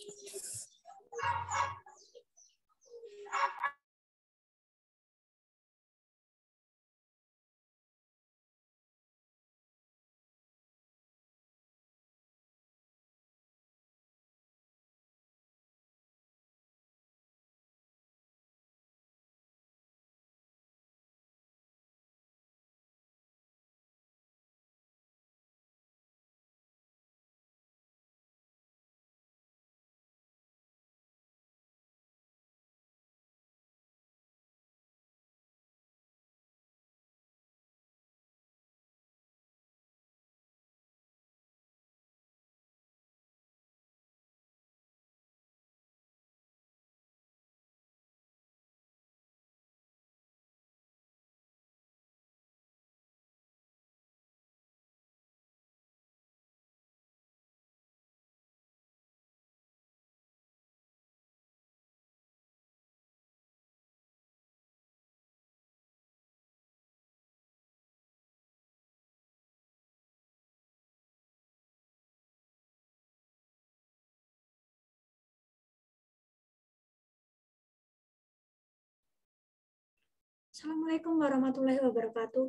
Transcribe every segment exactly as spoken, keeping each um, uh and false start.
Assalamualaikum warahmatullahi wabarakatuh.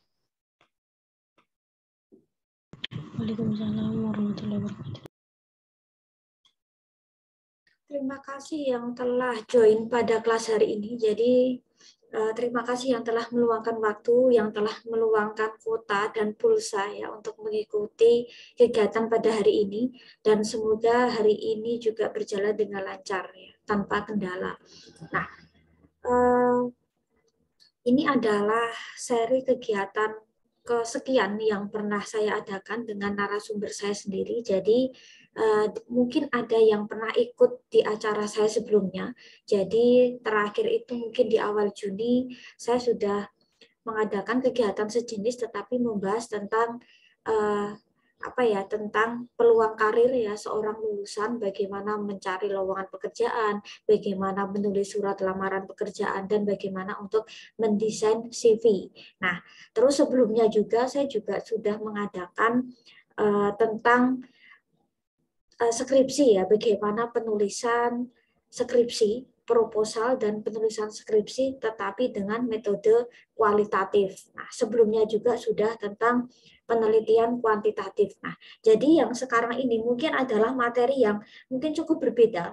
Waalaikumsalam warahmatullahi wabarakatuh. Terima kasih yang telah join pada kelas hari ini. Jadi uh, terima kasih yang telah meluangkan waktu, yang telah meluangkan kuota dan pulsa ya untuk mengikuti kegiatan pada hari ini. Dan semoga hari ini juga berjalan dengan lancar ya, tanpa kendala. Nah, uh, ini adalah seri kegiatan kesekian yang pernah saya adakan dengan narasumber saya sendiri. Jadi uh, mungkin ada yang pernah ikut di acara saya sebelumnya. Jadi terakhir itu mungkin di awal Juni saya sudah mengadakan kegiatan sejenis tetapi membahas tentang uh, apa ya tentang peluang karir ya seorang lulusan, bagaimana mencari lowongan pekerjaan, bagaimana menulis surat lamaran pekerjaan, dan bagaimana untuk mendesain C V. Nah, terus sebelumnya juga saya juga sudah mengadakan uh, tentang uh, skripsi ya, bagaimana penulisan skripsi, proposal, dan penulisan skripsi tetapi dengan metode kualitatif. Nah, sebelumnya juga sudah tentang penelitian kuantitatif. Nah, jadi yang sekarang ini mungkin adalah materi yang mungkin cukup berbeda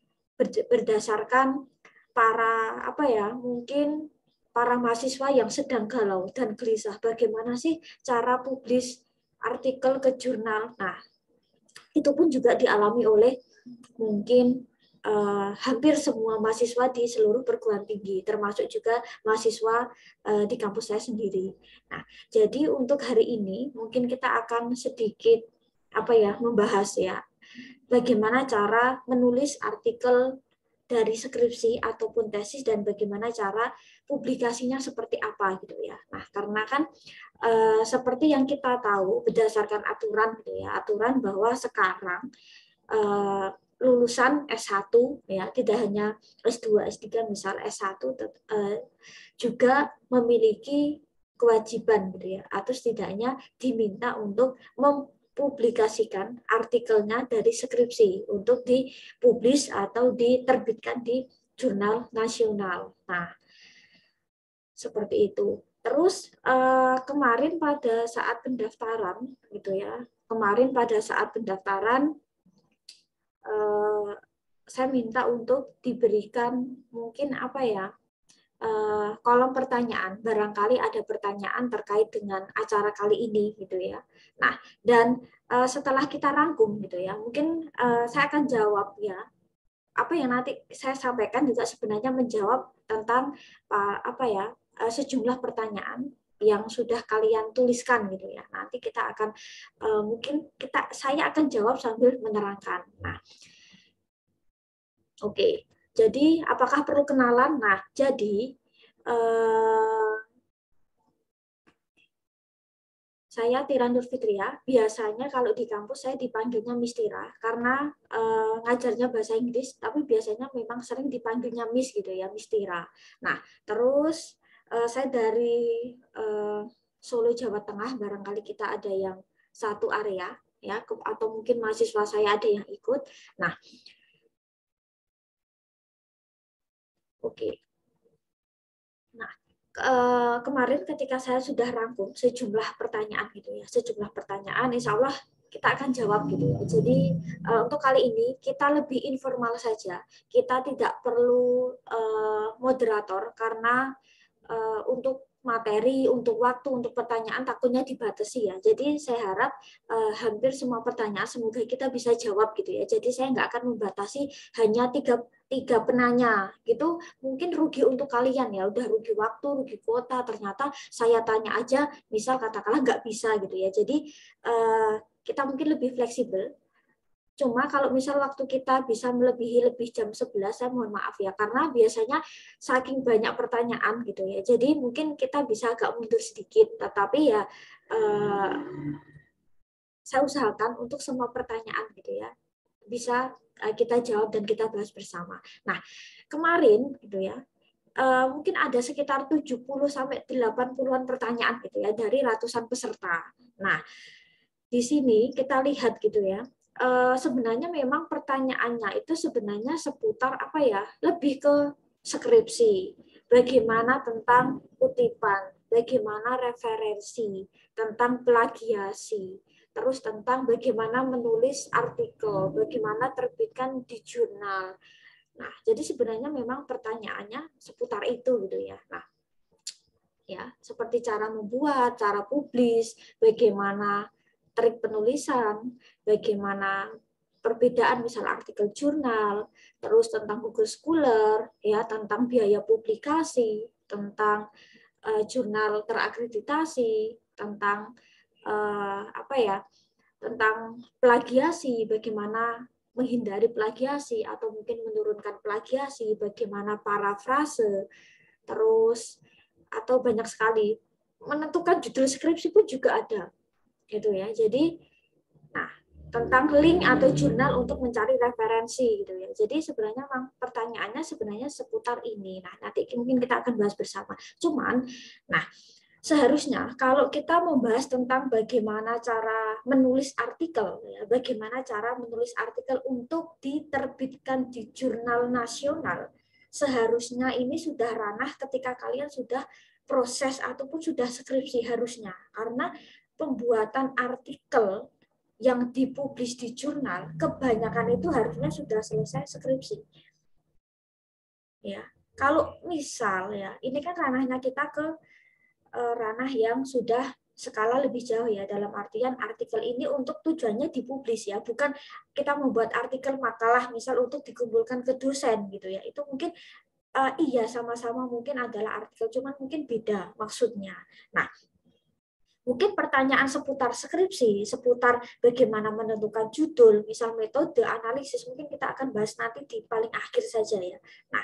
berdasarkan para apa ya, mungkin para mahasiswa yang sedang galau dan gelisah bagaimana sih cara publis artikel ke jurnal. Nah, itu pun juga dialami oleh mungkin Uh, hampir semua mahasiswa di seluruh perguruan tinggi, termasuk juga mahasiswa uh, di kampus saya sendiri. Nah, jadi untuk hari ini mungkin kita akan sedikit apa ya membahas ya bagaimana cara menulis artikel dari skripsi ataupun tesis dan bagaimana cara publikasinya seperti apa gitu ya. Nah, karena kan uh, seperti yang kita tahu berdasarkan aturan gitu ya, aturan bahwa sekarang uh, lulusan S satu ya, tidak hanya S dua, S tiga, misal S satu uh, juga memiliki kewajiban gitu ya, atau setidaknya diminta untuk mempublikasikan artikelnya dari skripsi untuk dipublis atau diterbitkan di jurnal nasional. Nah, seperti itu. Terus uh, kemarin pada saat pendaftaran gitu ya, kemarin pada saat pendaftaran Uh, saya minta untuk diberikan mungkin apa ya uh, kolom pertanyaan, barangkali ada pertanyaan terkait dengan acara kali ini gitu ya. Nah, dan uh, setelah kita rangkum gitu ya, mungkin uh, saya akan jawab ya apa yang nanti saya sampaikan juga sebenarnya menjawab tentang uh, apa ya uh, sejumlah pertanyaan yang sudah kalian tuliskan gitu ya. Nanti kita akan uh, mungkin kita saya akan jawab sambil menerangkan. Nah, oke, jadi apakah perlu kenalan? Nah, jadi eh, saya Tira Nur Fitria. Biasanya kalau di kampus saya dipanggilnya Miss Tira karena eh, ngajarnya bahasa Inggris, tapi biasanya memang sering dipanggilnya Miss gitu ya, Miss Tira. Nah, terus eh, saya dari eh, Solo, Jawa Tengah. Barangkali kita ada yang satu area ya, atau mungkin mahasiswa saya ada yang ikut. Nah, Oke. Nah, ke- kemarin ketika saya sudah rangkum sejumlah pertanyaan gitu ya, sejumlah pertanyaan, insya Allah kita akan jawab gitu ya. Jadi uh, untuk kali ini kita lebih informal saja. Kita tidak perlu uh, moderator karena uh, untuk materi, untuk waktu, untuk pertanyaan takutnya dibatasi ya. Jadi saya harap uh, hampir semua pertanyaan semoga kita bisa jawab gitu ya. Jadi saya nggak akan membatasi hanya tiga tiga penanya gitu. Mungkin rugi untuk kalian ya. Udah rugi waktu, rugi kuota. Ternyata saya tanya aja, misal katakanlah nggak bisa gitu ya. Jadi uh, kita mungkin lebih fleksibel. Cuma kalau misal waktu kita bisa melebihi lebih jam sebelas, saya mohon maaf ya, karena biasanya saking banyak pertanyaan gitu ya. Jadi mungkin kita bisa agak mundur sedikit, tetapi ya eh, saya usahakan untuk semua pertanyaan gitu ya bisa eh, kita jawab dan kita bahas bersama. Nah, kemarin gitu ya, eh, mungkin ada sekitar tujuh puluh sampai delapan puluhan pertanyaan gitu ya dari ratusan peserta. Nah, di sini kita lihat gitu ya, eh, sebenarnya memang pertanyaannya itu sebenarnya seputar apa ya, lebih ke skripsi, bagaimana tentang kutipan, bagaimana referensi, tentang plagiasi, terus tentang bagaimana menulis artikel, bagaimana terbitkan di jurnal. Nah, jadi sebenarnya memang pertanyaannya seputar itu gitu ya. Nah, ya, seperti cara membuat, cara publis, bagaimana trik penulisan, bagaimana perbedaan misal artikel jurnal, terus tentang Google Scholar, ya tentang biaya publikasi, tentang uh, jurnal terakreditasi, tentang uh, apa ya, tentang plagiasi, bagaimana menghindari plagiasi atau mungkin menurunkan plagiasi, bagaimana parafrase, terus atau banyak sekali menentukan judul skripsi pun juga ada gitu ya. Jadi nah tentang link atau jurnal untuk mencari referensi gitu ya. Jadi sebenarnya memang pertanyaannya sebenarnya seputar ini. Nah, nanti mungkin kita akan bahas bersama. Cuman nah seharusnya kalau kita membahas tentang bagaimana cara menulis artikel ya, bagaimana cara menulis artikel untuk diterbitkan di jurnal nasional, seharusnya ini sudah ranah ketika kalian sudah proses ataupun sudah skripsi harusnya. Karena pembuatan artikel yang dipublis di jurnal kebanyakan itu harusnya sudah selesai skripsi. Ya. Kalau misal ya, ini kan ranahnya kita ke uh, ranah yang sudah skala lebih jauh ya, dalam artian artikel ini untuk tujuannya dipublis ya, bukan kita membuat artikel makalah misal untuk dikumpulkan ke dosen gitu ya. Itu mungkin uh, iya sama-sama mungkin adalah artikel, cuman mungkin beda maksudnya. Nah, mungkin pertanyaan seputar skripsi, seputar bagaimana menentukan judul, misal metode analisis, mungkin kita akan bahas nanti di paling akhir saja ya. Nah,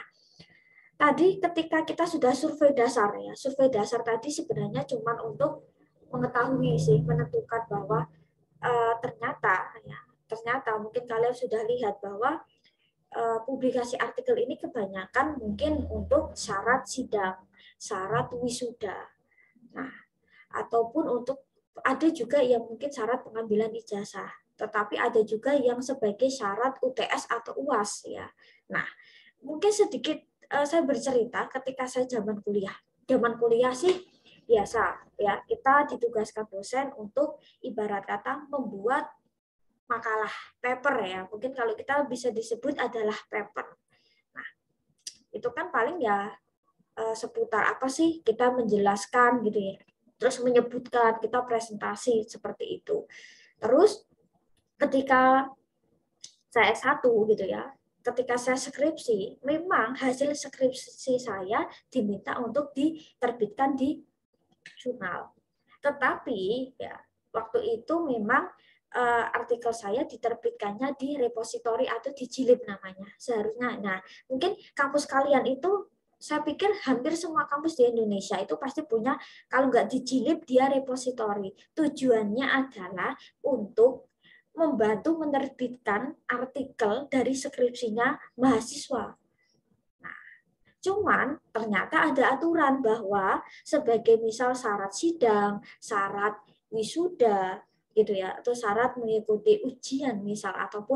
tadi ketika kita sudah survei dasar ya, survei dasar tadi sebenarnya cuma untuk mengetahui sih, menentukan bahwa uh, ternyata ya, ternyata mungkin kalian sudah lihat bahwa uh, publikasi artikel ini kebanyakan mungkin untuk syarat sidang, syarat wisuda. Nah, ataupun untuk ada juga yang mungkin syarat pengambilan ijazah, tetapi ada juga yang sebagai syarat U T S atau U A S ya. Nah, mungkin sedikit uh, saya bercerita ketika saya zaman kuliah. Zaman kuliah sih biasa ya, kita ditugaskan dosen untuk ibarat kata membuat makalah paper ya. Mungkin kalau kita bisa disebut adalah paper. Nah, itu kan paling ya uh, seputar apa sih kita menjelaskan gitu ya. Terus menyebutkan, kita presentasi seperti itu. Terus ketika saya S satu gitu ya, ketika saya skripsi, memang hasil skripsi saya diminta untuk diterbitkan di jurnal. Tetapi ya waktu itu memang uh, artikel saya diterbitkannya di repositori atau di jilid namanya seharusnya. Nah, mungkin kampus kalian itu saya pikir hampir semua kampus di Indonesia itu pasti punya, kalau nggak di jilid dia repositori. Tujuannya adalah untuk membantu menerbitkan artikel dari skripsinya mahasiswa. Nah, cuman ternyata ada aturan bahwa sebagai misal syarat sidang, syarat wisuda gitu ya, atau syarat mengikuti ujian misal ataupun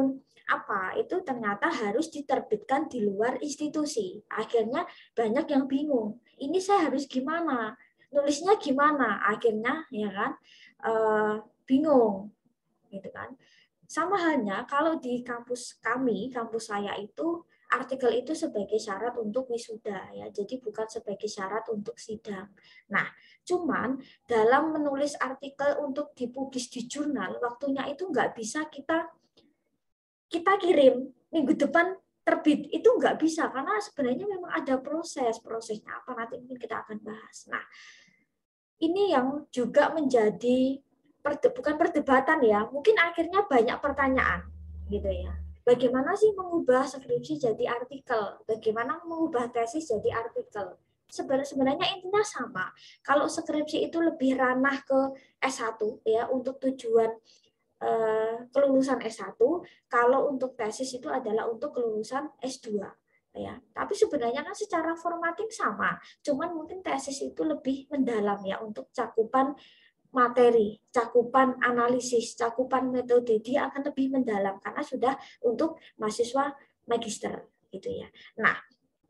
apa? Itu ternyata harus diterbitkan di luar institusi. Akhirnya banyak yang bingung. Ini saya harus gimana? Nulisnya gimana? Akhirnya ya kan uh, bingung, gitu kan. Sama halnya kalau di kampus kami, kampus saya itu artikel itu sebagai syarat untuk wisuda ya. Jadi bukan sebagai syarat untuk sidang. Nah, cuman dalam menulis artikel untuk dipublis di jurnal, waktunya itu nggak bisa kita kita kirim minggu depan terbit, itu nggak bisa karena sebenarnya memang ada proses prosesnya apa nanti mungkin kita akan bahas. Nah, ini yang juga menjadi perde, bukan perdebatan ya, mungkin akhirnya banyak pertanyaan gitu ya. Bagaimana sih mengubah skripsi jadi artikel? Bagaimana mengubah tesis jadi artikel? Sebenarnya intinya sama. Kalau skripsi itu lebih ranah ke S satu ya untuk tujuan kelulusan S satu, kalau untuk tesis itu adalah untuk kelulusan S dua ya. Tapi sebenarnya kan secara formatting sama, cuman mungkin tesis itu lebih mendalam ya untuk cakupan materi, cakupan analisis, cakupan metode dia akan lebih mendalam karena sudah untuk mahasiswa magister gitu ya. Nah,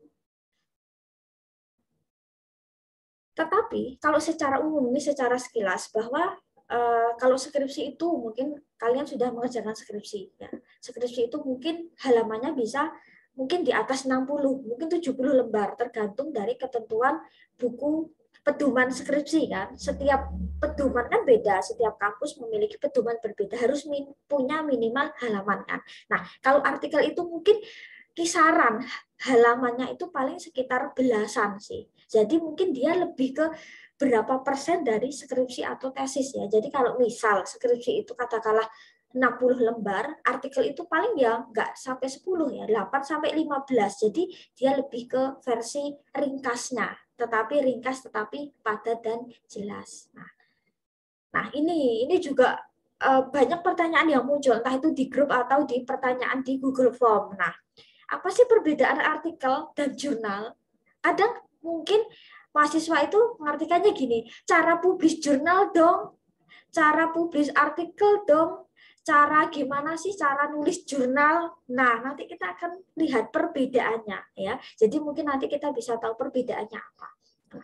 tetapi kalau secara umum ini secara sekilas bahwa Uh, kalau skripsi itu mungkin kalian sudah mengerjakan skripsi ya. Skripsi itu mungkin halamannya bisa mungkin di atas enam puluh, mungkin tujuh puluh lembar tergantung dari ketentuan buku pedoman skripsi kan. Setiap pedoman kan beda, setiap kampus memiliki pedoman berbeda, harus min punya minimal halaman kan. Nah, kalau artikel itu mungkin kisaran halamannya itu paling sekitar belasan sih. Jadi mungkin dia lebih ke berapa persen dari skripsi atau tesis ya. Jadi kalau misal skripsi itu katakanlah enam puluh lembar, artikel itu paling ya nggak sampai sepuluh ya, delapan sampai lima belas. Jadi dia lebih ke versi ringkasnya, tetapi ringkas tetapi padat dan jelas. Nah, nah ini ini juga uh, banyak pertanyaan yang muncul, entah itu di grup atau di pertanyaan di Google Form. Nah, apa sih perbedaan artikel dan jurnal? Kadang mungkin mahasiswa itu mengartikannya gini, cara publis jurnal dong, cara publis artikel dong, cara gimana sih cara nulis jurnal. Nah, nanti kita akan lihat perbedaannya ya. Jadi mungkin nanti kita bisa tahu perbedaannya apa. Nah,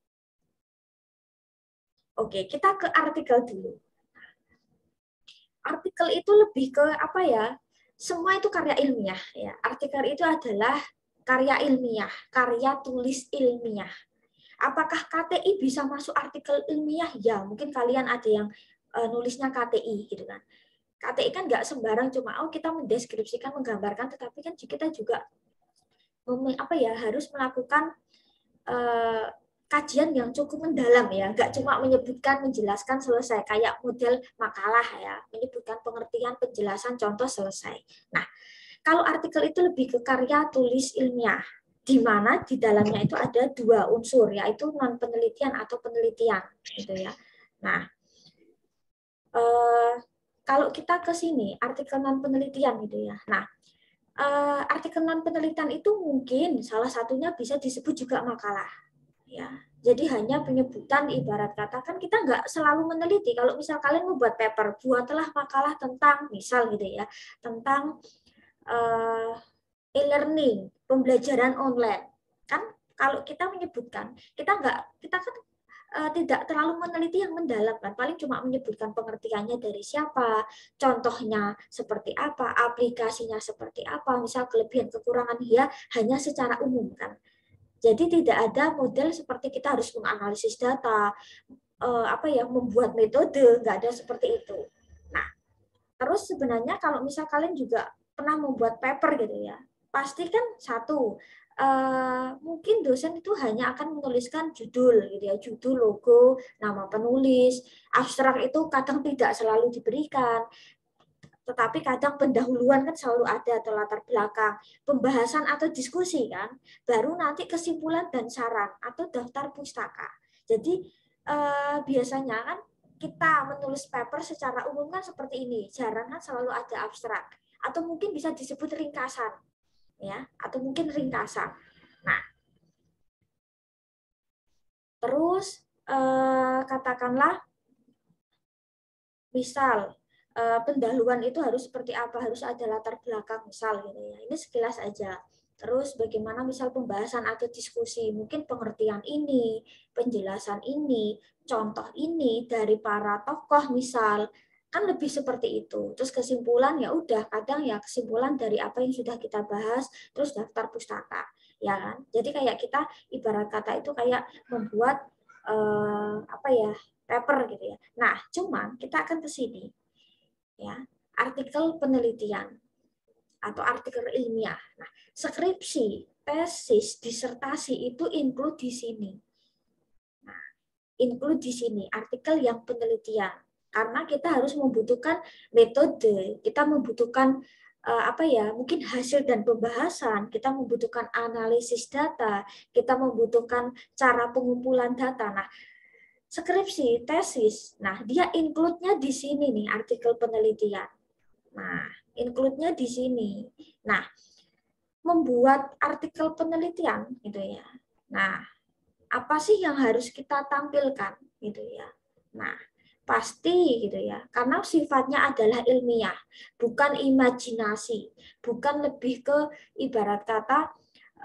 oke, kita ke artikel dulu. Artikel itu lebih ke apa ya? Semua itu karya ilmiah ya. Artikel itu adalah karya ilmiah, karya tulis ilmiah. Apakah K T I bisa masuk artikel ilmiah? Ya, mungkin kalian ada yang uh, nulisnya K T I gitu kan. K T I kan nggak sembarang cuma oh kita mendeskripsikan, menggambarkan, tetapi kan kita juga apa ya harus melakukan uh, kajian yang cukup mendalam ya, nggak cuma menyebutkan, menjelaskan selesai kayak model makalah ya, menyebutkan pengertian, penjelasan, contoh selesai. Nah, kalau artikel itu lebih ke karya tulis ilmiah, di mana di dalamnya itu ada dua unsur, yaitu non penelitian atau penelitian, gitu ya. Nah, eh, kalau kita ke sini artikel non penelitian gitu ya. Nah, eh, artikel non penelitian itu mungkin salah satunya bisa disebut juga makalah, ya. Jadi hanya penyebutan ibarat kata kan kita nggak selalu meneliti. Kalau misal kalian membuat paper, buatlah makalah tentang misal gitu ya, tentang uh, e-learning, pembelajaran online. Kan kalau kita menyebutkan, kita nggak, kita kan uh, tidak terlalu meneliti yang mendalam kan, paling cuma menyebutkan pengertiannya dari siapa, contohnya seperti apa, aplikasinya seperti apa, misal kelebihan kekurangan dia hanya secara umum kan. Jadi tidak ada model seperti kita harus menganalisis data, uh, apa ya, membuat metode, nggak ada seperti itu. Nah, terus sebenarnya kalau misal kalian juga pernah membuat paper gitu ya, pasti kan satu, uh, mungkin dosen itu hanya akan menuliskan judul gitu ya, judul, logo, nama penulis, abstrak itu kadang tidak selalu diberikan, tetapi kadang pendahuluan kan selalu ada atau latar belakang, pembahasan atau diskusi kan, baru nanti kesimpulan dan saran atau daftar pustaka. Jadi eh, biasanya kan kita menulis paper secara umum kan seperti ini, jarang kan selalu ada abstrak atau mungkin bisa disebut ringkasan ya, atau mungkin ringkasan. Nah, terus eh, katakanlah misal uh, pendahuluan itu harus seperti apa, harus ada latar belakang misal gitu ya. Ini sekilas aja. Terus bagaimana misal pembahasan atau diskusi, mungkin pengertian ini, penjelasan ini, contoh ini dari para tokoh misal, kan lebih seperti itu. Terus kesimpulan ya udah, kadang ya kesimpulan dari apa yang sudah kita bahas, terus daftar pustaka, ya kan. Jadi kayak kita ibarat kata itu kayak membuat eh, apa ya, paper gitu ya. Nah, cuman kita akan ke sini ya, artikel penelitian atau artikel ilmiah. Nah, skripsi, tesis, disertasi itu include di sini. Nah, include di sini artikel yang penelitian. Karena kita harus membutuhkan metode, kita membutuhkan uh, apa ya, mungkin hasil dan pembahasan, kita membutuhkan analisis data, kita membutuhkan cara pengumpulan data. Nah, skripsi, tesis, nah dia include-nya di sini nih artikel penelitian. Nah, include-nya di sini. Nah, membuat artikel penelitian gitu ya. Nah, apa sih yang harus kita tampilkan gitu ya. Nah, pasti gitu ya. Karena sifatnya adalah ilmiah, bukan imajinasi, bukan lebih ke ibarat kata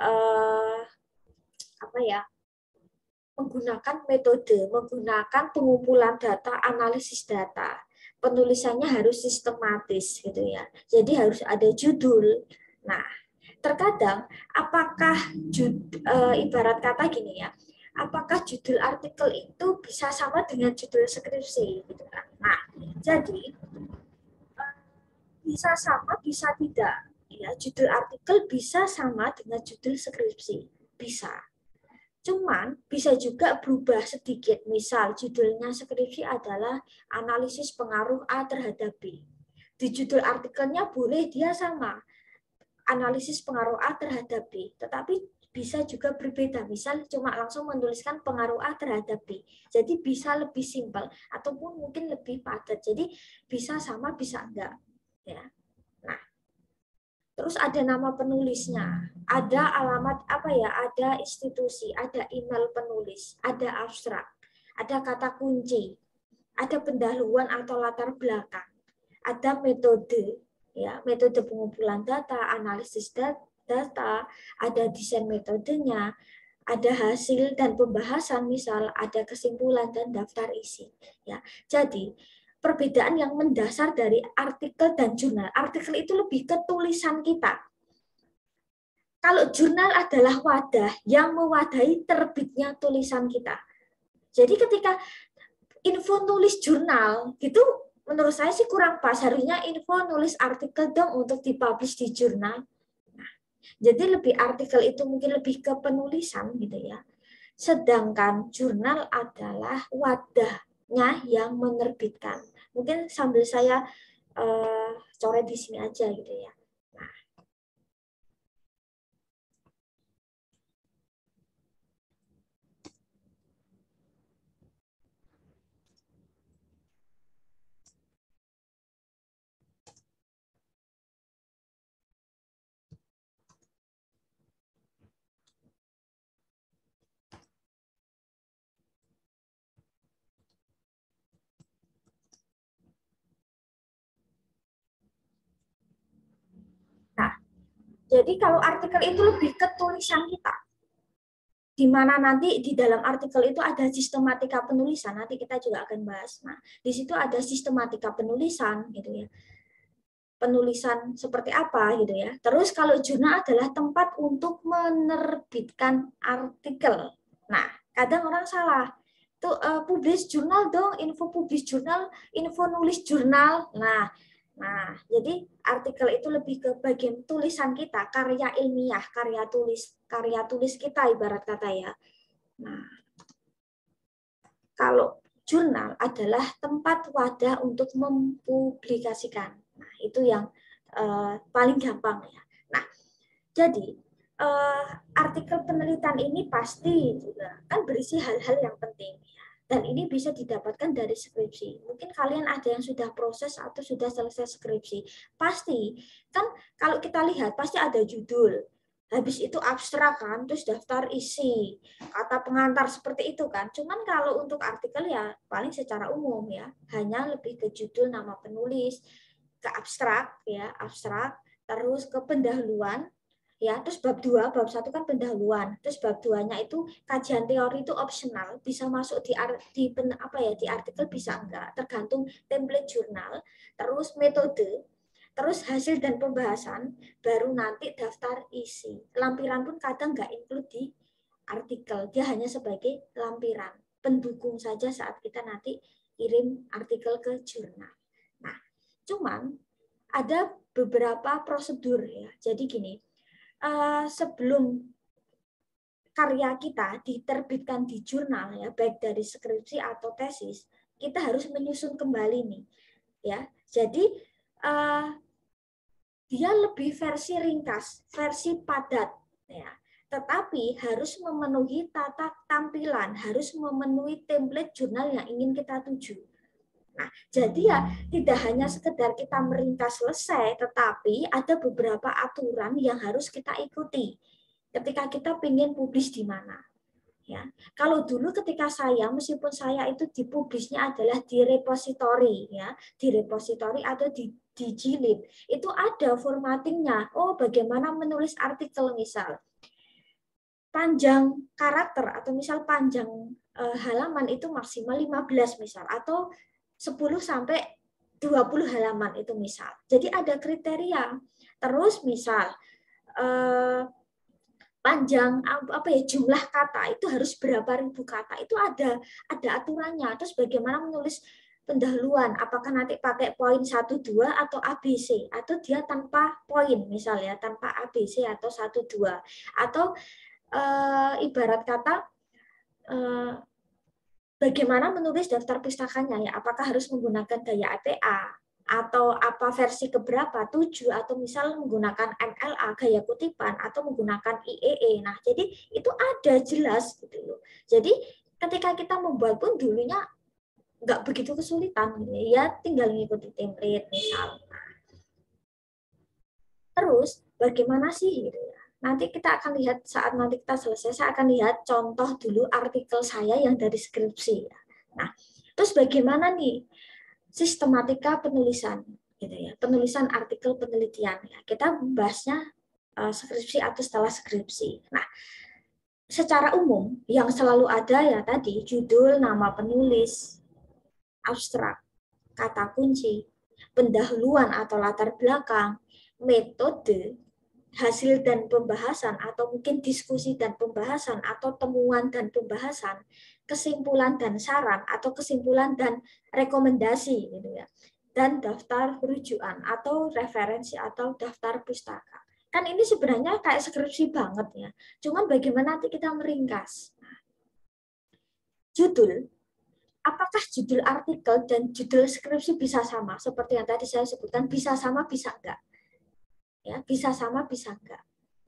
eh, apa ya? Menggunakan metode, menggunakan pengumpulan data, analisis data. Penulisannya harus sistematis gitu ya. Jadi harus ada judul. Nah, terkadang apakah jud, e, ibarat kata gini ya, apakah judul artikel itu bisa sama dengan judul skripsi gitu kan. Nah, jadi e, bisa sama bisa tidak ya, judul artikel bisa sama dengan judul skripsi, bisa. Cuman bisa juga berubah sedikit. Misal judulnya skripsi adalah analisis pengaruh A terhadap B. Di judul artikelnya boleh dia sama, analisis pengaruh A terhadap B, tetapi bisa juga berbeda. Misal cuma langsung menuliskan pengaruh A terhadap B. Jadi bisa lebih simpel ataupun mungkin lebih padat. Jadi bisa sama bisa enggak. Ya. Nah, terus ada nama penulisnya, ada alamat apa ya, ada institusi, ada email penulis, ada abstrak, ada kata kunci, ada pendahuluan atau latar belakang, ada metode, ya metode pengumpulan data, analisis data, ada desain metodenya, ada hasil dan pembahasan, misal ada kesimpulan dan daftar isi. Ya, jadi perbedaan yang mendasar dari artikel dan jurnal. Artikel itu lebih ke tulisan kita. Kalau jurnal adalah wadah yang mewadahi terbitnya tulisan kita. Jadi ketika info nulis jurnal, gitu menurut saya sih kurang pas. Harusnya info nulis artikel dong untuk dipublish di jurnal. Nah, jadi lebih artikel itu mungkin lebih ke penulisan gitu ya. Sedangkan jurnal adalah wadah yang menerbitkan. Mungkin sambil saya uh, coret di sini aja gitu ya. Nah, nah, jadi kalau artikel itu lebih ke tulisan kita, di mana nanti di dalam artikel itu ada sistematika penulisan, nanti kita juga akan bahas. Nah, di situ ada sistematika penulisan gitu ya. Penulisan seperti apa gitu ya. Terus kalau jurnal adalah tempat untuk menerbitkan artikel. Nah, kadang orang salah. Tuh uh, publish jurnal dong, info publish jurnal, info nulis jurnal. Nah, Nah, jadi artikel itu lebih ke bagian tulisan kita, karya ilmiah, karya tulis, karya tulis kita ibarat kata ya. Nah, kalau jurnal adalah tempat wadah untuk mempublikasikan. Nah, itu yang uh, paling gampang ya. Nah, jadi uh, artikel penelitian ini pasti juga kan berisi hal-hal yang penting. Dan ini bisa didapatkan dari skripsi. Mungkin kalian ada yang sudah proses atau sudah selesai skripsi. Pasti, kan kalau kita lihat, pasti ada judul. habis itu abstrak kan, terus daftar isi, kata pengantar seperti itu kan. Cuman kalau untuk artikel ya paling secara umum ya, hanya lebih ke judul, nama penulis, ke abstrak ya, abstrak, terus ke pendahuluan ya, terus bab dua, bab satu kan pendahuluan, terus bab dua-nya itu kajian teori itu opsional, bisa masuk di di apa ya, di artikel bisa enggak, tergantung template jurnal, terus metode, terus hasil dan pembahasan, baru nanti daftar isi. Lampiran pun kadang nggak include di artikel, dia hanya sebagai lampiran, pendukung saja saat kita nanti kirim artikel ke jurnal. Nah, cuman ada beberapa prosedur ya. Jadi gini, uh, sebelum karya kita diterbitkan di jurnal ya, baik dari skripsi atau tesis, kita harus menyusun kembali nih, ya. Jadi uh, dia lebih versi ringkas, versi padat, ya. Tetapi harus memenuhi tata tampilan, harus memenuhi template jurnal yang ingin kita tuju. Nah, jadi ya tidak hanya sekedar kita meringkas selesai, tetapi ada beberapa aturan yang harus kita ikuti ketika kita ingin publis di mana. Ya, kalau dulu ketika saya, meskipun saya itu dipublisnya adalah di repository, ya, di repository atau di di jilid, itu ada formattingnya. Oh, bagaimana menulis artikel misal panjang karakter atau misal panjang eh, halaman itu maksimal lima belas misal, atau sepuluh sampai dua puluh halaman itu misal. Jadi ada kriteria. Terus misal eh, panjang apa ya, jumlah kata itu harus berapa ribu kata, itu ada ada aturannya. Terus bagaimana menulis pendahuluan, apakah nanti pakai poin satu dua atau A B C, atau dia tanpa poin misalnya, tanpa A B C atau satu dua, atau e, ibarat kata e, bagaimana menulis daftar pustakanya ya, apakah harus menggunakan gaya A P A atau apa versi keberapa, tujuh, atau misal menggunakan M L A, gaya kutipan, atau menggunakan I E E. Nah, jadi itu ada jelas gitu loh. Jadi ketika kita membuat pun dulunya nggak begitu kesulitan, gitu ya, tinggal mengikuti template misal. Terus bagaimana sih gitu ya? Nanti kita akan lihat saat nanti kita selesai, saya akan lihat contoh dulu artikel saya yang dari skripsi. Nah, terus bagaimana nih sistematika penulisan, gitu ya, penulisan artikel penelitian. Ya, kita membahasnya uh, skripsi atau setelah skripsi. Nah, secara umum yang selalu ada ya tadi judul, nama penulis, abstrak, kata kunci, pendahuluan atau latar belakang, metode, hasil dan pembahasan atau mungkin diskusi dan pembahasan atau temuan dan pembahasan, kesimpulan dan saran atau kesimpulan dan rekomendasi gitu ya. Dan daftar rujukan atau referensi atau daftar pustaka. Kan ini sebenarnya kayak skripsi banget ya. Cuman bagaimana nanti kita meringkas. Nah, judul, apakah judul artikel dan judul skripsi bisa sama? Seperti yang tadi saya sebutkan, bisa sama, bisa enggak. Ya, bisa sama, bisa enggak.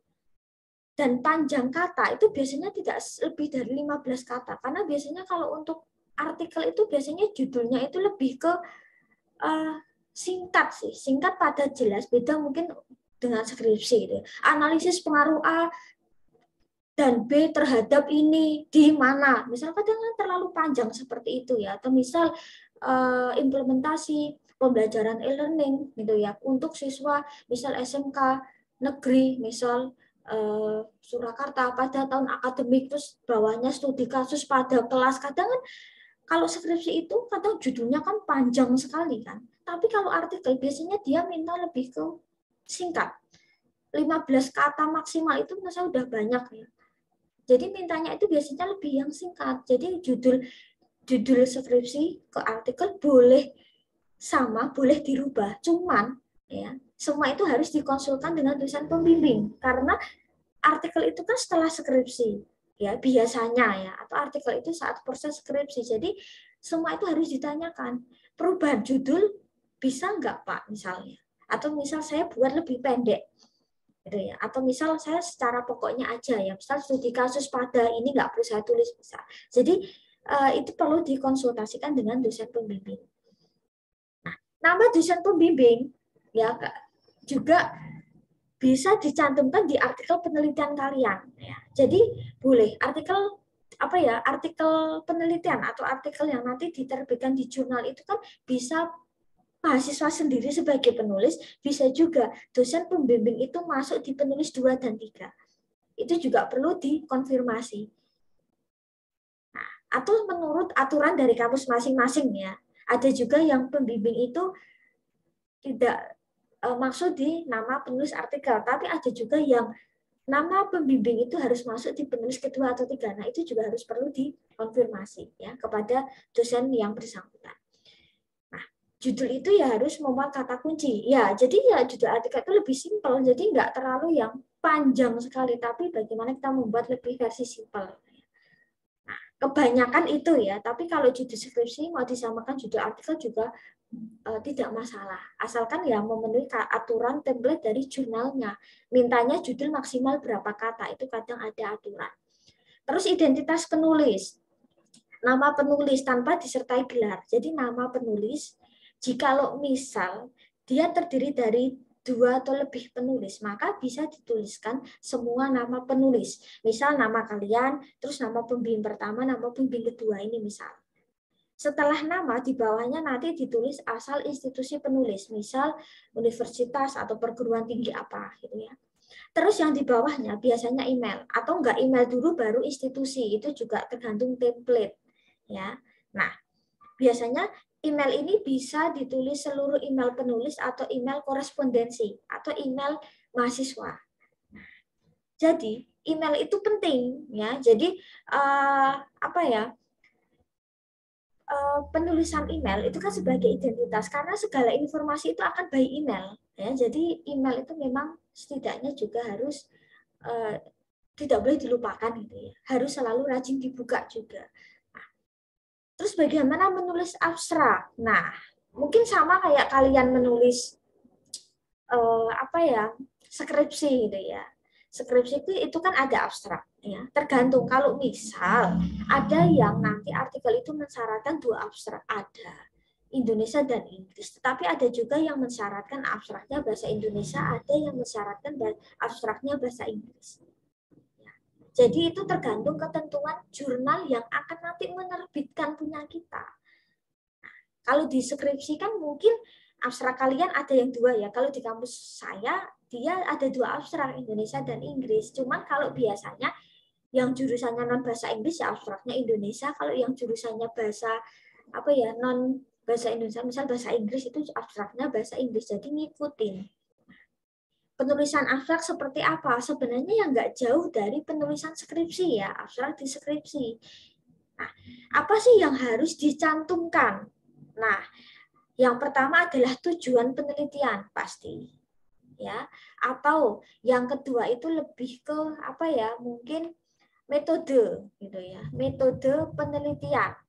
Dan panjang kata itu biasanya tidak lebih dari lima belas kata. Karena biasanya kalau untuk artikel itu biasanya judulnya itu lebih ke uh, singkat sih. Singkat padat jelas. Beda mungkin dengan skripsi gitu. Analisis pengaruh A dan B terhadap ini di mana. Misal kadang terlalu panjang seperti itu ya. Atau misal uh, implementasi pembelajaran e-learning gitu ya untuk siswa misal S M K negeri misal uh, Surakarta pada tahun akademik, terus bawahnya studi kasus pada kelas. Kadang kan kalau skripsi itu kadang judulnya kan panjang sekali kan. Tapi kalau artikel biasanya dia minta lebih ke singkat. lima belas kata maksimal itu menurut saya udah banyak ya. Jadi mintanya itu biasanya lebih yang singkat. Jadi judul judul skripsi ke artikel boleh sama, boleh dirubah. Cuman ya, semua itu harus dikonsulkan dengan dosen pembimbing karena artikel itu kan setelah skripsi. Ya, biasanya ya, atau artikel itu saat proses skripsi. Jadi semua itu harus ditanyakan. Perubahan judul bisa nggak Pak misalnya? Atau misal saya buat lebih pendek. Gitu ya. Atau misal saya secara pokoknya aja ya, misal studi kasus pada ini nggak perlu saya tulis bisa. Jadi uh, itu perlu dikonsultasikan dengan dosen pembimbing. Nah, nama dosen pembimbing ya juga bisa dicantumkan di artikel penelitian kalian. Ya. Jadi boleh artikel apa ya artikel penelitian atau artikel yang nanti diterbitkan di jurnal itu kan bisa mahasiswa sendiri sebagai penulis, bisa juga dosen pembimbing itu masuk di penulis dua dan tiga. Itu juga perlu dikonfirmasi. Nah, atau menurut aturan dari kampus masing-masing ya. Ada juga yang pembimbing itu tidak uh, maksud di nama penulis artikel, tapi ada juga yang nama pembimbing itu harus masuk di penulis kedua atau tiga. Nah, itu juga harus perlu dikonfirmasi ya kepada dosen yang bersangkutan. Nah, judul itu ya harus memuat kata kunci. Ya, jadi ya judul artikel itu lebih simpel, jadi nggak terlalu yang panjang sekali, tapi bagaimana kita membuat lebih versi simpel. Nah, kebanyakan itu ya, tapi kalau judul skripsi mau disamakan judul artikel juga Uh, tidak masalah, asalkan ya memenuhi aturan template dari jurnalnya. Mintanya judul maksimal berapa kata, itu kadang ada aturan. Terus identitas penulis, nama penulis tanpa disertai gelar. Jadi nama penulis, jikalau misal dia terdiri dari dua atau lebih penulis, maka bisa dituliskan semua nama penulis. Misal nama kalian, terus nama pembimbing pertama, nama pembimbing kedua, ini misal. Setelah nama, di bawahnya nanti ditulis asal institusi penulis, misal universitas atau perguruan tinggi apa, gitu ya. Terus yang di bawahnya biasanya email, atau enggak email dulu baru institusi, itu juga tergantung template, ya. Nah, biasanya email ini bisa ditulis seluruh email penulis atau email korespondensi atau email mahasiswa. Jadi email itu penting, ya. Jadi uh, apa ya? Penulisan email itu kan sebagai identitas karena segala informasi itu akan by email ya. Jadi email itu memang setidaknya juga harus uh, tidak boleh dilupakan gitu ya. Harus selalu rajin dibuka juga. Nah, terus bagaimana menulis abstrak? Nah, mungkin sama kayak kalian menulis uh, apa ya? Skripsi gitu ya. Skripsi itu, itu kan ada abstrak ya. Tergantung kalau misal ada yang nanti artikel itu mensyaratkan dua abstrak, ada Indonesia dan Inggris. Tetapi ada juga yang mensyaratkan abstraknya bahasa Indonesia, ada yang mensyaratkan abstraknya bahasa Inggris. Ya. Jadi itu tergantung ketentuan jurnal yang akan nanti menerbitkan punya kita. Nah, kalau di skripsi kan mungkin abstrak kalian ada yang dua ya. Kalau di kampus saya dia ada dua abstrak, Indonesia dan Inggris. Cuman kalau biasanya yang jurusannya non bahasa Inggris ya abstraknya Indonesia. Kalau yang jurusannya bahasa apa ya non bahasa Indonesia, misal bahasa Inggris itu abstraknya bahasa Inggris. Jadi ngikutin. Penulisan abstrak seperti apa? Sebenarnya yang nggak jauh dari penulisan skripsi ya, abstrak di skripsi. Nah, apa sih yang harus dicantumkan? Nah, yang pertama adalah tujuan penelitian pasti. Ya, atau yang kedua itu lebih ke apa ya? Mungkin metode gitu ya. Metode penelitian.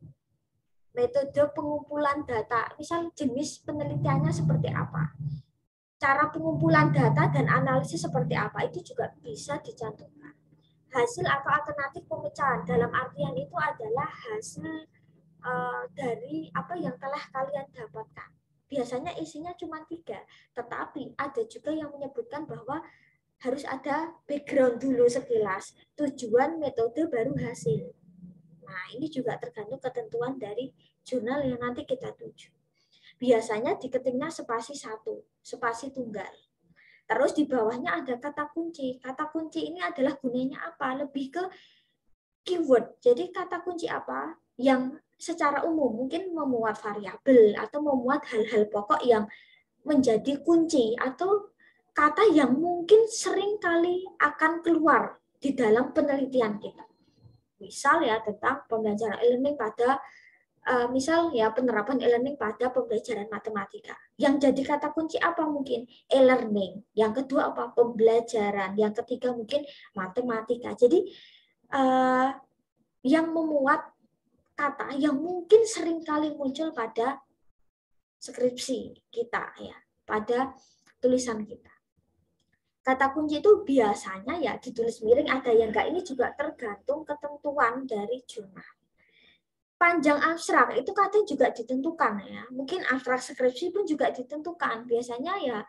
Metode pengumpulan data. Misal jenis penelitiannya seperti apa? Cara pengumpulan data dan analisis seperti apa? Itu juga bisa dicantumkan. Hasil atau alternatif pemecahan dalam artian itu adalah hasil uh, dari apa yang telah kalian dapatkan. Biasanya isinya cuma tiga, tetapi ada juga yang menyebutkan bahwa harus ada background dulu sekilas, tujuan, metode, baru hasil. Nah, ini juga tergantung ketentuan dari jurnal yang nanti kita tuju. Biasanya diketiknya spasi satu, spasi tunggal. Terus di bawahnya ada kata kunci. Kata kunci ini adalah gunanya apa? Lebih ke keyword. Jadi kata kunci apa? Yang secara umum mungkin memuat variabel atau memuat hal-hal pokok yang menjadi kunci atau kata yang mungkin sering kali akan keluar di dalam penelitian kita. Misal ya tentang pembelajaran e-learning pada uh, misal ya penerapan e-learning pada pembelajaran matematika. Yang jadi kata kunci apa mungkin? E-learning. Yang kedua apa? Pembelajaran. Yang ketiga mungkin matematika. Jadi uh, yang memuat kata yang mungkin sering kali muncul pada skripsi kita ya, pada tulisan kita. Kata kunci itu biasanya ya ditulis miring, ada yang enggak, ini juga tergantung ketentuan dari jurnal. Panjang abstrak itu kadang juga ditentukan ya. Mungkin abstrak skripsi pun juga ditentukan. Biasanya ya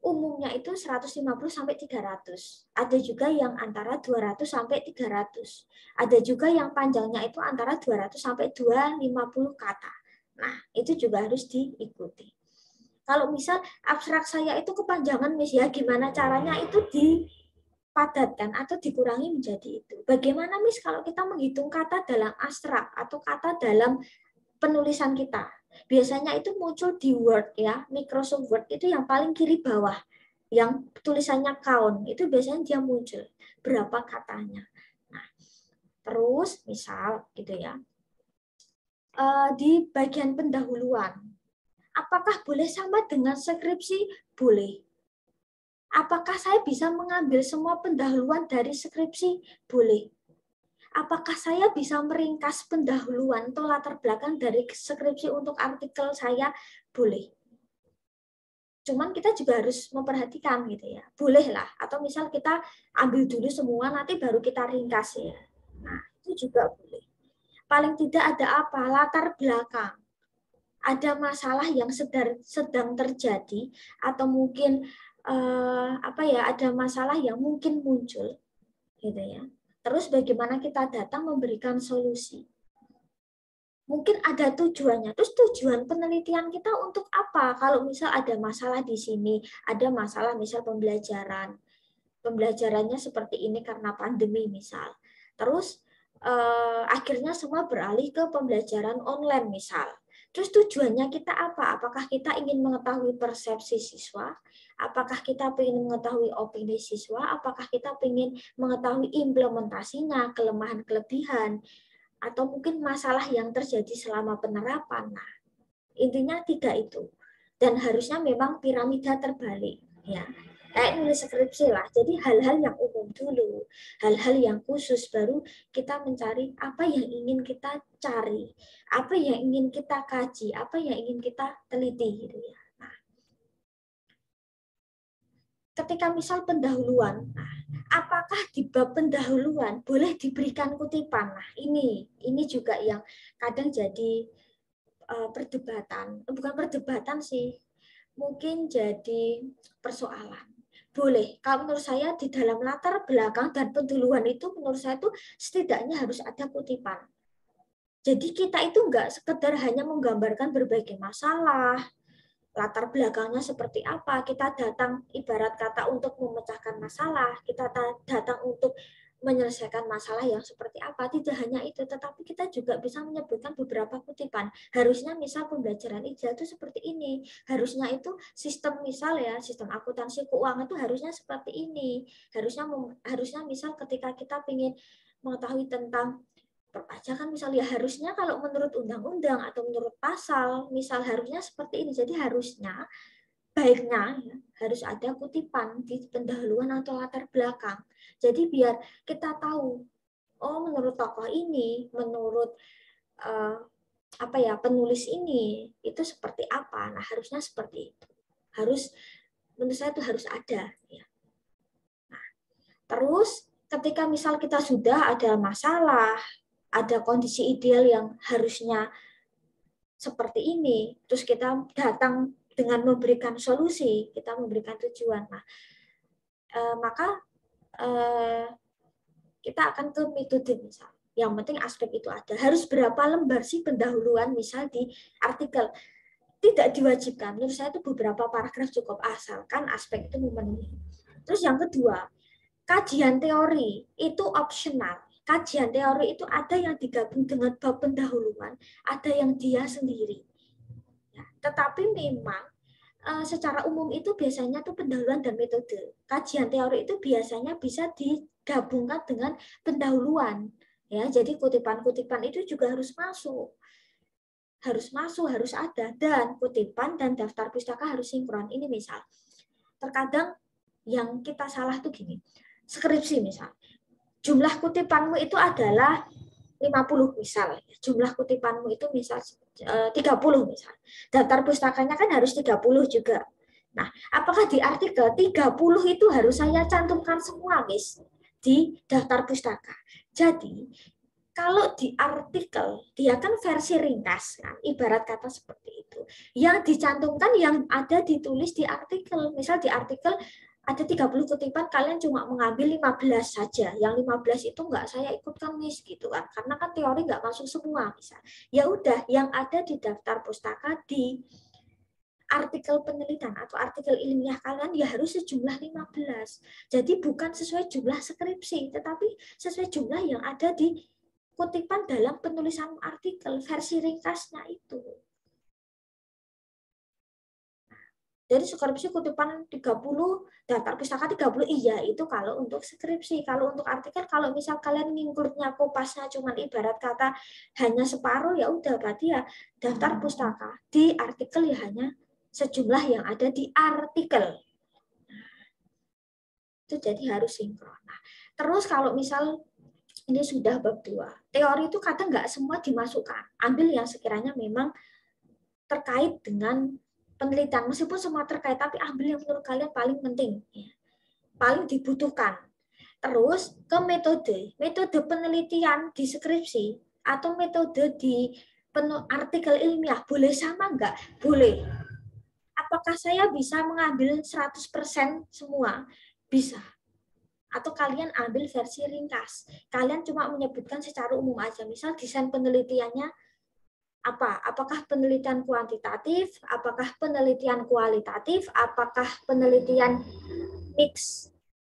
umumnya itu seratus lima puluh sampai tiga ratus. Ada juga yang antara dua ratus sampai tiga ratus. Ada juga yang panjangnya itu antara dua ratus sampai dua ratus lima puluh kata. Nah, itu juga harus diikuti. Kalau misal abstrak saya itu kepanjangan, Miss, ya gimana caranya itu dipadatkan atau dikurangi menjadi itu. Bagaimana, Miss, kalau kita menghitung kata dalam abstrak atau kata dalam penulisan kita? Biasanya itu muncul di Word ya, Microsoft Word itu yang paling kiri bawah, yang tulisannya count, itu biasanya dia muncul berapa katanya. Nah, terus misal gitu ya, di bagian pendahuluan, apakah boleh sama dengan skripsi? Boleh. Apakah saya bisa mengambil semua pendahuluan dari skripsi? Boleh. Apakah saya bisa meringkas pendahuluan atau latar belakang dari skripsi untuk artikel saya? Boleh. Cuman kita juga harus memperhatikan gitu ya. Boleh lah. Atau misal kita ambil dulu semua, nanti baru kita ringkas ya. Nah, itu juga boleh. Paling tidak ada apa? Latar belakang. Ada masalah yang sedang sedang terjadi atau mungkin eh, apa ya? Ada masalah yang mungkin muncul, gitu ya. Terus bagaimana kita datang memberikan solusi? Mungkin ada tujuannya. Terus tujuan penelitian kita untuk apa? Kalau misal ada masalah di sini, ada masalah misal pembelajaran. Pembelajarannya seperti ini karena pandemi misal. Terus eh, akhirnya semua beralih ke pembelajaran online misal. Terus tujuannya kita apa? Apakah kita ingin mengetahui persepsi siswa? Apakah kita ingin mengetahui opini siswa? Apakah kita ingin mengetahui implementasinya, kelemahan-kelebihan? Atau mungkin masalah yang terjadi selama penerapan? Nah, intinya tiga itu. Dan harusnya memang piramida terbalik. Ya. Kayak nulis skripsi lah. Jadi hal-hal yang umum dulu, hal-hal yang khusus, baru kita mencari apa yang ingin kita cari, apa yang ingin kita kaji, apa yang ingin kita teliti gitu ya. Nah, ketika misal pendahuluan, nah, apakah di bab pendahuluan boleh diberikan kutipan? Nah, ini ini juga yang kadang jadi uh, perdebatan, bukan perdebatan sih, mungkin jadi persoalan. Boleh, kalau menurut saya di dalam latar belakang dan pendahuluan itu menurut saya itu setidaknya harus ada kutipan. Jadi kita itu enggak sekedar hanya menggambarkan berbagai masalah, latar belakangnya seperti apa, kita datang ibarat kata untuk memecahkan masalah, kita datang untuk menyelesaikan masalah yang seperti apa. Tidak hanya itu, tetapi kita juga bisa menyebutkan beberapa kutipan. Harusnya misal pembelajaran ideal itu seperti ini. Harusnya itu sistem misal ya, sistem akuntansi keuangan itu harusnya seperti ini. Harusnya harusnya misal ketika kita ingin mengetahui tentang perpajakan misalnya, harusnya kalau menurut undang-undang atau menurut pasal misal harusnya seperti ini. Jadi harusnya baiknya ya, harus ada kutipan di pendahuluan atau latar belakang. Jadi biar kita tahu, oh menurut tokoh ini, menurut uh, apa ya penulis ini itu seperti apa. Nah harusnya seperti itu. Harus menurut saya itu harus ada. Ya. Nah, terus ketika misal kita sudah ada masalah, ada kondisi ideal yang harusnya seperti ini, terus kita datang dengan memberikan solusi, kita memberikan tujuan. Nah, eh, maka eh, kita akan ke metode misal. Yang penting aspek itu ada. Harus berapa lembar sih pendahuluan misal di artikel? Tidak diwajibkan. Menurut saya itu beberapa paragraf cukup asalkan aspek itu memenuhi. Terus yang kedua, kajian teori itu opsional. Kajian teori itu ada yang digabung dengan bab pendahuluan, ada yang dia sendiri. Ya, tetapi memang secara umum itu biasanya tuh pendahuluan dan metode. Kajian teori itu biasanya bisa digabungkan dengan pendahuluan. Ya, jadi kutipan-kutipan itu juga harus masuk. Harus masuk, harus ada. Dan kutipan dan daftar pustaka harus sinkron. Ini misal. Terkadang yang kita salah tuh gini. Skripsi misal. Jumlah kutipanmu itu adalah lima puluh misal. Jumlah kutipanmu itu misal tiga puluh misal. Daftar pustakanya kan harus tiga puluh juga. Nah, apakah di artikel tiga puluh itu harus saya cantumkan semua, Miss, di daftar pustaka? Jadi, Kalau di artikel, dia kan versi ringkas, kan? Ibarat kata seperti itu. Yang dicantumkan yang ada ditulis di artikel. Misal di artikel ada tiga puluh kutipan, kalian cuma mengambil lima belas saja. Yang lima belas itu enggak saya ikutkan, Miss, gitu kan. Karena kan teori enggak masuk semua, misal. Ya udah, yang ada di daftar pustaka di artikel penelitian atau artikel ilmiah kalian ya harus sejumlah lima belas. Jadi bukan sesuai jumlah skripsi, tetapi sesuai jumlah yang ada di kutipan dalam penulisan artikel versi ringkasnya itu. Jadi skripsi kutipan tiga puluh, daftar pustaka tiga puluh, iya itu kalau untuk skripsi. Kalau untuk artikel, kalau misal kalian ngingkludnya kopasnya cuma ibarat kata hanya separuh, ya udah berarti ya daftar pustaka di artikel ya hanya sejumlah yang ada di artikel. Itu jadi harus sinkron. Nah, terus kalau misal ini sudah bab dua. Teori itu kadang nggak semua dimasukkan. Ambil yang sekiranya memang terkait dengan penelitian. Meskipun semua terkait, tapi ambil yang menurut kalian paling penting. Paling dibutuhkan. Terus ke metode. Metode penelitian di skripsi atau metode di artikel ilmiah. Boleh sama nggak? Boleh. Apakah saya bisa mengambil seratus persen semua? Bisa. Atau kalian ambil versi ringkas. Kalian cuma menyebutkan secara umum aja. Misal desain penelitiannya apa? Apakah penelitian kuantitatif? Apakah penelitian kualitatif? Apakah penelitian mix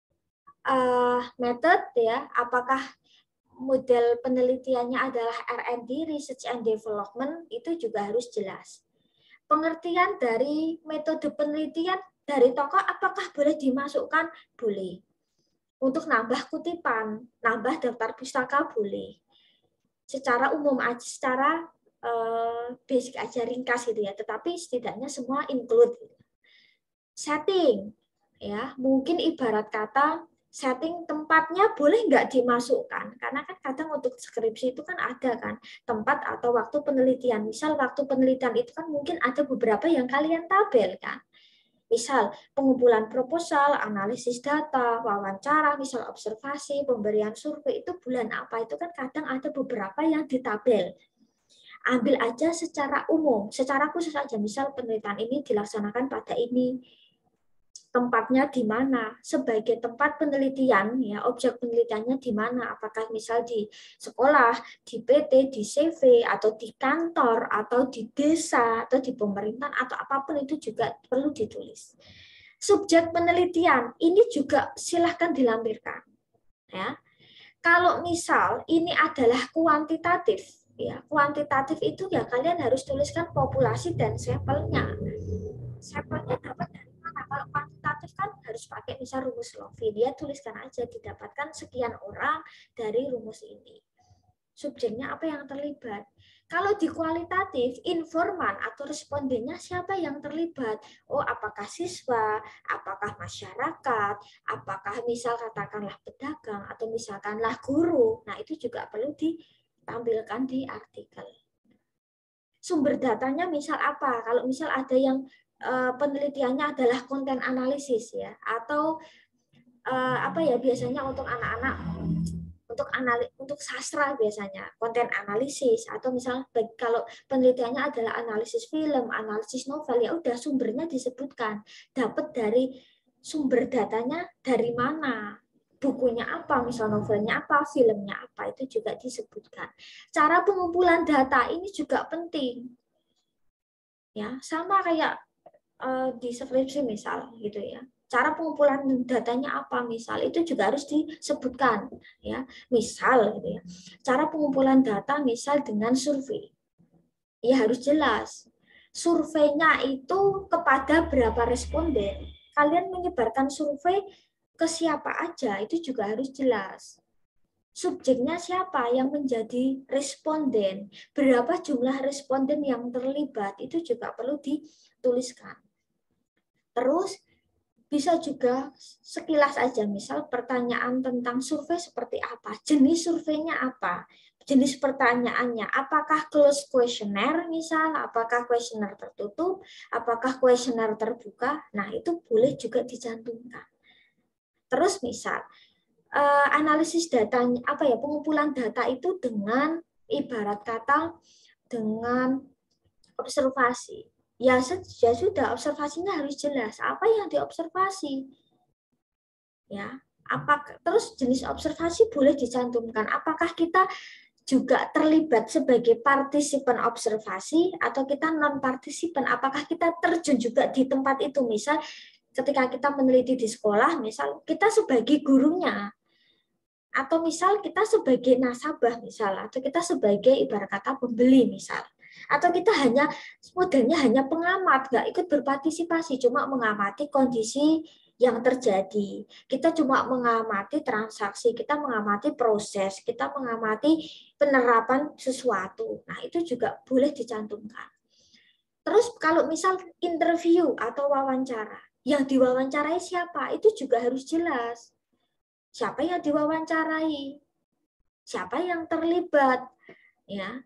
uh, method ya? Apakah model penelitiannya adalah R and D, Research and Development? Itu juga harus jelas. Pengertian dari metode penelitian dari tokoh apakah boleh dimasukkan? Boleh. Untuk nambah kutipan, nambah daftar pustaka boleh. Secara umum aja, secara uh, basic aja ringkas gitu ya. Tetapi setidaknya semua include. Setting, ya mungkin ibarat kata setting tempatnya boleh nggak dimasukkan? Karena kan kadang untuk skripsi itu kan ada kan tempat atau waktu penelitian. Misal waktu penelitian itu kan mungkin ada beberapa yang kalian tabel kan. Misal pengumpulan proposal, analisis data, wawancara, misal observasi, pemberian survei, itu bulan apa, itu kan kadang ada beberapa yang ditabel. Ambil aja secara umum, secara khusus aja, misal penelitian ini dilaksanakan pada ini, tempatnya di mana, sebagai tempat penelitian, ya objek penelitiannya di mana, apakah misal di sekolah, di P T, di C V, atau di kantor, atau di desa, atau di pemerintahan, atau apapun itu juga perlu ditulis. Subjek penelitian ini juga silahkan dilampirkan. Ya, kalau misal ini adalah kuantitatif, ya kuantitatif itu ya kalian harus tuliskan populasi dan sampelnya. Sampelnya dapat dari mana? Kalau kuantitatif kan harus pakai misal rumus Lovi, dia tuliskan aja didapatkan sekian orang dari rumus ini. Subjeknya apa yang terlibat? Kalau di kualitatif, informan atau respondennya siapa yang terlibat? Oh, apakah siswa, apakah masyarakat, apakah misal katakanlah pedagang, atau misalkanlah guru. Nah, itu juga perlu ditampilkan di artikel. Sumber datanya misal apa? Kalau misal ada yang uh, penelitiannya adalah konten analisis ya, atau uh, apa ya biasanya untuk anak-anak untuk analisis, untuk sastra biasanya konten analisis, atau misalnya kalau penelitiannya adalah analisis film, analisis novel, ya udah sumbernya disebutkan, dapat dari sumber datanya dari mana, bukunya apa, misal novelnya apa, filmnya apa, itu juga disebutkan. Cara pengumpulan data ini juga penting, ya sama kayak uh, di skripsi misal gitu ya. Cara pengumpulan datanya apa misal itu juga harus disebutkan ya. Misal gitu ya. Cara pengumpulan data misal dengan survei. Ya harus jelas. Surveinya itu kepada berapa responden. Kalian menyebarkan survei ke siapa aja itu juga harus jelas. Subjeknya siapa yang menjadi responden, berapa jumlah responden yang terlibat, itu juga perlu dituliskan. Terus bisa juga sekilas aja, misal pertanyaan tentang survei seperti apa, jenis surveinya apa, jenis pertanyaannya, apakah closed questionnaire misal, apakah kuesioner tertutup, apakah kuesioner terbuka, nah itu boleh juga dicantumkan. Terus misal, uh, analisis datanya apa ya pengumpulan data itu dengan ibarat kata dengan observasi. Ya, ya sudah observasinya harus jelas apa yang diobservasi. Ya, apa terus jenis observasi boleh dicantumkan. Apakah kita juga terlibat sebagai partisipan observasi atau kita non partisipan? Apakah kita terjun juga di tempat itu? Misal ketika kita meneliti di sekolah, misal kita sebagai gurunya, atau misal kita sebagai nasabah misal, atau kita sebagai ibarat kata pembeli misal, atau kita hanya modelnya hanya pengamat, nggak ikut berpartisipasi, cuma mengamati kondisi yang terjadi. Kita cuma mengamati transaksi, kita mengamati proses, kita mengamati penerapan sesuatu. Nah, itu juga boleh dicantumkan. Terus kalau misal interview atau wawancara, yang diwawancarai siapa? Itu juga harus jelas. Siapa yang diwawancarai? Siapa yang terlibat? Ya.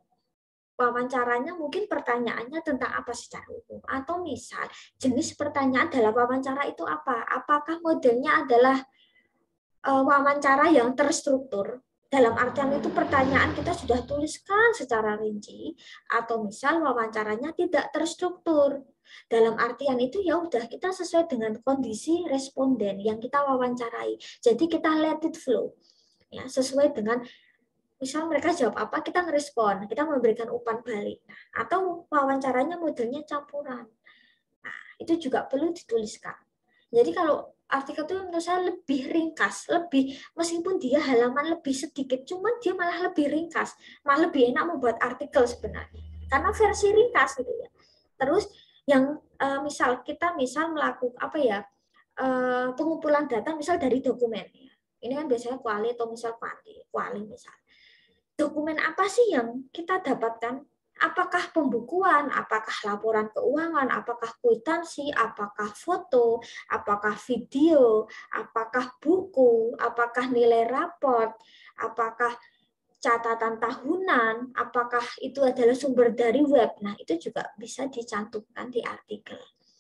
Wawancaranya mungkin pertanyaannya tentang apa secara umum, atau misal jenis pertanyaan dalam wawancara itu apa? Apakah modelnya adalah uh, wawancara yang terstruktur? Dalam artian itu pertanyaan kita sudah tuliskan secara rinci, atau misal wawancaranya tidak terstruktur. Dalam artian itu ya udah kita sesuai dengan kondisi responden yang kita wawancarai. Jadi kita let it flow. Ya, sesuai dengan misal mereka jawab apa, kita ngerespon, kita memberikan umpan balik. Nah, atau wawancaranya modelnya campuran. Nah, itu juga perlu dituliskan. Jadi kalau artikel itu menurut saya lebih ringkas, lebih meskipun dia halaman lebih sedikit, cuman dia malah lebih ringkas, malah lebih enak membuat artikel sebenarnya. Karena versi ringkas gitu ya. Terus yang uh, misal kita misal melakukan apa ya uh, pengumpulan data misal dari dokumen. Ya. Ini kan biasanya kuali atau misal kuanti, kuali misal. Dokumen apa sih yang kita dapatkan? Apakah pembukuan, apakah laporan keuangan, apakah kwitansi, apakah foto, apakah video, apakah buku, apakah nilai raport, apakah catatan tahunan, apakah itu adalah sumber dari web. Nah, itu juga bisa dicantumkan di artikel.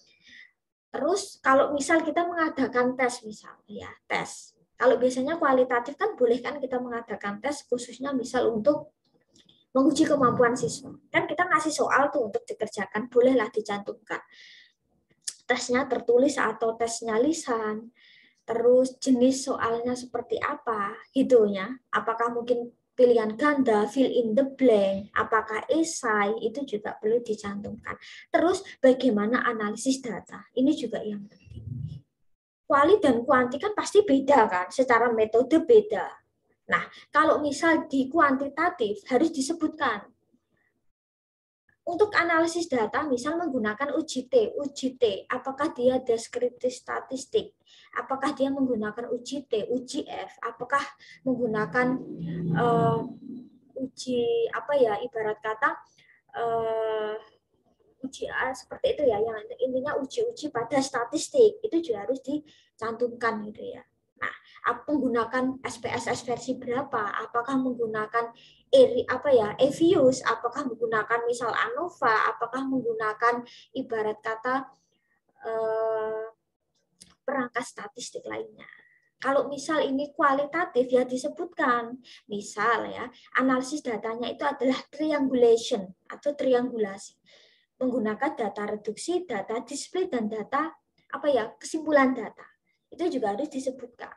Terus kalau misal kita mengadakan tes misalnya, ya, tes. Kalau biasanya kualitatif kan boleh kan kita mengadakan tes khususnya misal untuk menguji kemampuan siswa. Kan kita ngasih soal tuh untuk dikerjakan, bolehlah dicantumkan. Tesnya tertulis atau tesnya lisan, terus jenis soalnya seperti apa, gitu ya. Apakah mungkin pilihan ganda, fill in the blank, apakah esai, itu juga perlu dicantumkan. Terus bagaimana analisis data, ini juga yang penting. Kuali dan kuanti kan pasti beda kan, secara metode beda. Nah, kalau misal di kuantitatif harus disebutkan. Untuk analisis data, misal menggunakan U J T, U J T, apakah dia deskriptif statistik, apakah dia menggunakan U J T, U J F, apakah menggunakan uh, uji apa ya, ibarat kata uh, uji uh, seperti itu ya, yang intinya uji-uji pada statistik itu juga harus dicantumkan gitu ya. Nah, menggunakan S P S S versi berapa? Apakah menggunakan E, apa ya, Evius? Apakah menggunakan misal ANOVA? Apakah menggunakan ibarat kata eh, perangkat statistik lainnya? Kalau misal ini kualitatif ya disebutkan, misal ya analisis datanya itu adalah triangulation atau triangulasi, menggunakan data reduksi, data display dan data apa ya kesimpulan data. Itu juga harus disebutkan.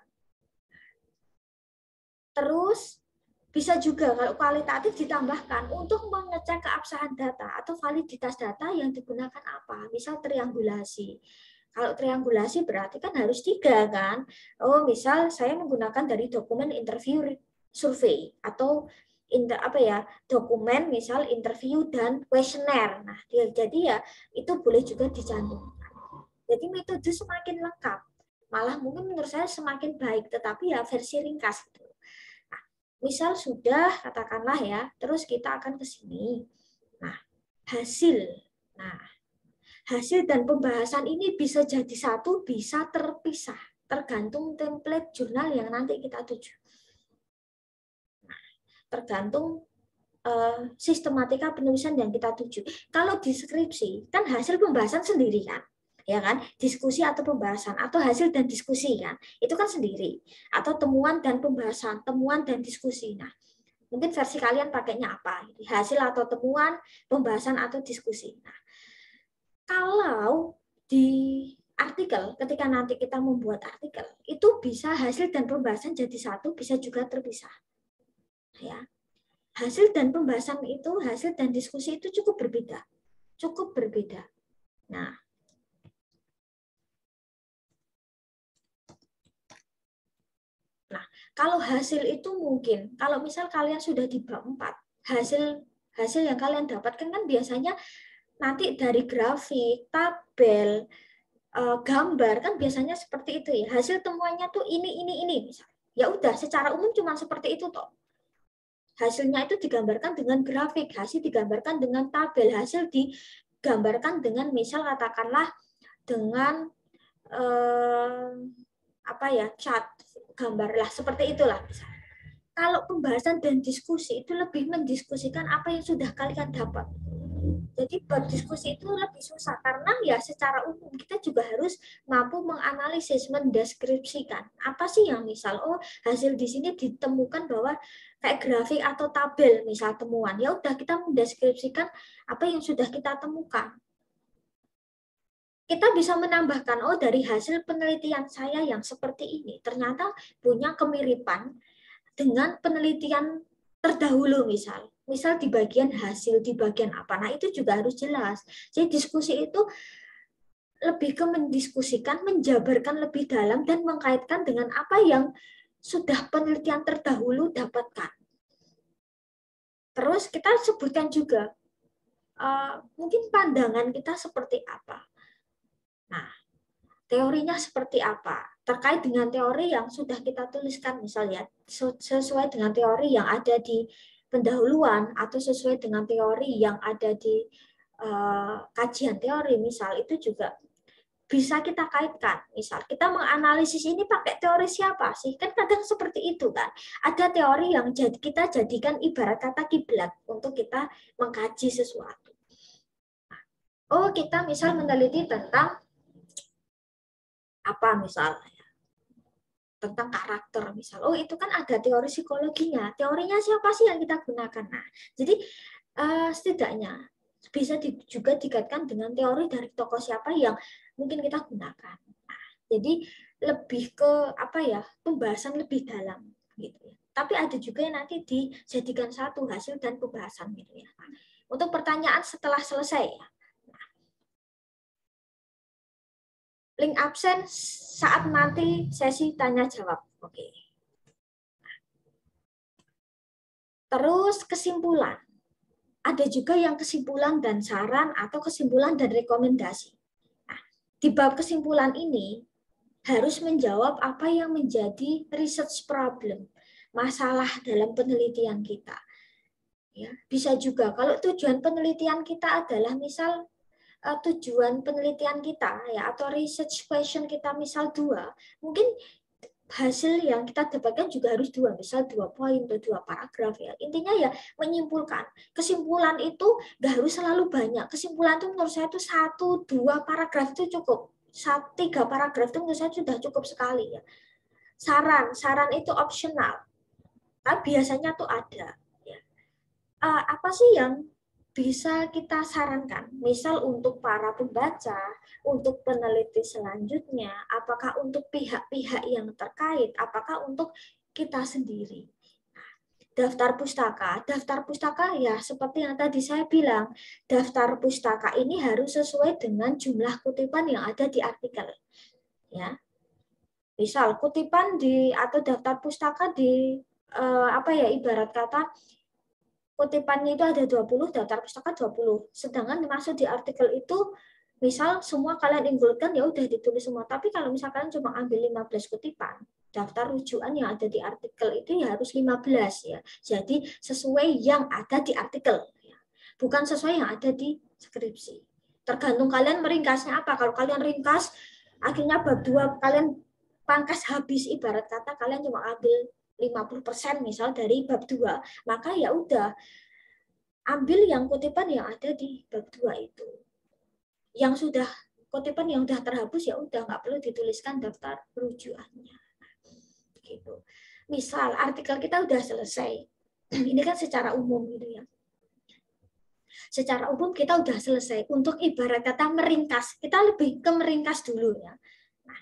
Terus bisa juga kalau kualitatif ditambahkan untuk mengecek keabsahan data atau validitas data yang digunakan apa. Misal triangulasi. Kalau triangulasi berarti kan harus tiga kan. Oh, misal saya menggunakan dari dokumen interview survei atau inter, apa ya dokumen misal interview dan kuesioner. Nah, jadi ya itu boleh juga dicantumkan. Jadi metode semakin lengkap. Malah mungkin menurut saya semakin baik, tetapi ya versi ringkas. Gitu. Misal sudah, katakanlah ya, terus kita akan ke sini. Nah, hasil. Nah, hasil dan pembahasan ini bisa jadi satu, bisa terpisah. Tergantung template jurnal yang nanti kita tuju. Nah, tergantung uh, sistematika penulisan yang kita tuju. Kalau di skripsi, kan hasil pembahasan sendiri kan. ya kan? Diskusi atau pembahasan, atau hasil dan diskusi kan? Itu kan sendiri. Atau temuan dan pembahasan, temuan dan diskusi. Nah, mungkin versi kalian pakainya apa? Hasil atau temuan, pembahasan atau diskusi. Nah, kalau di artikel, ketika nanti kita membuat artikel, itu bisa hasil dan pembahasan jadi satu, bisa juga terpisah. Ya. Hasil dan pembahasan itu, hasil dan diskusi itu cukup berbeda. Cukup berbeda. Nah, nah kalau hasil itu mungkin, kalau misal kalian sudah di bab empat, hasil hasil yang kalian dapatkan kan biasanya nanti dari grafik, tabel, gambar kan biasanya seperti itu ya. Hasil temuannya tuh ini ini ini misalnya. Ya udah, secara umum cuma seperti itu toh. Hasilnya itu digambarkan dengan grafik, hasil digambarkan dengan tabel, hasil digambarkan dengan misal katakanlah dengan eh, apa ya, cat, gambar lah seperti itulah. Kalau pembahasan dan diskusi itu lebih mendiskusikan apa yang sudah kalian dapat. Jadi bab diskusi itu lebih susah karena ya secara umum kita juga harus mampu menganalisis, mendeskripsikan apa sih yang misal oh hasil di sini ditemukan bahwa kayak grafik atau tabel misal temuan, ya udah kita mendeskripsikan apa yang sudah kita temukan. Kita bisa menambahkan oh dari hasil penelitian saya yang seperti ini ternyata punya kemiripan dengan penelitian terdahulu misal. Misal di bagian hasil, di bagian apa. Nah, itu juga harus jelas. Jadi diskusi itu lebih ke mendiskusikan, menjabarkan lebih dalam, dan mengkaitkan dengan apa yang sudah penelitian terdahulu dapatkan. Terus kita sebutkan juga, uh, mungkin pandangan kita seperti apa. Nah, teorinya seperti apa. Terkait dengan teori yang sudah kita tuliskan, misalnya sesuai dengan teori yang ada di pendahuluan atau sesuai dengan teori yang ada di uh, kajian teori, misal itu juga bisa kita kaitkan. Misal kita menganalisis ini pakai teori siapa sih? Kan kadang seperti itu kan. Ada teori yang kita jadikan ibarat kata kiblat untuk kita mengkaji sesuatu. Oh, kita misal meneliti tentang apa misalnya? Tentang karakter misal. Oh, itu kan ada teori psikologinya. Teorinya siapa sih yang kita gunakan? Nah, jadi uh, setidaknya bisa di, juga dikaitkan dengan teori dari tokoh siapa yang mungkin kita gunakan. Nah, jadi lebih ke apa ya? Pembahasan lebih dalam gitu ya. Tapi ada juga yang nanti dijadikan satu hasil dan pembahasan gitu ya. Nah, untuk pertanyaan setelah selesai ya. Link absen saat nanti sesi tanya jawab. Oke. Terus kesimpulan. Ada juga yang kesimpulan dan saran atau kesimpulan dan rekomendasi. Nah, di bab kesimpulan ini harus menjawab apa yang menjadi research problem, masalah dalam penelitian kita. Ya, bisa juga kalau tujuan penelitian kita adalah misal uh, tujuan penelitian kita ya atau research question kita misal dua, mungkin hasil yang kita dapatkan juga harus dua, misal dua poin atau dua paragraf ya. Intinya ya menyimpulkan. Kesimpulan itu nggak harus selalu banyak. Kesimpulan itu menurut saya itu satu, dua paragraf itu cukup. Satu, tiga paragraf itu menurut saya sudah cukup sekali ya. Saran, saran itu optional. Tapi biasanya tuh ada. Ya. Uh, apa sih yang bisa kita sarankan, misal untuk para pembaca, untuk peneliti selanjutnya, apakah untuk pihak-pihak yang terkait, apakah untuk kita sendiri. Daftar pustaka, daftar pustaka ya seperti yang tadi saya bilang, daftar pustaka ini harus sesuai dengan jumlah kutipan yang ada di artikel. Ya, misal kutipan di atau daftar pustaka di eh, apa ya ibarat kata kutipannya itu ada dua puluh, daftar pustaka dua puluh. Sedangkan dimaksud di artikel itu, misal semua kalian include-kan, ya udah ditulis semua. Tapi kalau misalkan cuma ambil lima belas kutipan, daftar rujukan yang ada di artikel itu ya harus lima belas ya. Jadi sesuai yang ada di artikel. Bukan sesuai yang ada di skripsi. Tergantung kalian meringkasnya apa. Kalau kalian ringkas, akhirnya bab dua kalian pangkas habis, ibarat kata kalian cuma ambil lima puluh persen misal dari bab dua, maka ya udah ambil yang kutipan yang ada di bab dua itu. Yang sudah kutipan yang udah terhapus ya udah nggak perlu dituliskan daftar rujukannya. Gitu. Misal artikel kita udah selesai, ini kan secara umum gitu ya. Secara umum kita udah selesai. Untuk ibarat kata meringkas, kita lebih ke meringkas dulu ya. Nah,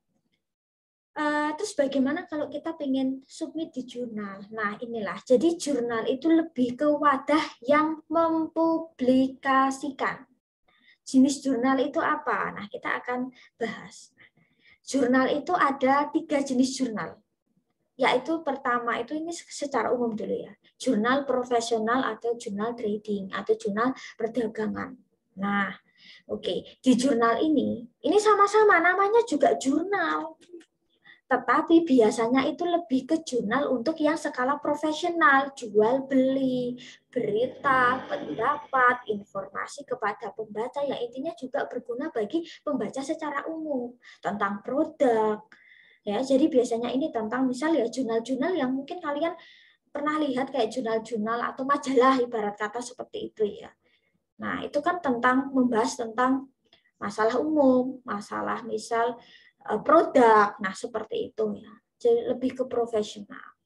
uh, terus bagaimana kalau kita pengen submit di jurnal? Nah inilah, jadi jurnal itu lebih ke wadah yang mempublikasikan. Jenis jurnal itu apa? Nah kita akan bahas. Jurnal itu ada tiga jenis jurnal. Yaitu pertama itu ini secara umum dulu ya. Jurnal profesional atau jurnal trading atau jurnal perdagangan. Nah, oke, okay. Di jurnal ini, ini sama-sama namanya juga jurnal. Tetapi biasanya itu lebih ke jurnal untuk yang skala profesional, jual beli, berita, pendapat, informasi kepada pembaca yang intinya juga berguna bagi pembaca secara umum tentang produk. Ya, jadi biasanya ini tentang misal ya jurnal-jurnal yang mungkin kalian pernah lihat kayak jurnal-jurnal atau majalah ibarat kata seperti itu ya. Nah, itu kan tentang membahas tentang masalah umum, masalah misal produk. Nah, seperti itu ya. Jadi lebih ke profesional.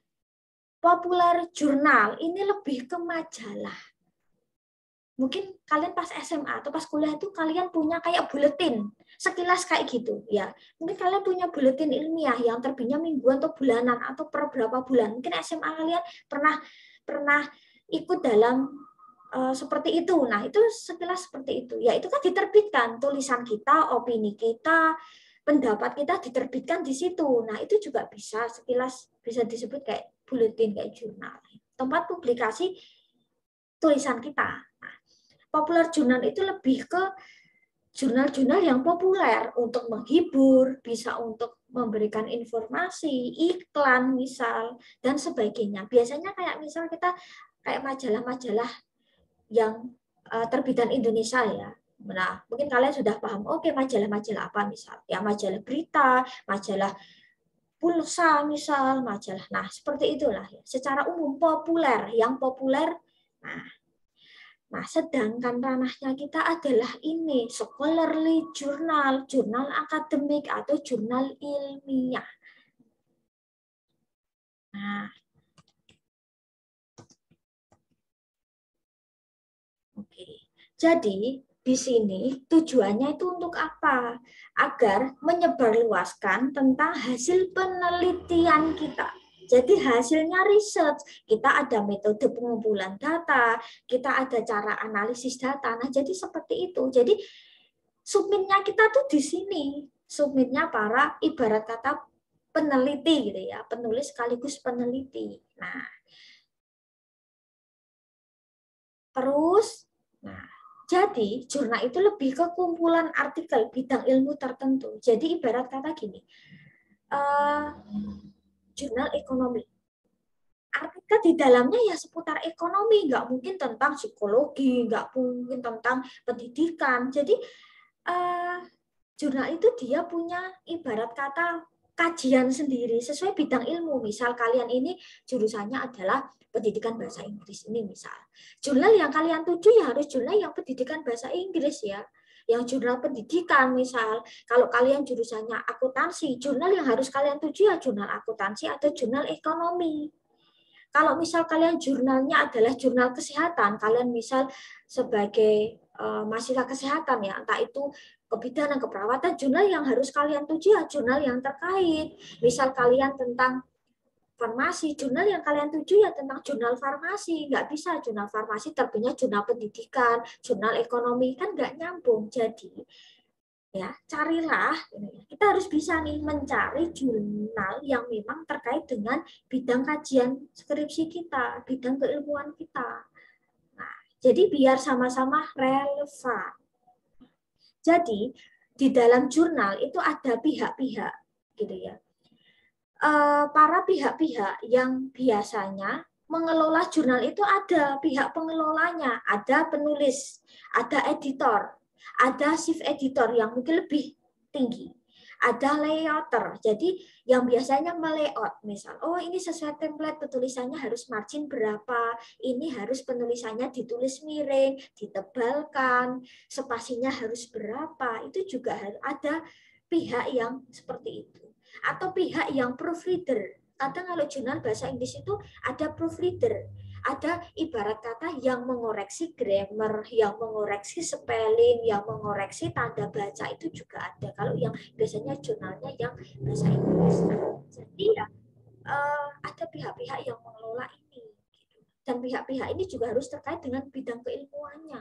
Populer jurnal ini lebih ke majalah. Mungkin kalian pas S M A atau pas kuliah itu kalian punya kayak buletin, sekilas kayak gitu ya. Mungkin kalian punya buletin ilmiah yang terbitnya mingguan atau bulanan atau per berapa bulan. Mungkin S M A kalian pernah pernah ikut dalam uh, seperti itu. Nah, itu sekilas seperti itu. Ya, itu kan diterbitkan tulisan kita, opini kita, pendapat kita diterbitkan di situ. Nah, itu juga bisa sekilas bisa disebut kayak buletin, kayak jurnal. Tempat publikasi tulisan kita. Nah, populer jurnal itu lebih ke jurnal-jurnal yang populer untuk menghibur, bisa untuk memberikan informasi, iklan misal, dan sebagainya. Biasanya kayak misal kita kayak majalah-majalah yang uh, terbitan Indonesia ya. Nah, mungkin kalian sudah paham, oke okay, majalah-majalah apa misal, ya majalah berita, majalah pulsa misal, majalah. Nah, seperti itulah ya. Secara umum populer, yang populer. Nah, nah sedangkan ranahnya kita adalah ini, scholarly journal, jurnal akademik atau jurnal ilmiah. Nah, oke. Jadi di sini tujuannya itu untuk apa? Agar menyebarluaskan tentang hasil penelitian kita. Jadi hasilnya research, kita ada metode pengumpulan data, kita ada cara analisis data. Nah, jadi seperti itu. Jadi submitnya kita tuh di sini. Submitnya para ibarat kata peneliti gitu ya, penulis sekaligus peneliti. Nah, terus, nah jadi, jurnal itu lebih ke kumpulan artikel bidang ilmu tertentu. Jadi, ibarat kata gini, uh, jurnal ekonomi. Artikel di dalamnya ya seputar ekonomi, nggak mungkin tentang psikologi, nggak mungkin tentang pendidikan. Jadi, uh, jurnal itu dia punya ibarat kata kajian sendiri sesuai bidang ilmu. Misal kalian ini jurusannya adalah pendidikan bahasa Inggris ini misal. Jurnal yang kalian tuju ya harus jurnal yang pendidikan bahasa Inggris ya. Yang jurnal pendidikan misal. Kalau kalian jurusannya akuntansi, jurnal yang harus kalian tuju ya jurnal akuntansi atau jurnal ekonomi. Kalau misal kalian jurnalnya adalah jurnal kesehatan, kalian misal sebagai uh, mahasiswa kesehatan ya, entah itu kebidanan, keperawatan, jurnal yang harus kalian tuju ya jurnal yang terkait. Misal kalian tentang farmasi, jurnal yang kalian tuju ya tentang jurnal farmasi. Nggak bisa jurnal farmasi terbitnya jurnal pendidikan, jurnal ekonomi, kan nggak nyambung. Jadi, ya carilah, kita harus bisa nih mencari jurnal yang memang terkait dengan bidang kajian skripsi kita, bidang keilmuan kita. Nah, jadi biar sama-sama relevan. Jadi, di dalam jurnal itu ada pihak-pihak, gitu ya. Para pihak-pihak yang biasanya mengelola jurnal itu ada pihak pengelolanya, ada penulis, ada editor, ada chief editor yang mungkin lebih tinggi, Ada layouter, jadi yang biasanya melayout, misal, oh ini sesuai template penulisannya harus margin berapa, ini harus penulisannya ditulis miring, ditebalkan, spasinya harus berapa, itu juga harus ada pihak yang seperti itu. Atau pihak yang proofreader. Kadang kalau jurnal bahasa Inggris itu ada proofreader. Ada ibarat kata yang mengoreksi grammar, yang mengoreksi spelling, yang mengoreksi tanda baca, itu juga ada. Kalau yang biasanya jurnalnya yang bahasa Inggris. Jadi ya uh, ada pihak-pihak yang mengelola ini. Dan pihak-pihak ini juga harus terkait dengan bidang keilmuannya.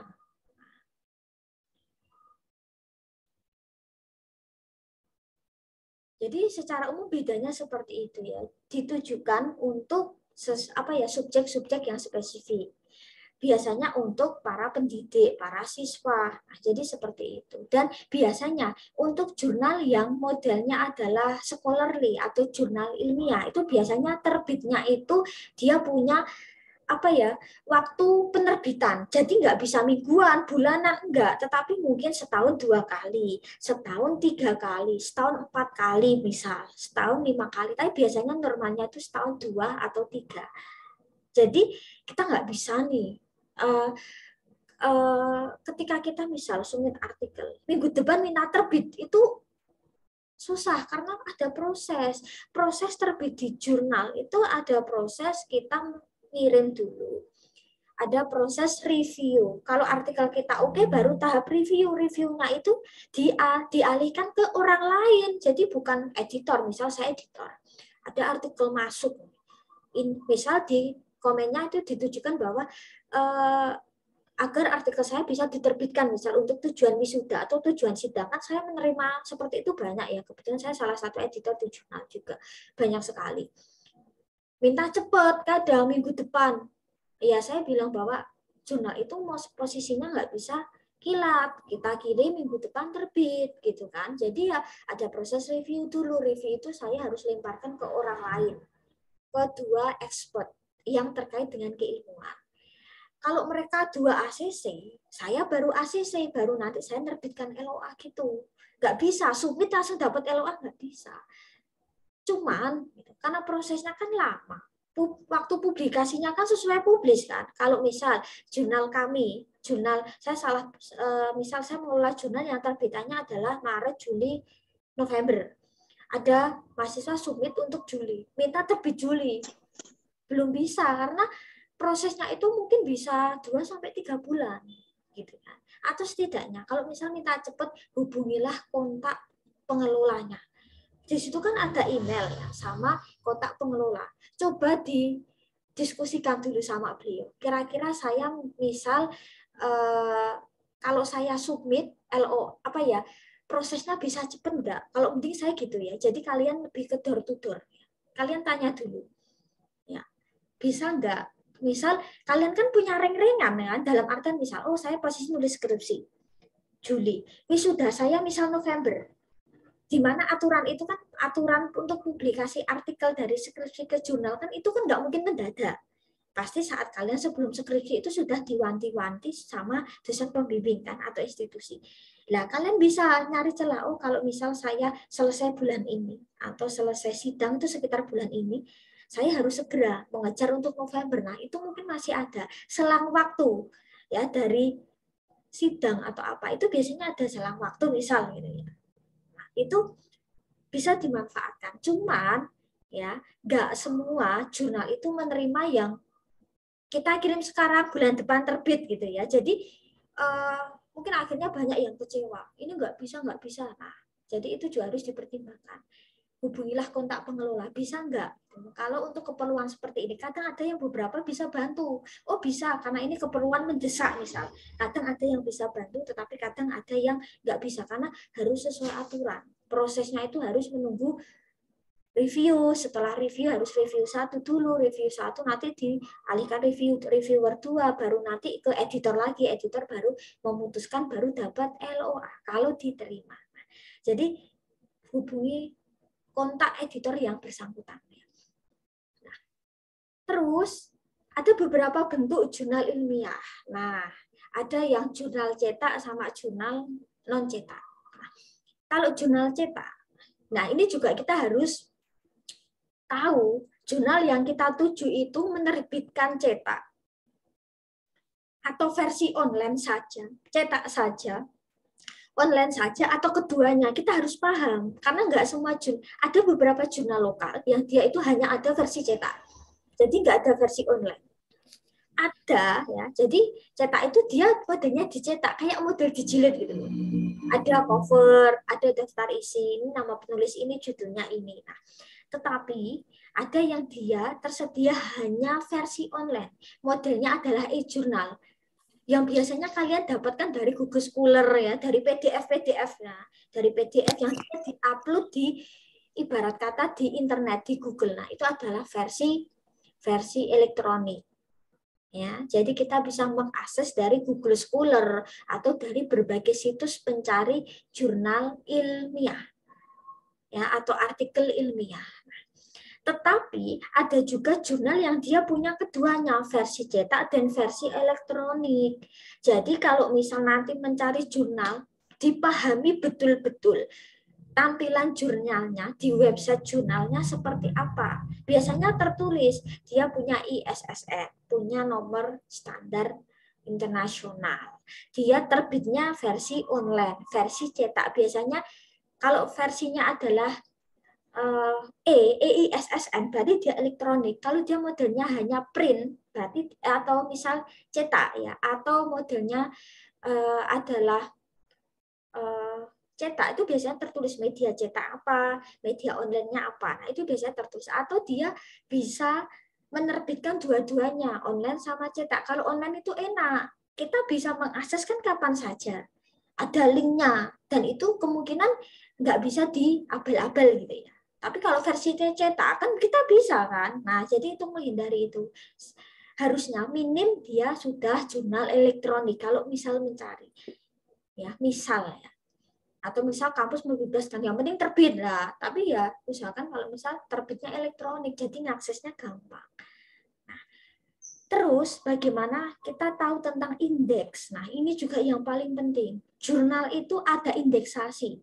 Jadi secara umum bedanya seperti itu ya. Ditujukan untuk ses, apa ya subjek-subjek yang spesifik. Biasanya untuk para pendidik, para siswa. Nah, jadi seperti itu. Dan biasanya untuk jurnal yang modelnya adalah scholarly atau jurnal ilmiah, itu biasanya terbitnya itu dia punya apa ya waktu penerbitan, jadi nggak bisa mingguan, bulanan enggak, tetapi mungkin setahun dua kali, setahun tiga kali, setahun empat kali, misal setahun lima kali, tapi biasanya normalnya itu setahun dua atau tiga. Jadi kita nggak bisa nih uh, uh, ketika kita misal submit artikel minggu depan minta terbit, itu susah karena ada proses proses terbit di jurnal itu ada proses kita ngirim dulu. Ada proses review. Kalau artikel kita oke, okay, baru tahap review. Reviewnya itu di, dialihkan ke orang lain. Jadi bukan editor. Misal saya editor. Ada artikel masuk. In, misal di komennya itu ditujukan bahwa eh, agar artikel saya bisa diterbitkan. Misal untuk tujuan wisuda atau tujuan sidang. Kan saya menerima seperti itu banyak ya. Kebetulan saya salah satu editor di jurnal juga. Banyak sekali. Minta cepat, kadang minggu depan. Ya saya bilang bahwa jurnal itu posisinya nggak bisa kilat, kita kirim minggu depan terbit gitu kan. Jadi ya ada proses review dulu. Review itu saya harus lemparkan ke orang lain, ke dua expert yang terkait dengan keilmuan. Kalau mereka dua A C C, saya baru A C C, baru nanti saya nerbitkan L O A gitu. Nggak bisa, submit langsung dapat L O A, nggak bisa. Cuman karena prosesnya kan lama, waktu publikasinya kan sesuai publis kan. Kalau misal jurnal kami, jurnal saya salah, misal saya mengelola jurnal yang terbitannya adalah Maret, Juli, November. Ada mahasiswa submit untuk Juli, minta terbit Juli. Belum bisa karena prosesnya itu mungkin bisa dua sampai tiga bulan gitu kan. Atau setidaknya kalau misal minta cepat, hubungilah kontak pengelolanya. Di situ kan ada email ya, sama kontak pengelola. Coba didiskusikan dulu sama beliau. Kira-kira saya misal eh, kalau saya submit L O apa ya prosesnya bisa cepet enggak? Kalau mending saya gitu ya. Jadi kalian lebih ke door to door. Kalian tanya dulu, ya bisa enggak? Misal kalian kan punya reng-rengan ya, dalam artian misal, oh saya posisi nulis skripsi Juli, wisuda saya misal November. Di mana aturan itu kan aturan untuk publikasi artikel dari skripsi ke jurnal kan itu kan nggak mungkin mendadak. Pasti saat kalian sebelum skripsi itu sudah diwanti-wanti sama dosen pembimbing kan atau institusi. Nah, kalian bisa nyari celah, oh kalau misal saya selesai bulan ini atau selesai sidang itu sekitar bulan ini, saya harus segera mengejar untuk November. Nah, itu mungkin masih ada selang waktu ya dari sidang atau apa. Itu biasanya ada selang waktu misal gitu ya. Itu bisa dimanfaatkan. Cuman ya nggak semua jurnal itu menerima yang kita kirim sekarang bulan depan terbit gitu ya. Jadi uh, mungkin akhirnya banyak yang kecewa. Ini nggak bisa nggak bisa. Nah, jadi itu juga harus dipertimbangkan. Hubungilah kontak pengelola, bisa nggak? Kalau untuk keperluan seperti ini, kadang ada yang beberapa bisa bantu. Oh bisa, karena ini keperluan mendesak misal. Kadang ada yang bisa bantu, tetapi kadang ada yang nggak bisa karena harus sesuai aturan. Prosesnya itu harus menunggu review. Setelah review harus review satu dulu, review satu nanti dialihkan review reviewer dua, baru nanti ke editor lagi, editor baru memutuskan, baru dapat L O A kalau diterima. Jadi hubungi kontak editor yang bersangkutan. Nah, terus ada beberapa bentuk jurnal ilmiah. Nah, ada yang jurnal cetak sama jurnal non cetak. Nah, kalau jurnal cetak Nah, ini juga kita harus tahu jurnal yang kita tuju itu menerbitkan cetak atau versi online saja, cetak saja, online saja atau keduanya. Kita harus paham karena nggak semua jurnal, ada beberapa jurnal lokal yang dia itu hanya ada versi cetak, jadi nggak ada versi online. Ada ya, jadi cetak itu dia modelnya dicetak kayak model dijilid gitu. Ada cover, ada daftar isi, ini nama penulis ini, judulnya ini. Nah, tetapi ada yang dia tersedia hanya versi online. Modelnya adalah e-journal yang biasanya kalian dapatkan dari Google Scholar ya, dari P D F P D F-nya, dari P D F yang di-upload di ibarat kata di internet di Google. Nah, itu adalah versi versi elektronik. Ya, jadi kita bisa mengakses dari Google Scholar atau dari berbagai situs pencari jurnal ilmiah ya atau artikel ilmiah. Tetapi ada juga jurnal yang dia punya keduanya, versi cetak dan versi elektronik. Jadi kalau misal nanti mencari jurnal, dipahami betul-betul tampilan jurnalnya di website jurnalnya seperti apa. Biasanya tertulis dia punya I S S N, punya nomor standar internasional. Dia terbitnya versi online, versi cetak. Biasanya kalau versinya adalah E, E I S S N berarti dia elektronik. Kalau dia modelnya hanya print, berarti atau misal cetak ya, atau modelnya uh, adalah uh, cetak itu biasanya tertulis media cetak apa, media online-nya apa. Nah, itu biasanya tertulis atau dia bisa menerbitkan dua-duanya, online sama cetak. Kalau online itu enak, kita bisa mengakses kan kapan saja. Ada linknya dan itu kemungkinan nggak bisa diabal-abal gitu ya. Tapi kalau versi cetak kan kita bisa kan. Nah, jadi itu menghindari itu. Harusnya minim dia sudah jurnal elektronik kalau misal mencari. Ya, misal ya. Atau misal kampus membebaskan, yang penting terbit lah. Tapi ya usahakan kalau misal terbitnya elektronik, jadi aksesnya gampang. Nah, terus bagaimana kita tahu tentang indeks? Nah, ini juga yang paling penting. Jurnal itu ada indeksasi.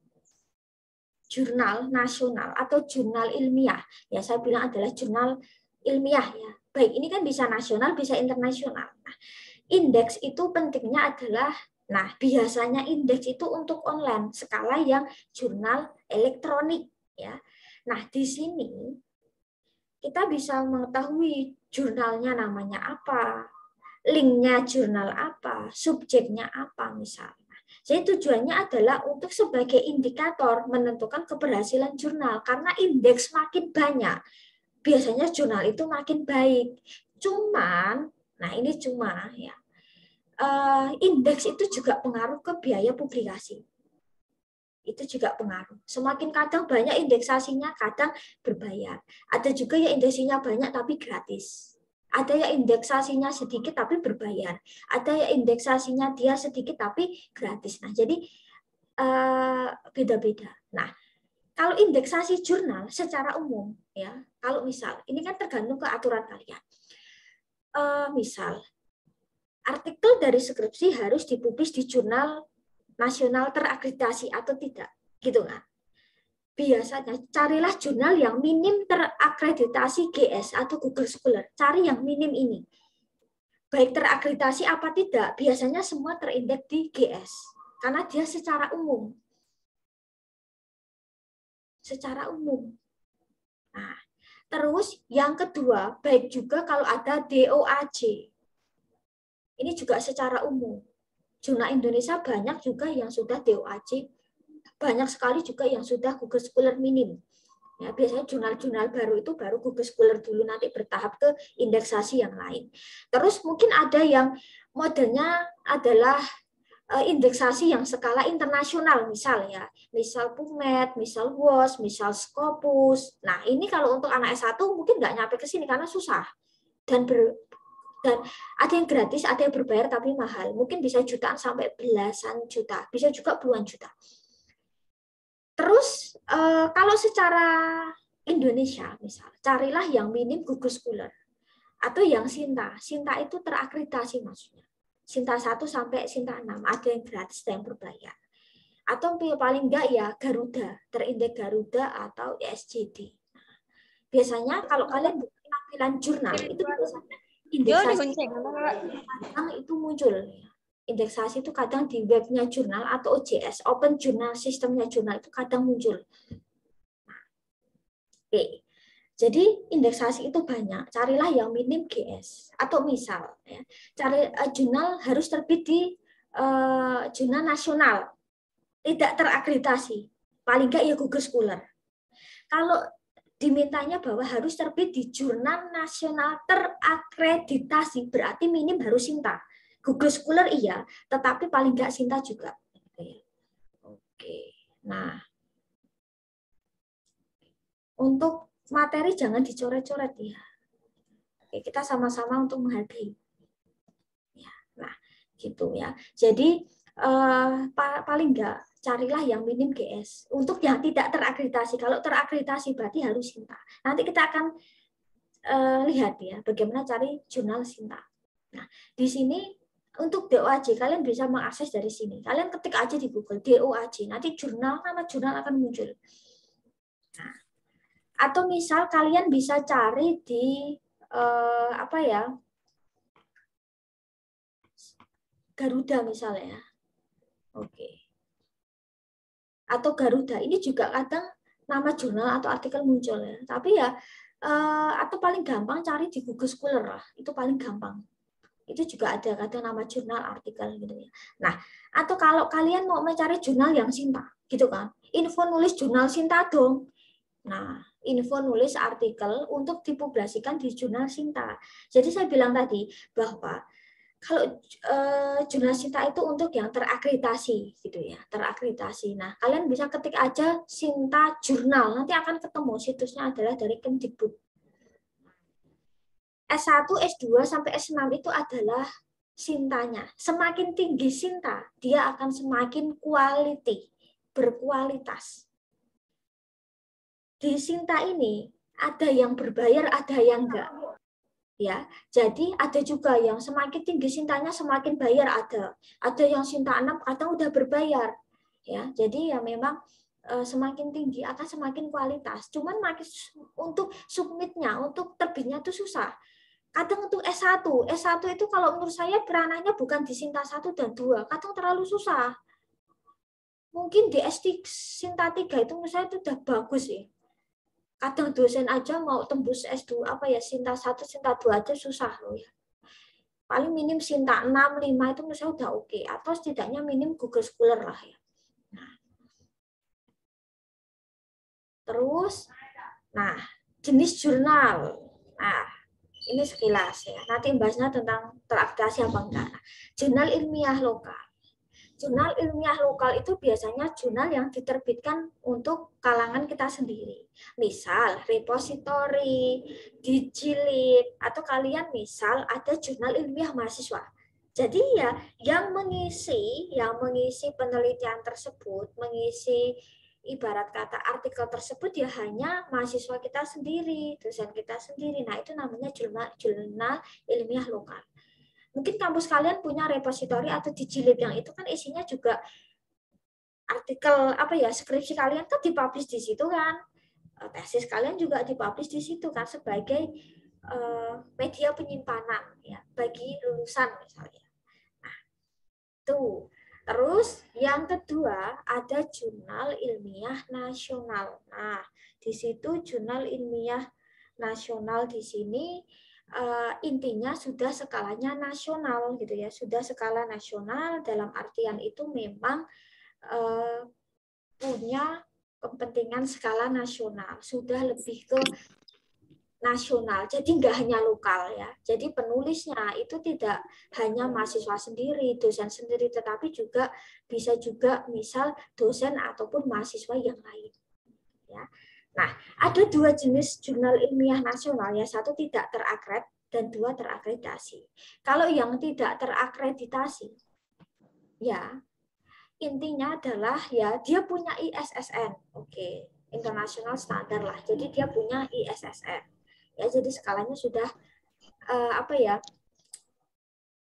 Jurnal nasional atau jurnal ilmiah. Ya, saya bilang adalah jurnal ilmiah ya. Baik, ini kan bisa nasional, bisa internasional. Nah, indeks itu pentingnya adalah, nah biasanya indeks itu untuk online, skala yang jurnal elektronik ya. Nah, di sini kita bisa mengetahui jurnalnya namanya apa, linknya jurnal apa, subjeknya apa misalnya. Jadi tujuannya adalah untuk sebagai indikator menentukan keberhasilan jurnal karena indeks makin banyak, biasanya jurnal itu makin baik. Cuman, nah ini cuma ya, uh, indeks itu juga pengaruh ke biaya publikasi. Itu juga pengaruh. Semakin kadang banyak indeksasinya, kadang berbayar. Ada juga yang indeksasinya banyak tapi gratis. Ada yang indeksasinya sedikit tapi berbayar. Ada yang indeksasinya dia sedikit tapi gratis. Nah, jadi uh, beda-beda. Nah, kalau indeksasi jurnal secara umum, ya, kalau misal ini kan tergantung ke aturan kalian. Uh, misal artikel dari skripsi harus dipublis di jurnal nasional terakreditasi atau tidak, gitu kan? Biasanya carilah jurnal yang minim terakreditasi G S atau Google Scholar. Cari yang minim ini. Baik terakreditasi apa tidak, biasanya semua terindeks di G S. Karena dia secara umum. Secara umum. Nah, terus yang kedua, baik juga kalau ada D O A J. Ini juga secara umum. Jurnal Indonesia banyak juga yang sudah D O A J. Banyak sekali juga yang sudah Google Scholar minim. Ya, biasanya jurnal-jurnal baru itu baru Google Scholar dulu, nanti bertahap ke indeksasi yang lain. Terus mungkin ada yang modelnya adalah indeksasi yang skala internasional, misal ya, misal PubMed, misal W O S, misal Scopus. Nah, ini kalau untuk anak S satu mungkin nggak nyampe ke sini karena susah. Dan ber, dan ada yang gratis, ada yang berbayar tapi mahal. Mungkin bisa jutaan sampai belasan juta, bisa juga puluhan juta. Terus kalau secara Indonesia misal, carilah yang minim Google Scholar atau yang Sinta. Sinta itu terakreditasi maksudnya. Sinta satu sampai Sinta enam, ada yang gratis, ada yang berbayar. Atau paling enggak ya Garuda, terindeks Garuda atau I S J D. Biasanya kalau kalian buka tampilan jurnal itu biasanya indeksasi kadang itu muncul. Indeksasi itu kadang di webnya jurnal atau O J S, Open Journal Sistemnya jurnal itu kadang muncul. Oke. Jadi indeksasi itu banyak. Carilah yang minim G S atau misal ya, cari uh, jurnal harus terbit di uh, jurnal nasional, tidak terakreditasi. Paling nggak ya Google Scholar. Kalau dimintanya bahwa harus terbit di jurnal nasional terakreditasi, berarti minim harus Sinta. Google Scholar iya, tetapi paling nggak Sinta juga. Oke. Nah, untuk materi jangan dicoret-coret ya. Oke, kita sama-sama untuk menghargai. Ya, nah, gitu ya. Jadi eh, paling enggak carilah yang minim G S. Untuk yang tidak terakreditasi. Kalau terakreditasi berarti harus Sinta. Nanti kita akan eh, lihat ya bagaimana cari jurnal Sinta. Nah, di sini untuk D O A J kalian bisa mengakses dari sini. Kalian ketik aja di Google D O A J, nanti jurnal nama jurnal akan muncul. Nah, atau misal kalian bisa cari di eh, apa ya? Garuda misalnya. Oke. Atau Garuda. Ini juga kadang nama jurnal atau artikel muncul ya. Tapi ya eh, atau paling gampang cari di Google Scholar lah. Itu paling gampang. Itu juga ada kadang nama jurnal, artikel gitu ya. Nah, atau kalau kalian mau mencari jurnal yang Sinta, gitu kan. Info nulis jurnal Sinta dong. Nah, info nulis artikel untuk dipublikasikan di jurnal Sinta. Jadi saya bilang tadi bahwa kalau uh, jurnal Sinta itu untuk yang terakreditasi gitu ya, terakreditasi. Nah, kalian bisa ketik aja Sinta Jurnal, nanti akan ketemu situsnya adalah dari Kemdikbud. S satu, S dua sampai S enam itu adalah Sintanya. Semakin tinggi Sinta, dia akan semakin quality, berkualitas. Di Sinta ini ada yang berbayar, ada yang enggak. Ya, jadi ada juga yang semakin tinggi Sintanya semakin bayar ada. Ada yang Sinta enam kadang udah berbayar. Ya, jadi ya memang e, semakin tinggi akan semakin kualitas. Cuman makin untuk submitnya, untuk terbitnya itu susah. Kadang untuk S satu, S satu itu kalau menurut saya berananya bukan di Sinta satu dan dua, kadang terlalu susah. Mungkin di S tiga, Sinta tiga itu menurut saya itu udah bagus sih. Kadang dosen aja mau tembus S dua apa ya Sinta satu, Sinta dua aja susah loh ya. Paling minim Sinta enam, lima itu menurut saya udah oke. Atau setidaknya minim Google Scholar lah ya. Nah. Terus, nah jenis jurnal. Nah, ini sekilas ya. Nanti bahasnya tentang terakreditasi apa enggak. Nah, jurnal ilmiah lokal. Jurnal ilmiah lokal itu biasanya jurnal yang diterbitkan untuk kalangan kita sendiri. Misal repositori, Digilib, atau kalian misal ada jurnal ilmiah mahasiswa. Jadi ya yang mengisi, yang mengisi penelitian tersebut, mengisi ibarat kata artikel tersebut ya hanya mahasiswa kita sendiri, dosen kita sendiri. Nah, itu namanya jurnal, jurnal ilmiah lokal. Mungkin kampus kalian punya repositori atau Digilib yang itu kan isinya juga artikel apa ya, skripsi kalian kan dipublish di situ kan. Tesis kalian juga dipublish di situ kan sebagai uh, media penyimpanan ya bagi lulusan misalnya. Nah, itu. Terus yang kedua ada jurnal ilmiah nasional. Nah, di situ jurnal ilmiah nasional di sini uh, intinya sudah skalanya nasional gitu ya, sudah skala nasional dalam artian itu memang uh, punya kepentingan skala nasional, sudah lebih ke nasional, jadi nggak hanya lokal ya. Jadi penulisnya itu tidak hanya mahasiswa sendiri, dosen sendiri, tetapi juga bisa juga misal dosen ataupun mahasiswa yang lain. Ya. Nah, ada dua jenis jurnal ilmiah nasional ya, satu tidak terakreditasi dan dua terakreditasi. Kalau yang tidak terakreditasi, ya intinya adalah ya dia punya I S S N, oke, internasional standar lah. Jadi dia punya I S S N. Ya, jadi skalanya sudah uh, apa ya?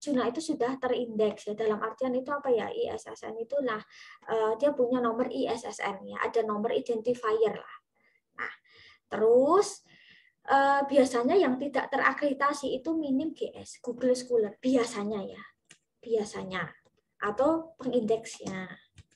jurnal itu sudah terindeks ya. Dalam artian itu apa ya? I S S N itu lah uh, dia punya nomor I S S N ya, ada nomor identifier lah. Nah, terus uh, biasanya yang tidak terakreditasi itu minim G S, Google Scholar biasanya ya. Biasanya atau pengindeksnya.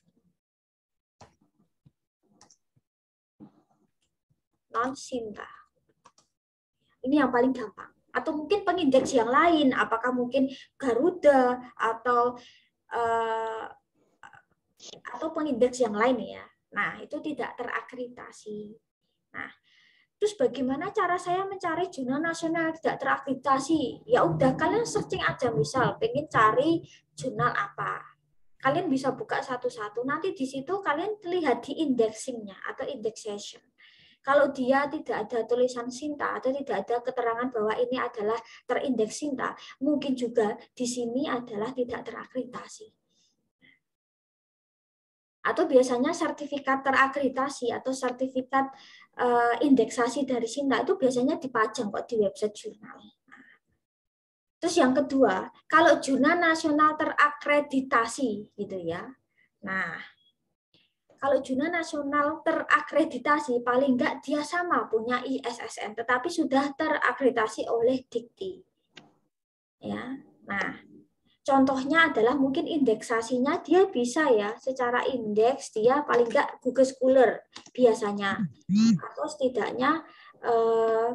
Non-Sinta. Ini yang paling gampang. Atau mungkin pengindeks yang lain, apakah mungkin Garuda atau uh, atau pengindeks yang lain ya. Nah, itu tidak terakreditasi. Nah, terus bagaimana cara saya mencari jurnal nasional tidak terakreditasi? Ya udah, kalian searching aja, misal pengen cari jurnal apa. Kalian bisa buka satu-satu, nanti di situ kalian lihat di indexingnya atau indexation. Kalau dia tidak ada tulisan Sinta atau tidak ada keterangan bahwa ini adalah terindeks Sinta, mungkin juga di sini adalah tidak terakreditasi. Atau biasanya sertifikat terakreditasi atau sertifikat uh, indeksasi dari Sinta itu biasanya dipajang kok di website jurnal. Terus yang kedua, kalau jurnal nasional terakreditasi gitu ya. Nah, kalau jurnal nasional terakreditasi, paling enggak dia sama punya I S S N, tetapi sudah terakreditasi oleh Dikti. Ya, nah contohnya adalah mungkin indeksasinya dia bisa ya, secara indeks dia paling enggak Google Scholar biasanya, atau setidaknya eh,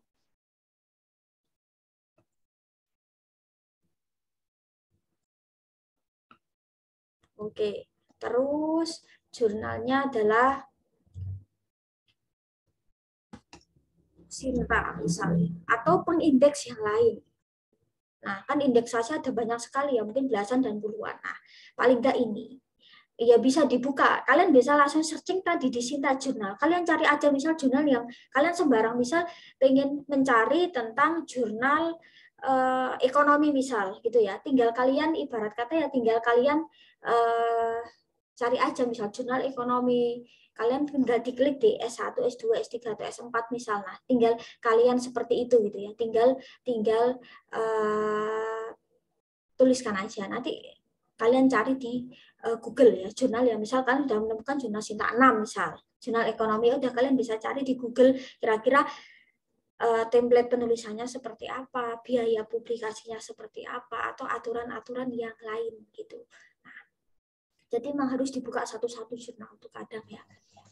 oke, okay. Terus jurnalnya adalah Sinta misalnya, atau pengindeks yang lain. Nah, kan indeksasi ada banyak sekali ya, mungkin belasan dan puluhan. Nah, paling enggak ini. Ya bisa dibuka. Kalian bisa langsung searching tadi di Sinta Jurnal. Kalian cari aja misal jurnal yang kalian sembarang misal pengen mencari tentang jurnal eh, ekonomi misal gitu ya. Tinggal kalian ibarat kata ya tinggal kalian eh, cari aja misal jurnal ekonomi. Kalian tinggal diklik di S satu, S dua, S tiga atau S empat misalnya. Tinggal kalian seperti itu gitu ya. Tinggal tinggal uh, tuliskan aja. Nanti kalian cari di uh, Google ya, jurnal ya. Misal kalian sudah menemukan jurnal Sinta enam misal. Jurnal ekonomi udah kalian bisa cari di Google kira-kira uh, template penulisannya seperti apa, biaya publikasinya seperti apa, atau aturan-aturan yang lain gitu. Nah, jadi memang harus dibuka satu-satu jurnal untuk kadang ya.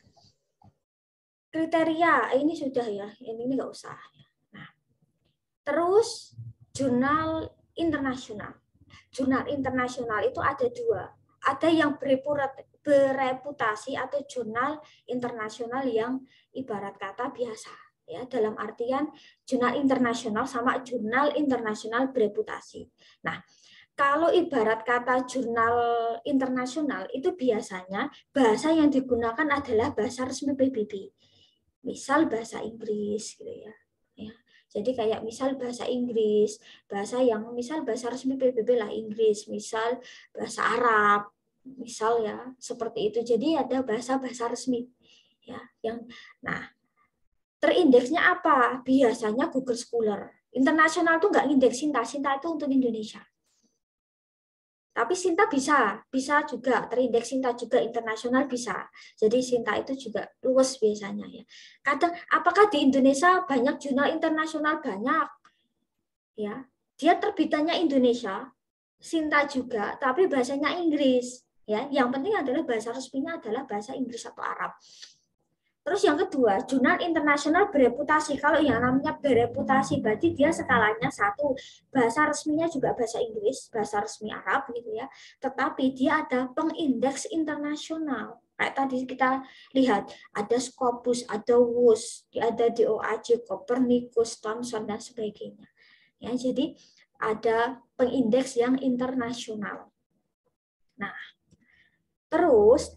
Kriteria ini sudah ya, ini nggak usah. Nah, terus jurnal internasional. Jurnal internasional itu ada dua. Ada yang bereputasi atau jurnal internasional yang ibarat kata biasa. Ya, dalam artian jurnal internasional sama jurnal internasional bereputasi. Nah, kalau ibarat kata jurnal internasional itu biasanya bahasa yang digunakan adalah bahasa resmi P B B. Misal bahasa Inggris gitu ya. Ya. Jadi kayak misal bahasa Inggris, bahasa yang misal bahasa resmi P B B lah Inggris, misal bahasa Arab, misal ya seperti itu. Jadi ada bahasa-bahasa resmi ya yang nah terindeksnya apa? Biasanya Google Scholar. Internasional tuh nggak indeks Sinta, Sinta itu untuk Indonesia. Tapi Sinta bisa, bisa juga terindeks Sinta juga internasional bisa. Jadi Sinta itu juga luas biasanya ya. Kadang apakah di Indonesia banyak jurnal internasional? Banyak. Ya. Dia terbitannya Indonesia, Sinta juga, tapi bahasanya Inggris. Ya, yang penting adalah bahasa resminya adalah bahasa Inggris atau Arab. Terus yang kedua, jurnal internasional bereputasi. Kalau yang namanya bereputasi, berarti dia skalanya satu, bahasa resminya juga bahasa Inggris, bahasa resmi Arab gitu ya. Tetapi dia ada pengindeks internasional. Kayak tadi kita lihat, ada Scopus, ada W U S, ada D O A J, Copernicus, Thomson, dan sebagainya. Ya, jadi ada pengindeks yang internasional. Nah, terus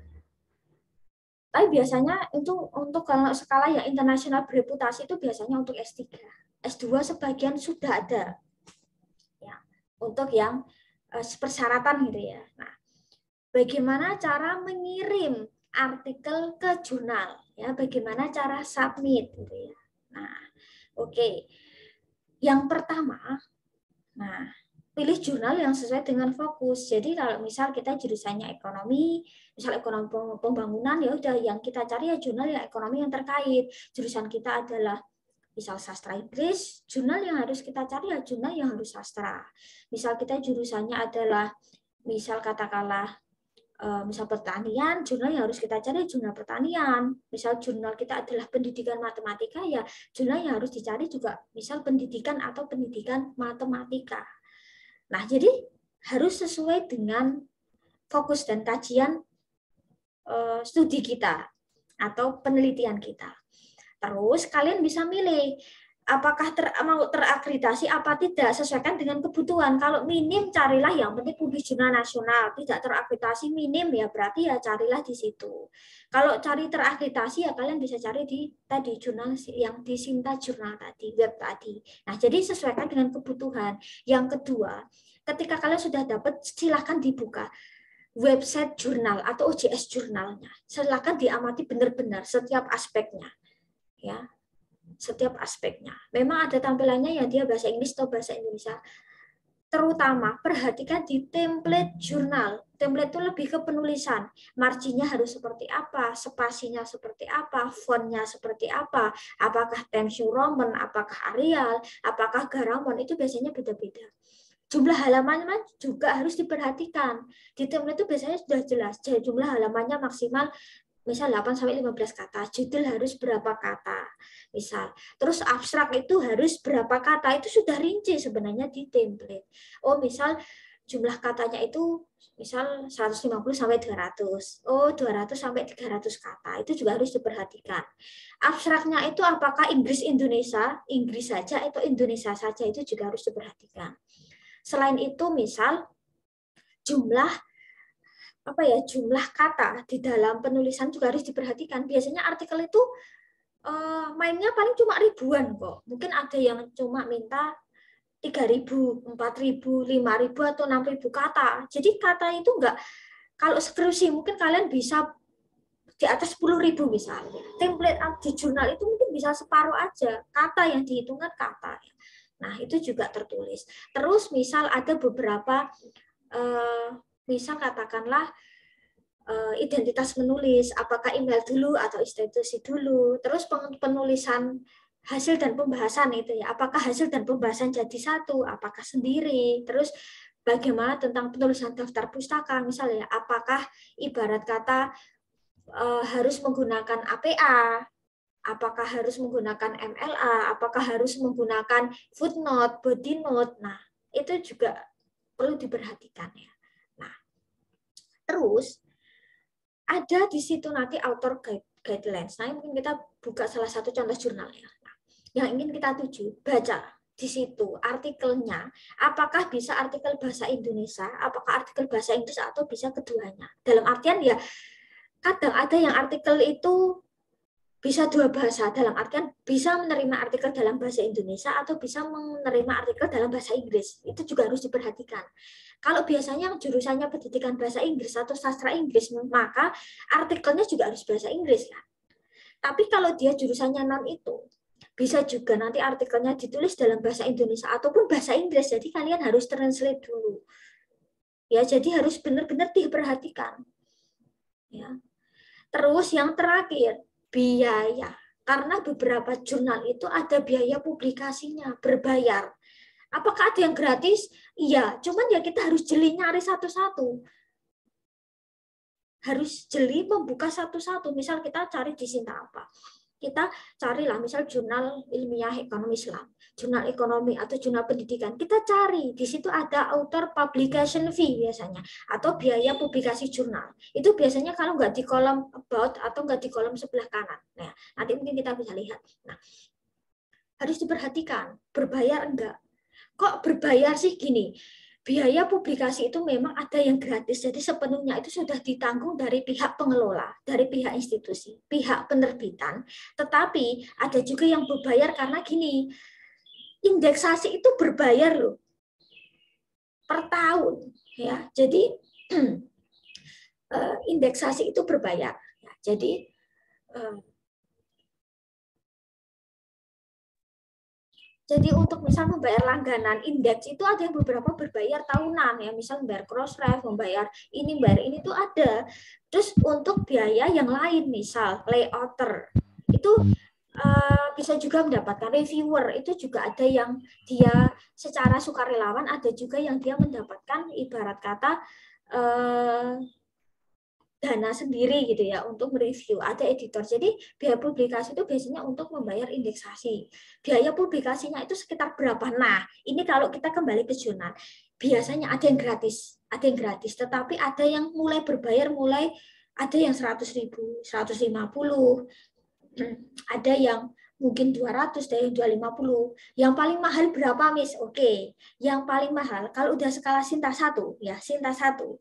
tapi biasanya itu untuk kalau skala yang internasional bereputasi itu biasanya untuk S tiga. S dua sebagian sudah ada. Ya, untuk yang uh, persyaratan gitu ya. Nah, bagaimana cara mengirim artikel ke jurnal? Ya, bagaimana cara submit gitu ya. Nah, oke. Okay. Yang pertama, nah, pilih jurnal yang sesuai dengan fokus. Jadi kalau misal kita jurusannya ekonomi, misal ekonomi pembangunan, ya udah yang kita cari ya jurnal yang ekonomi yang terkait. Jurusan kita adalah misal sastra Inggris, jurnal yang harus kita cari ya jurnal yang harus sastra. Misal kita jurusannya adalah misal katakanlah misal pertanian, jurnal yang harus kita cari jurnal pertanian. Misal jurnal kita adalah pendidikan matematika, ya jurnal yang harus dicari juga misal pendidikan atau pendidikan matematika. Nah, jadi harus sesuai dengan fokus dan kajian uh, studi kita atau penelitian kita. Terus kalian bisa milih apakah ter, mau terakreditasi apa tidak, sesuaikan dengan kebutuhan. Kalau minim carilah yang penting publis jurnal nasional, tidak terakreditasi minim ya berarti ya carilah di situ. Kalau cari terakreditasi ya kalian bisa cari di tadi jurnal yang di Sinta Jurnal tadi, web tadi. Nah, jadi sesuaikan dengan kebutuhan. Yang kedua, ketika kalian sudah dapat silakan dibuka website jurnal atau O J S jurnalnya. Silakan diamati benar-benar setiap aspeknya. Ya, setiap aspeknya. Memang ada tampilannya ya dia bahasa Inggris atau bahasa Indonesia. Terutama perhatikan di template jurnal. Template itu lebih ke penulisan. Marginnya harus seperti apa, spasinya seperti apa, fontnya seperti apa, apakah Times New Roman, apakah Arial, apakah Garamond, itu biasanya beda-beda. Jumlah halamannya juga harus diperhatikan. Di template itu biasanya sudah jelas, jumlah halamannya maksimal misal delapan sampai lima belas kata, judul harus berapa kata, misal. Terus abstrak itu harus berapa kata, itu sudah rinci sebenarnya di template. Oh, misal jumlah katanya itu misal seratus lima puluh sampai dua ratus. Oh, dua ratus sampai tiga ratus kata. Itu juga harus diperhatikan. Abstraknya itu apakah Inggris Indonesia, Inggris saja atau Indonesia saja, itu juga harus diperhatikan. Selain itu, misal jumlah apa ya jumlah kata di dalam penulisan juga harus diperhatikan. Biasanya artikel itu uh, mainnya paling cuma ribuan kok. Mungkin ada yang cuma minta tiga ribu, empat ribu, lima ribu atau enam ribu kata. Jadi kata itu enggak, kalau skripsi mungkin kalian bisa di atas sepuluh ribu misalnya. Template di jurnal itu mungkin bisa separuh aja. Kata yang dihitungkan kata. Nah, itu juga tertulis. Terus misal ada beberapa uh, misal katakanlah identitas menulis, apakah email dulu atau institusi dulu, terus penulisan hasil dan pembahasan itu ya, apakah hasil dan pembahasan jadi satu, apakah sendiri, terus bagaimana tentang penulisan daftar pustaka, misalnya apakah ibarat kata uh, harus menggunakan A P A, apakah harus menggunakan M L A, apakah harus menggunakan footnote, body note, nah itu juga perlu diperhatikan ya. Nah, terus ada di situ nanti author guidelines. Nah, mungkin kita buka salah satu contoh jurnalnya. Nah, yang ingin kita tuju, baca di situ artikelnya, apakah bisa artikel bahasa Indonesia, apakah artikel bahasa Inggris atau bisa keduanya. Dalam artian ya, kadang ada yang artikel itu bisa dua bahasa, dalam artian bisa menerima artikel dalam bahasa Indonesia atau bisa menerima artikel dalam bahasa Inggris. Itu juga harus diperhatikan. Kalau biasanya jurusannya pendidikan bahasa Inggris atau sastra Inggris, maka artikelnya juga harus bahasa Inggris kan. Tapi kalau dia jurusannya non itu, bisa juga nanti artikelnya ditulis dalam bahasa Indonesia ataupun bahasa Inggris. Jadi kalian harus translate dulu. Ya, jadi harus benar-benar diperhatikan. Ya. Terus yang terakhir, biaya. Karena beberapa jurnal itu ada biaya publikasinya, berbayar. Apakah ada yang gratis? Iya, cuman ya kita harus jeli nyari satu-satu. Harus jeli membuka satu-satu. Misal kita cari di Sinta apa? Kita carilah misal jurnal ilmiah ekonomi Islam, jurnal ekonomi atau jurnal pendidikan. Kita cari, di situ ada author publication fee biasanya, atau biaya publikasi jurnal. Itu biasanya kalau nggak di kolom about atau nggak di kolom sebelah kanan. Nah, nanti mungkin kita bisa lihat. Nah, harus diperhatikan, berbayar enggak? Kok berbayar sih gini? Biaya publikasi itu memang ada yang gratis, jadi sepenuhnya itu sudah ditanggung dari pihak pengelola, dari pihak institusi, pihak penerbitan. Tetapi ada juga yang berbayar karena gini, indeksasi itu berbayar loh per tahun, ya. Jadi indeksasi itu berbayar. Jadi Jadi untuk misal membayar langganan indeks itu ada yang beberapa berbayar tahunan ya, misal membayar crossref, membayar ini, membayar ini itu ada. Terus untuk biaya yang lain misal layouter itu uh, bisa juga mendapatkan reviewer, itu juga ada yang dia secara sukarelawan, ada juga yang dia mendapatkan ibarat kata uh, dana sendiri gitu ya untuk mereview, ada editor. Jadi biaya publikasi itu biasanya untuk membayar indeksasi. Biaya publikasinya itu sekitar berapa? Nah, ini kalau kita kembali ke jurnal, biasanya ada yang gratis, ada yang gratis, tetapi ada yang mulai berbayar, mulai ada yang seratus ribu, seratus lima puluh, ada yang mungkin dua ratus, ada yang dua ratus lima puluh. Yang paling mahal berapa, Miss? Oke, yang paling mahal kalau udah skala Sinta satu ya, Sinta satu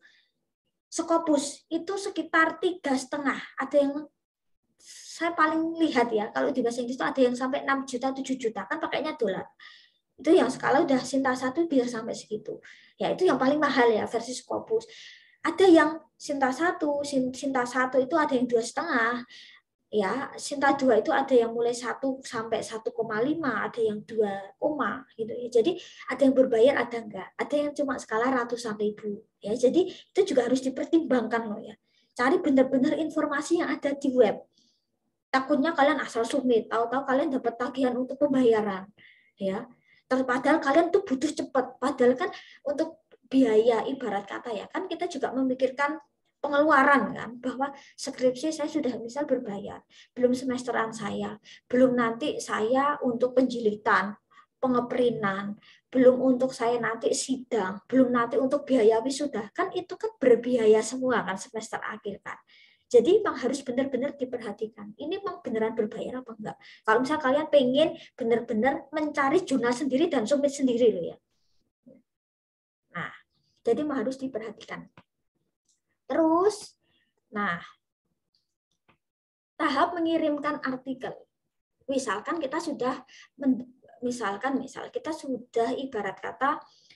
Scopus itu sekitar tiga setengah. Ada yang saya paling lihat ya, kalau di bahasa Inggris itu ada yang sampai enam juta, tujuh juta, kan pakainya dolar. Itu yang skala udah Sinta satu bisa sampai segitu. Ya itu yang paling mahal ya versi Scopus. Ada yang Sinta satu, Sinta satu itu ada yang dua setengah. Ya, Sinta dua itu ada yang mulai satu sampai satu koma lima, ada yang dua koma gitu ya. Jadi ada yang berbayar, ada enggak. Ada yang cuma skala ratusan ribu ya. Jadi itu juga harus dipertimbangkan loh ya. Cari benar-benar informasi yang ada di web. Takutnya kalian asal submit, tahu-tahu kalian dapat tagihan untuk pembayaran ya. Padahal kalian tuh butuh cepat. Padahal kan untuk biaya ibarat kata ya, kan kita juga memikirkan pengeluaran kan, bahwa skripsi saya sudah misal berbayar, belum semesteran saya, belum nanti saya untuk penjilitan, pengeprintan, belum untuk saya nanti sidang, belum nanti untuk biaya wisuda, kan itu kan berbiaya semua kan semester akhir kan. Jadi memang harus benar-benar diperhatikan. Ini memang beneran berbayar apa enggak? Kalau misalnya kalian pengen benar-benar mencari jurnal sendiri dan submit sendiri loh ya. Nah, jadi memang harus diperhatikan. Terus, nah, tahap mengirimkan artikel. Misalkan kita sudah, misalkan misal kita sudah ibarat kata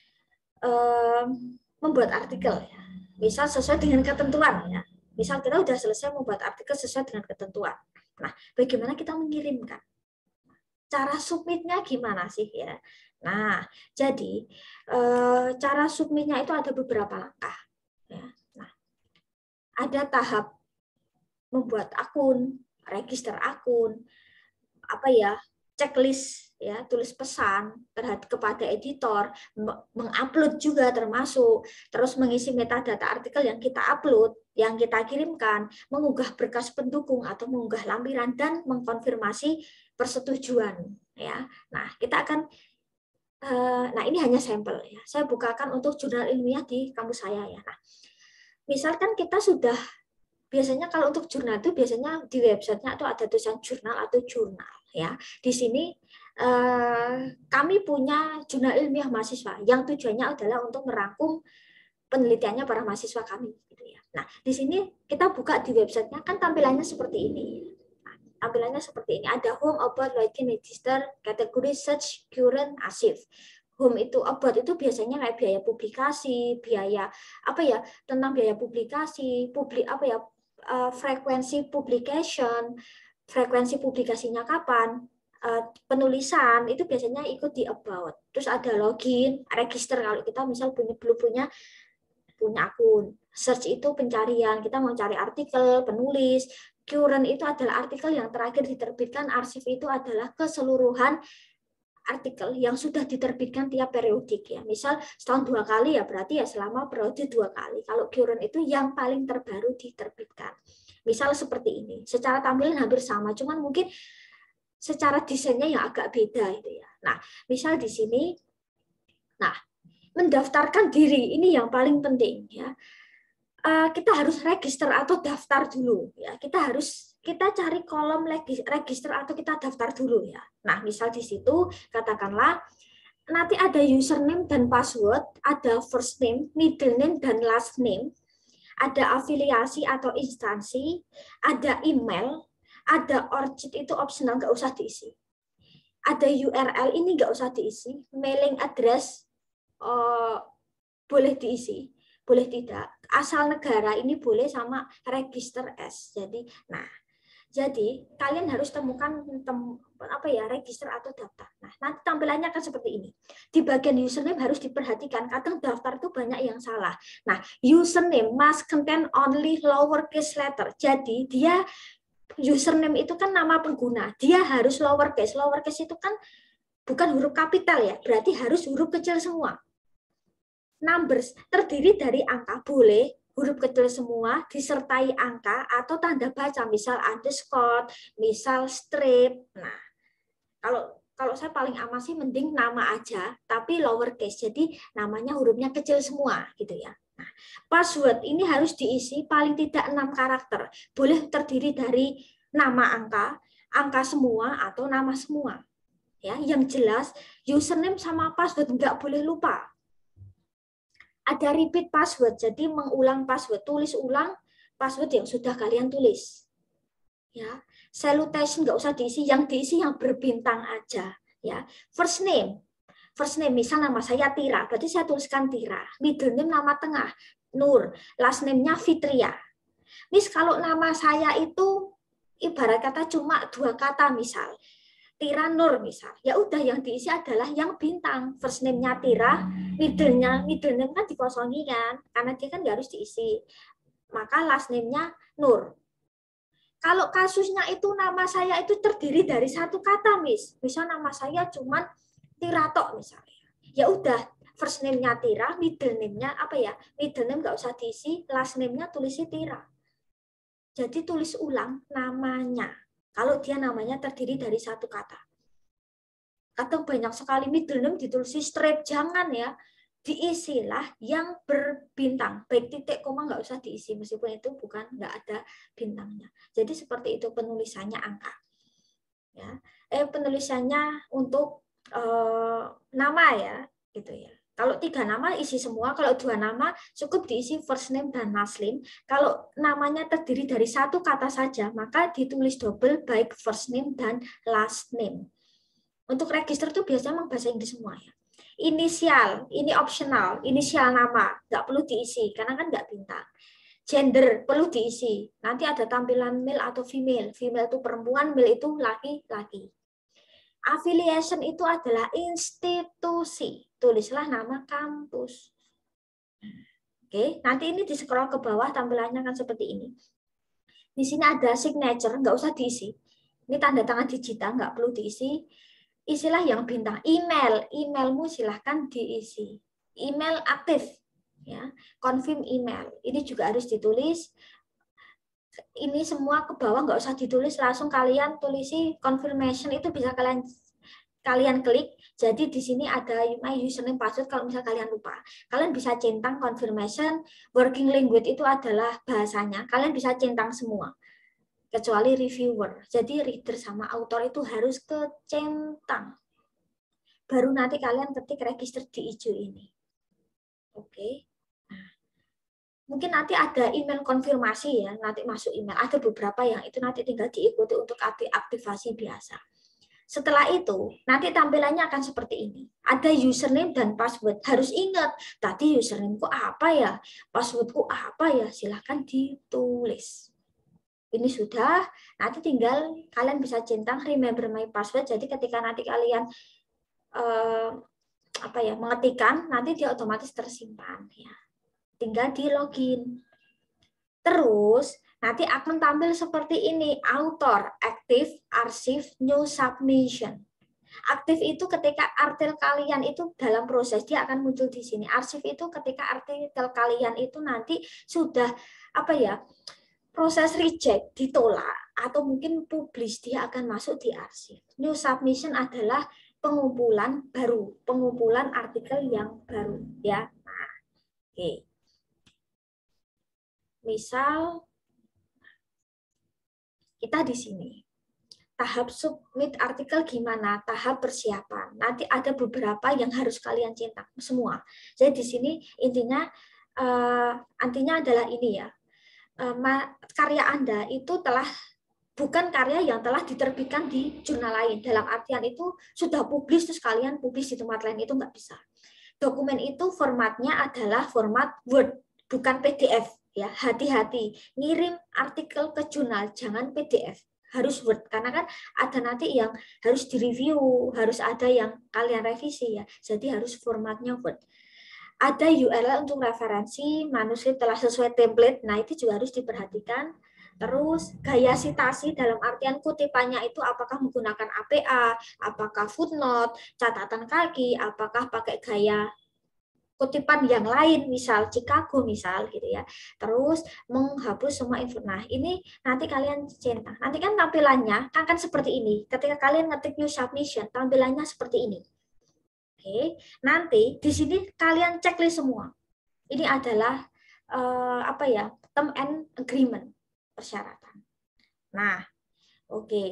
um, membuat artikel, ya. Misal sesuai dengan ketentuan ya. Misal kita sudah selesai membuat artikel sesuai dengan ketentuan. Nah, bagaimana kita mengirimkan? Cara submitnya gimana sih ya? Nah, jadi cara submitnya itu ada beberapa langkah. Ya. Nah, ada tahap membuat akun, register akun, apa ya, checklist ya, tulis pesan terhadap kepada editor, mengupload juga termasuk, terus mengisi metadata artikel yang kita upload, yang kita kirimkan, mengunggah berkas pendukung atau mengunggah lampiran dan mengkonfirmasi persetujuan ya. Nah, kita akan nah ini hanya sampel ya. Saya bukakan untuk jurnal ilmiah di kampus saya ya. Nah, misalkan kita sudah biasanya kalau untuk jurnal itu biasanya di websitenya itu ada tulisan jurnal atau jurnal ya. Di sini eh, kami punya jurnal ilmiah mahasiswa yang tujuannya adalah untuk merangkum penelitiannya para mahasiswa kami gitu ya. Nah, di sini kita buka di websitenya kan tampilannya seperti ini. Nah, tampilannya seperti ini. Ada home, about, login, register, kategori, search, current, archive. Home itu, about itu biasanya kayak biaya publikasi, biaya apa ya, tentang biaya publikasi, publik apa ya, Uh, frekuensi publication, frekuensi publikasinya kapan, uh, penulisan itu biasanya ikut di about. Terus ada login, register kalau kita misal punya belum punya punya akun. Search itu pencarian, kita mau cari artikel, penulis. Current itu adalah artikel yang terakhir diterbitkan, arsip itu adalah keseluruhan artikel yang sudah diterbitkan tiap periodik ya. Misal setahun dua kali ya berarti ya selama periode dua kali. Kalau current itu yang paling terbaru diterbitkan. Misal seperti ini. Secara tampilan hampir sama, cuman mungkin secara desainnya yang agak beda itu ya. Nah, misal di sini nah, mendaftarkan diri ini yang paling penting ya. Kita harus register atau daftar dulu ya. Kita harus kita cari kolom register atau kita daftar dulu ya. Nah, misal di situ katakanlah nanti ada username dan password, ada first name, middle name dan last name, ada afiliasi atau instansi, ada email, ada orchid itu optional nggak usah diisi. Ada U R L ini nggak usah diisi, mailing address uh, boleh diisi. Boleh tidak. Asal negara ini boleh sama register S. Jadi, nah, Jadi kalian harus temukan tem, apa ya register atau daftar. Nah, nanti tampilannya akan seperti ini. Di bagian username harus diperhatikan, kadang daftar itu banyak yang salah. Nah, username must contain only lowercase letter. Jadi dia username itu kan nama pengguna, dia harus lowercase. Lowercase itu kan bukan huruf kapital ya, berarti harus huruf kecil semua. Numbers terdiri dari angka, boleh huruf kecil semua disertai angka atau tanda baca, misal underscore, misal strip. Nah, kalau kalau saya paling aman sih mending nama aja tapi lowercase, jadi namanya hurufnya kecil semua gitu ya. Nah, password ini harus diisi paling tidak enam karakter, boleh terdiri dari nama angka, angka semua atau nama semua. Ya, yang jelas username sama password nggak boleh lupa. Ada repeat password, jadi mengulang password, tulis ulang password yang sudah kalian tulis. Ya, salutation nggak usah diisi, yang diisi yang berbintang aja. Ya, first name, first name misal nama saya Tira, berarti saya tuliskan Tira. Middle name nama tengah Nur, last name-nya Fitria. Mis kalau nama saya itu ibarat kata cuma dua kata misal. Tira Nur misal, ya udah yang diisi adalah yang bintang, first name-nya Tira, middle-nya middle name kan dikosongi kan, karena dia kan nggak harus diisi, maka last name-nya Nur. Kalau kasusnya itu nama saya itu terdiri dari satu kata, Miss, misal nama saya cuma Tira tok misalnya, ya udah first name-nya Tira, middle name-nya apa ya, middle name nggak usah diisi, last name-nya tulisi Tira. Jadi tulis ulang namanya. Kalau dia namanya terdiri dari satu kata. Atau banyak sekali middle name ditulis strip, jangan ya. Diisilah yang berbintang. Baik titik koma nggak usah diisi, meskipun itu bukan nggak ada bintangnya. Jadi seperti itu penulisannya angka. Ya, eh penulisannya untuk eh, nama ya, gitu ya. Kalau tiga nama isi semua, kalau dua nama cukup diisi first name dan last name. Kalau namanya terdiri dari satu kata saja, maka ditulis double baik first name dan last name. Untuk register itu biasanya memang bahasa Inggris semua ya. Inisial, ini optional, inisial nama, nggak perlu diisi, karena kan nggak bintang. Gender, perlu diisi. Nanti ada tampilan male atau female. Female itu perempuan, male itu laki-laki. Affiliation itu adalah institusi. Tulislah nama kampus. Oke, nanti ini di scroll ke bawah tampilannya akan seperti ini. Di sini ada signature, nggak usah diisi. Ini tanda tangan digital, nggak perlu diisi. Isilah yang bintang. Email, emailmu silahkan diisi. Email aktif, ya. Confirm email. Ini juga harus ditulis. Ini semua ke bawah nggak usah ditulis, langsung kalian tulisi confirmation, itu bisa kalian kalian klik. Jadi di sini ada my username password kalau misal kalian lupa. Kalian bisa centang confirmation, working language itu adalah bahasanya. Kalian bisa centang semua. Kecuali reviewer. Jadi reader sama author itu harus kecentang. Baru nanti kalian ketik register di hijau ini. Oke. Mungkin nanti ada email konfirmasi ya, nanti masuk email. Ada beberapa yang itu nanti tinggal diikuti untuk aktivasi biasa. Setelah itu, nanti tampilannya akan seperti ini. Ada username dan password. Harus ingat, tadi usernameku apa ya, passwordku apa ya, silahkan ditulis. Ini sudah, nanti tinggal kalian bisa centang remember my password. Jadi ketika nanti kalian eh, apa ya mengetikkan, nanti dia otomatis tersimpan ya. Tinggal di login. Terus nanti akan tampil seperti ini, author, active, archive, new submission. Aktif itu ketika artikel kalian itu dalam proses, dia akan muncul di sini. Arsip itu ketika artikel kalian itu nanti sudah apa ya, proses reject, ditolak, atau mungkin publish, dia akan masuk di arsip. New submission adalah pengumpulan baru, pengumpulan artikel yang baru ya. Nah, oke. Okay. Misal kita di sini. Tahap submit artikel gimana? Tahap persiapan. Nanti ada beberapa yang harus kalian cetak semua. Jadi di sini intinya uh, artinya adalah ini ya. Uh, karya Anda itu telah bukan karya yang telah diterbitkan di jurnal lain. Dalam artian itu sudah publis terus kalian publis di tempat lain, itu nggak bisa. Dokumen itu formatnya adalah format Word, bukan P D F. Ya, hati-hati ngirim artikel ke jurnal, jangan P D F. harus Word, karena kan ada nanti yang harus direview, harus ada yang kalian revisi ya. Jadi harus formatnya Word. Ada U R L untuk referensi, manuskrip telah sesuai template. Nah, itu juga harus diperhatikan. Terus gaya sitasi dalam artian kutipannya itu apakah menggunakan A P A, apakah footnote, catatan kaki, apakah pakai gaya kutipan yang lain, misal Chicago misal gitu ya. Terus menghapus semua info. Nah, ini nanti kalian centang. Nanti kan tampilannya kan, kan seperti ini. Ketika kalian ngetik new submission, tampilannya seperti ini. Oke, nanti di sini kalian checklist semua. Ini adalah uh, apa ya, term and agreement, persyaratan. Nah, oke. Okay.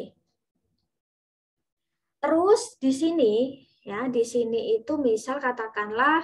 Terus di sini ya, di sini itu misal katakanlah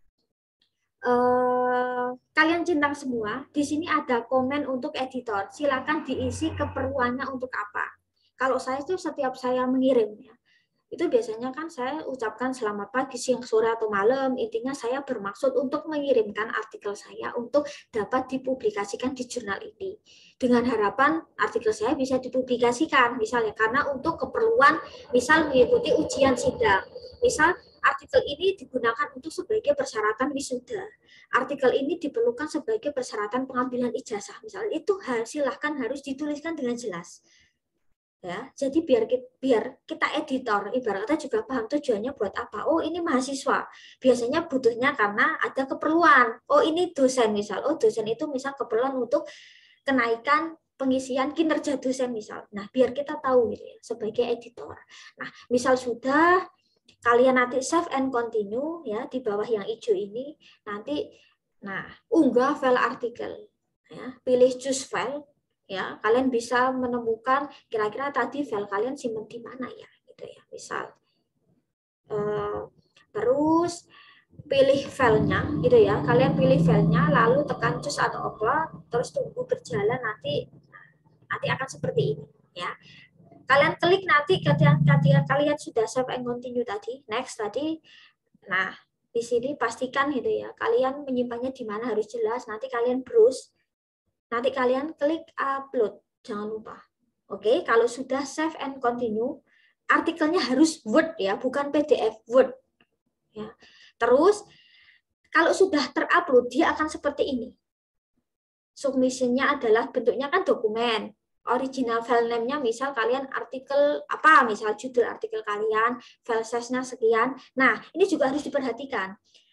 uh, kalian centang semua. Di sini ada komen untuk editor. Silakan diisi keperluannya untuk apa. Kalau saya itu setiap saya mengirim ya, itu biasanya kan saya ucapkan selamat pagi, siang, sore, atau malam. Intinya saya bermaksud untuk mengirimkan artikel saya untuk dapat dipublikasikan di jurnal ini. Dengan harapan artikel saya bisa dipublikasikan, misalnya karena untuk keperluan, misal mengikuti ujian sidang. Misal artikel ini digunakan untuk sebagai persyaratan wisuda. Artikel ini diperlukan sebagai persyaratan pengambilan ijazah. Misalnya itu silahkan harus dituliskan dengan jelas. Ya, jadi biar kita, biar kita editor ibaratnya juga paham tujuannya buat apa. Oh, ini mahasiswa biasanya butuhnya karena ada keperluan. Oh, ini dosen misal. Oh, dosen itu misal keperluan untuk kenaikan pengisian kinerja dosen misal. Nah, biar kita tahu gitu ya sebagai editor. Nah, misal sudah kalian nanti save and continue ya di bawah yang hijau ini, nanti nah unggah file artikel ya, pilih choose file. Ya, kalian bisa menemukan kira-kira tadi file kalian simpan di mana ya, gitu ya. Misal, uh, terus pilih filenya, gitu ya. Kalian pilih filenya, lalu tekan choose atau upload, terus tunggu berjalan nanti, nanti akan seperti ini, ya. Kalian klik nanti ketika kalian sudah save and continue tadi, next tadi. Nah, di sini pastikan gitu ya, kalian menyimpannya di mana harus jelas. Nanti kalian browse. Nanti kalian klik upload, jangan lupa. Oke, kalau sudah save and continue, artikelnya harus Word ya, bukan P D F, Word. Ya. Terus kalau sudah terupload, dia akan seperti ini. Submission-nya adalah bentuknya kan dokumen. Original file name-nya misal kalian artikel apa, misal judul artikel kalian, file size-nya sekian. Nah, ini juga harus diperhatikan.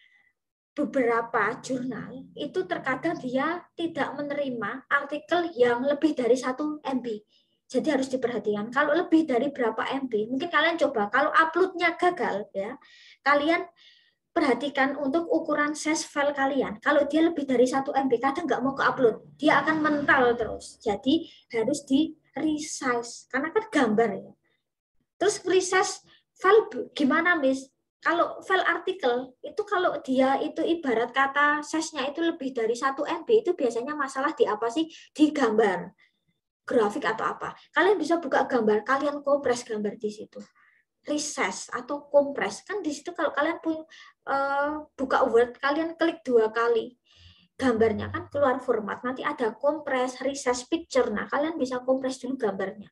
Beberapa jurnal itu terkadang dia tidak menerima artikel yang lebih dari satu M B. Jadi harus diperhatikan. Kalau lebih dari berapa M B, mungkin kalian coba. Kalau uploadnya gagal, ya, kalian perhatikan untuk ukuran size file kalian. Kalau dia lebih dari satu M B, kadang nggak mau ke upload, dia akan mental terus. Jadi harus di resize, karena kan gambar ya. Terus resize file gimana, Miss? Kalau file artikel itu kalau dia itu ibarat kata size-nya itu lebih dari satu M B, itu biasanya masalah di apa sih? Di gambar, grafik atau apa. Kalian bisa buka gambar, kalian kompres gambar di situ. Resize atau kompres. Kan di situ kalau kalian punya uh, buka Word, kalian klik dua kali. Gambarnya kan keluar format, nanti ada kompres, resize picture. Nah, kalian bisa kompres dulu gambarnya.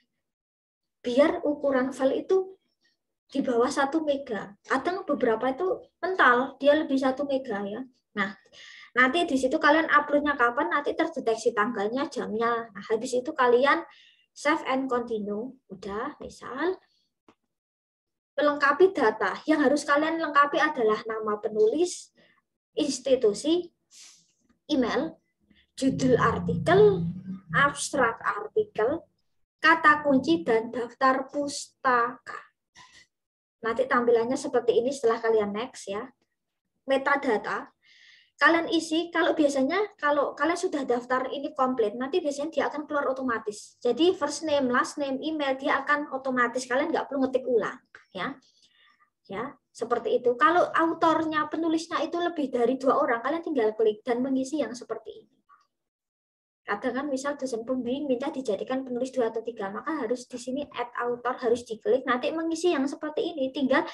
Biar ukuran file itu di bawah satu mega. Kadang beberapa itu mental, dia lebih satu mega ya. Nah, nanti di situ kalian uploadnya kapan, nanti terdeteksi tanggalnya, jamnya. Nah, habis itu kalian save and continue. Udah, misal melengkapi data. Yang harus kalian lengkapi adalah nama penulis, institusi, email, judul artikel, abstrak artikel, kata kunci, dan daftar pustaka. Nanti tampilannya seperti ini setelah kalian next ya. Metadata. Kalian isi, kalau biasanya kalau kalian sudah daftar ini komplit, nanti biasanya dia akan keluar otomatis. Jadi first name, last name, email, dia akan otomatis. Kalian nggak perlu ngetik ulang. Ya, ya seperti itu. Kalau autornya, penulisnya itu lebih dari dua orang, kalian tinggal klik dan mengisi yang seperti ini. Kadang kan misal dosen pembimbing minta dijadikan penulis dua atau tiga, maka harus di sini add author, harus diklik, nanti mengisi yang seperti ini. Tinggal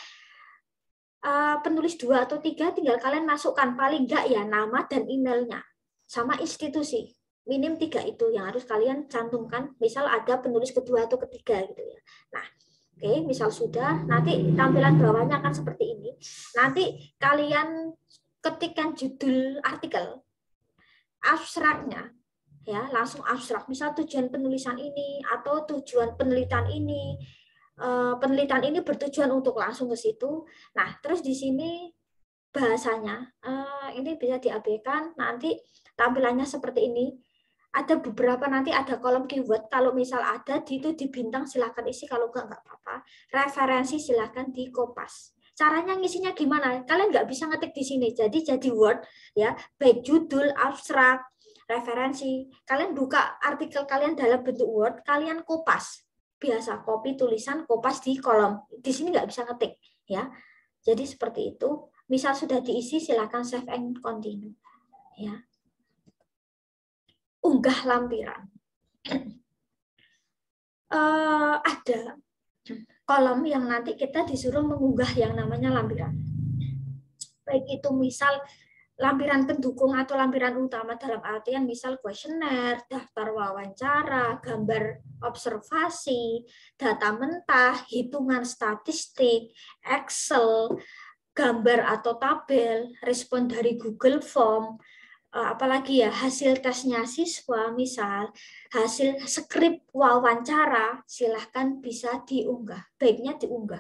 uh, penulis dua atau tiga, tinggal kalian masukkan paling enggak ya nama dan emailnya, sama institusi. Minim tiga itu yang harus kalian cantumkan. Misal ada penulis kedua atau ketiga gitu ya. Nah, oke, okay, misal sudah, nanti tampilan bawahnya akan seperti ini. Nanti kalian ketikkan judul artikel, abstraknya, ya langsung abstrak. Misal tujuan penulisan ini atau tujuan penelitian ini, penelitian ini bertujuan untuk langsung ke situ. Nah, terus di sini bahasanya ini bisa diabaikan. Nanti tampilannya seperti ini. Ada beberapa nanti ada kolom keyword. Kalau misal ada di itu di bintang silahkan isi, kalau enggak enggak apa-apa. Referensi silahkan di kopas. Caranya ngisinya gimana? Kalian nggak bisa ngetik di sini. Jadi jadi Word ya, baik judul, abstrak, referensi. Kalian buka artikel kalian dalam bentuk Word, kalian kopas. Biasa copy tulisan, kopas di kolom. Di sini nggak bisa ngetik ya. Jadi seperti itu. Misal sudah diisi silahkan save and continue ya. Unggah lampiran. Uh, ada kolom yang nanti kita disuruh mengunggah yang namanya lampiran. Baik itu misal lampiran pendukung atau lampiran utama dalam artian misal kuesioner, daftar wawancara, gambar observasi, data mentah, hitungan statistik, Excel, gambar atau tabel, respon dari Google Form, apalagi ya hasil tesnya siswa, misal hasil skrip wawancara, silahkan bisa diunggah, baiknya diunggah.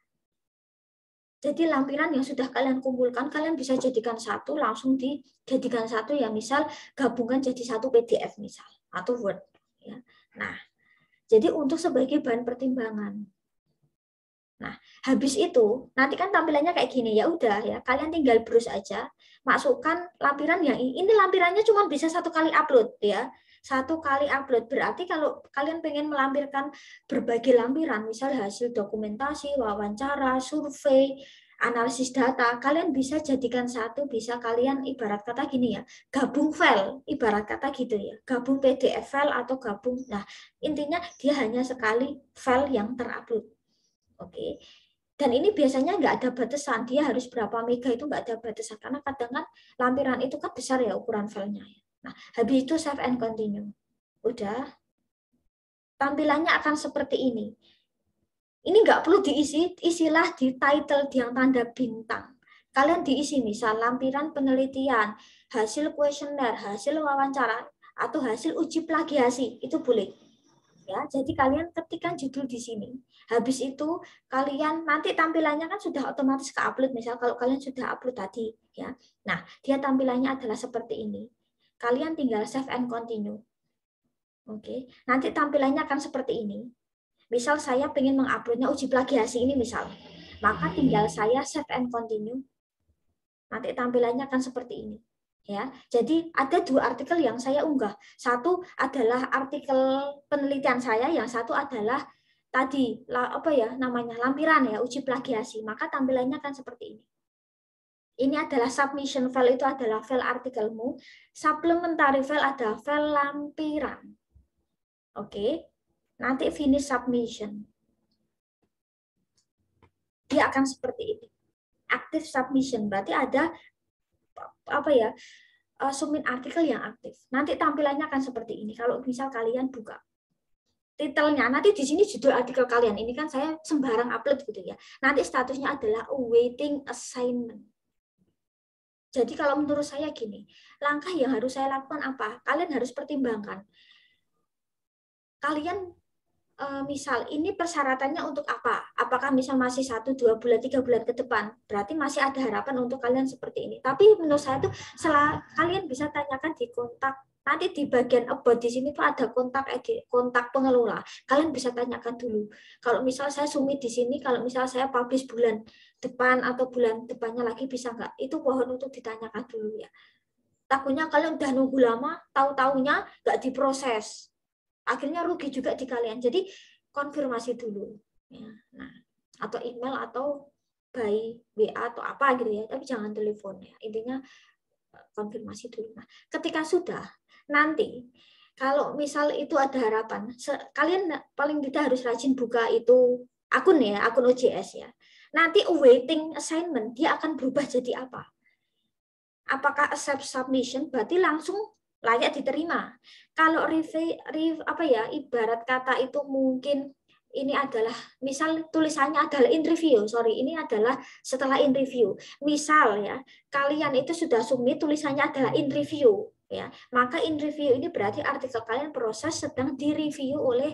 Jadi lampiran yang sudah kalian kumpulkan, kalian bisa jadikan satu, langsung dijadikan satu ya, misal gabungan jadi satu P D F misal, atau Word. Ya. Nah, jadi untuk sebagai bahan pertimbangan. Nah, habis itu nanti kan tampilannya kayak gini ya, udah ya, kalian tinggal browse aja, masukkan lampiran yang ini. Ini lampirannya cuma bisa satu kali upload ya, satu kali upload. Berarti kalau kalian pengen melampirkan berbagai lampiran, misal hasil dokumentasi, wawancara, survei, analisis data, kalian bisa jadikan satu, bisa kalian ibarat kata gini ya, gabung file, ibarat kata gitu ya, gabung P D F file atau gabung. Nah, intinya dia hanya sekali file yang terupload. Oke, dan ini biasanya nggak ada batasan, dia harus berapa mega itu nggak ada batasan, karena kadang kan lampiran itu kan besar ya ukuran filenya. Nah, habis itu save and continue. Udah, tampilannya akan seperti ini. Ini nggak perlu diisi, isilah di title yang tanda bintang. Kalian diisi misal lampiran penelitian, hasil kuesioner, hasil wawancara, atau hasil uji plagiasi, itu boleh. Ya, jadi kalian ketikkan judul di sini. Habis itu kalian nanti tampilannya kan sudah otomatis ke-upload, misal kalau kalian sudah upload tadi ya. Nah, dia tampilannya adalah seperti ini. Kalian tinggal save and continue. Oke, nanti tampilannya akan seperti ini. Misal saya ingin menguploadnya uji plagiasi ini misal. Maka tinggal saya save and continue. Nanti tampilannya akan seperti ini. Ya, jadi ada dua artikel yang saya unggah. Satu adalah artikel penelitian saya, yang satu adalah tadi apa ya namanya lampiran ya uji plagiasi. Maka tampilannya akan seperti ini. Ini adalah submission file, itu adalah file artikelmu. Supplementary file ada file lampiran. Oke, nanti finish submission. Dia akan seperti ini. Active submission berarti ada apa ya, submit artikel yang aktif. Nanti tampilannya akan seperti ini. Kalau misal kalian buka titelnya, nanti di sini judul artikel kalian. Ini kan saya sembarang upload gitu ya. Nanti statusnya adalah awaiting assignment. Jadi kalau menurut saya gini, langkah yang harus saya lakukan apa? Kalian harus pertimbangkan. Kalian misal ini persyaratannya untuk apa? Apakah misal masih satu, dua bulan, tiga bulan ke depan? Berarti masih ada harapan untuk kalian seperti ini. Tapi menurut saya tuh setelah kalian bisa tanyakan di kontak, nanti di bagian about di sini tuh ada kontak kontak pengelola. Kalian bisa tanyakan dulu. Kalau misal saya submit di sini, kalau misal saya publish bulan depan atau bulan depannya lagi bisa nggak? Itu pohon untuk ditanyakan dulu ya. Takutnya kalian udah nunggu lama, tahu-taunya nggak diproses. Akhirnya rugi juga di kalian. Jadi konfirmasi dulu ya. Nah, atau email atau by W A atau apa gitu ya, tapi jangan telepon ya. Intinya konfirmasi dulu. Nah, ketika sudah nanti kalau misal itu ada harapan, kalian paling tidak harus rajin buka itu akun ya, akun O J S ya. Nanti awaiting assignment dia akan berubah jadi apa? Apakah accept submission berarti langsung layak diterima. Kalau review, review apa ya, ibarat kata itu mungkin ini adalah misal tulisannya adalah in review, sorry ini adalah setelah in review. Misal ya kalian itu sudah submit tulisannya adalah in review ya, maka in review ini berarti artikel kalian proses sedang direview oleh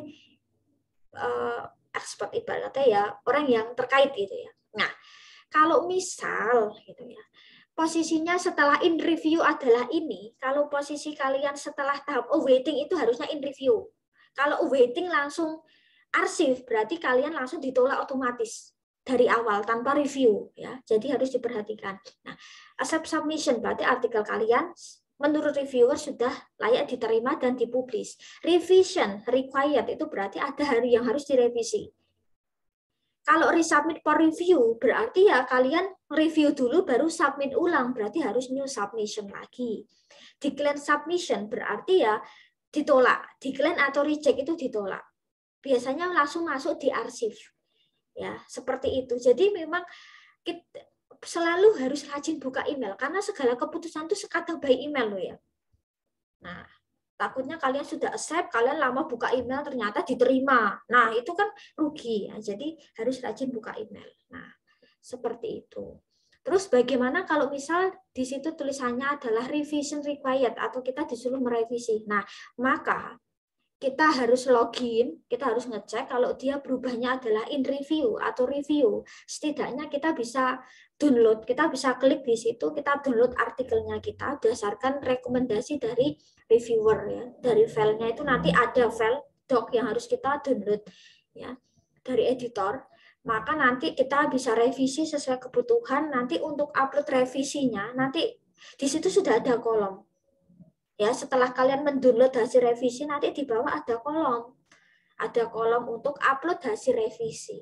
uh, expert ibaratnya ya orang yang terkait gitu ya. Nah kalau misal gitu ya posisinya setelah in review adalah ini, kalau posisi kalian setelah tahap awaiting itu harusnya in review. Kalau awaiting langsung arsip, berarti kalian langsung ditolak otomatis dari awal tanpa review ya. Jadi harus diperhatikan. Nah, accept submission berarti artikel kalian menurut reviewer sudah layak diterima dan dipublish. Revision required itu berarti ada hari yang harus direvisi. Kalau resubmit for review, berarti ya kalian review dulu baru submit ulang, berarti harus new submission lagi. Decline submission berarti ya ditolak, decline atau reject itu ditolak. Biasanya langsung masuk di arsip. Ya, seperti itu. Jadi memang kita selalu harus rajin buka email karena segala keputusan itu sekadar by email loh ya. Nah, takutnya kalian sudah accept, kalian lama buka email ternyata diterima. Nah, itu kan rugi ya. Jadi harus rajin buka email. Nah, seperti itu. Terus bagaimana kalau misal di situ tulisannya adalah revision required atau kita disuruh merevisi. Nah, maka kita harus login, kita harus ngecek kalau dia berubahnya adalah in review atau review. Setidaknya kita bisa download, kita bisa klik di situ, kita download artikelnya kita berdasarkan rekomendasi dari reviewer ya. Dari filenya itu nanti ada file doc yang harus kita download ya dari editor. Maka nanti kita bisa revisi sesuai kebutuhan. Nanti untuk upload revisinya nanti di situ sudah ada kolom. Ya, setelah kalian mendownload hasil revisi nanti di bawah ada kolom. Ada kolom untuk upload hasil revisi.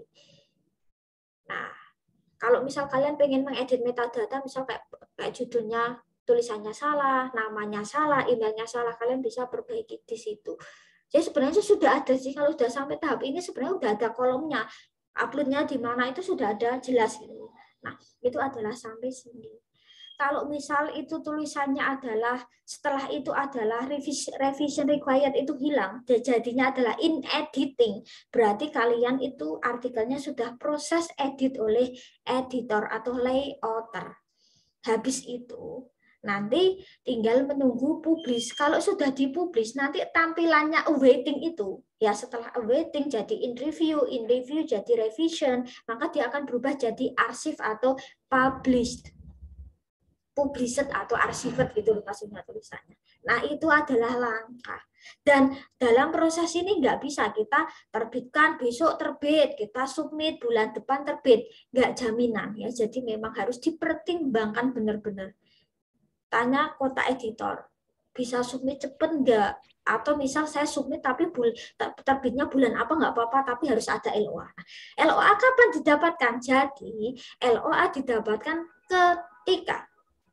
Nah, kalau misal kalian pengen mengedit metadata, misal kayak, kayak judulnya tulisannya salah, namanya salah, emailnya salah, kalian bisa perbaiki di situ. Jadi sebenarnya sudah ada sih, kalau sudah sampai tahap ini sebenarnya sudah ada kolomnya. Uploadnya di mana itu sudah ada jelas. Nah, itu adalah sampai sini. Kalau misal itu tulisannya adalah setelah itu adalah revision required itu hilang, jadinya adalah in editing, berarti kalian itu artikelnya sudah proses edit oleh editor atau layouter. Habis itu nanti tinggal menunggu publish. Kalau sudah dipublish nanti tampilannya awaiting itu ya, setelah awaiting jadi in review, in review jadi revision, maka dia akan berubah jadi arsip atau published. Published atau archived gitu maksudnya tulisannya. Nah itu adalah langkah. Dan dalam proses ini nggak bisa kita terbitkan besok terbit, kita submit bulan depan terbit, nggak jaminan ya. Jadi memang harus dipertimbangkan benar-benar. Tanya kota editor, bisa submit cepet nggak? Atau misal saya submit tapi bul terbitnya bulan apa nggak apa-apa, tapi harus ada L O A. L O A kapan didapatkan? Jadi L O A didapatkan ketika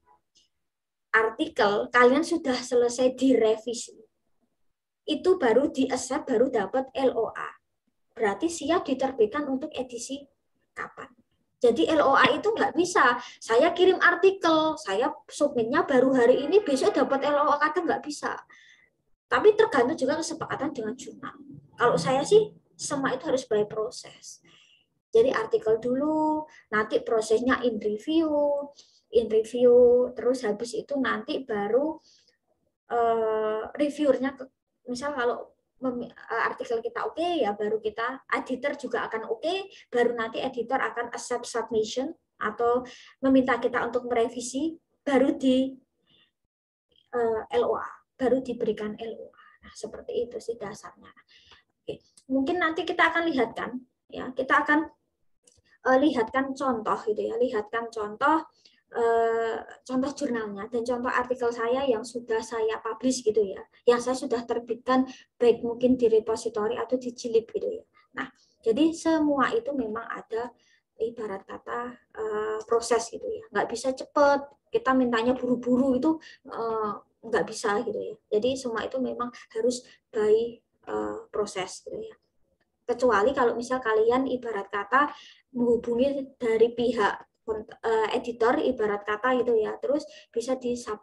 artikel kalian sudah selesai direvisi, itu baru di-accept, baru dapat L O A. Berarti siap diterbitkan untuk edisi kapan. Jadi L O A itu nggak bisa, saya kirim artikel, saya submitnya baru hari ini, besok dapat L O A, kadang nggak bisa. Tapi tergantung juga kesepakatan dengan jurnal. Kalau saya sih, semua itu harus by proses. Jadi artikel dulu, nanti prosesnya in review, in review, terus habis itu nanti baru uh, reviewernya, misal kalau artikel kita oke okay, ya baru kita, editor juga akan oke, okay, baru nanti editor akan accept submission atau meminta kita untuk merevisi, baru di uh, L O A, baru diberikan L O A. Nah, seperti itu sih dasarnya. Oke. Mungkin nanti kita akan lihatkan, ya kita akan uh, lihatkan contoh gitu ya, lihatkan contoh Uh, contoh jurnalnya dan contoh artikel saya yang sudah saya publish gitu ya, yang saya sudah terbitkan baik mungkin di repository atau di Jilid gitu ya. Nah, jadi semua itu memang ada ibarat kata uh, proses gitu ya, nggak bisa cepet, kita mintanya buru-buru itu uh, nggak bisa gitu ya. Jadi semua itu memang harus by uh, proses gitu ya. Kecuali kalau misal kalian ibarat kata menghubungi dari pihak editor ibarat kata gitu ya, terus bisa disubmit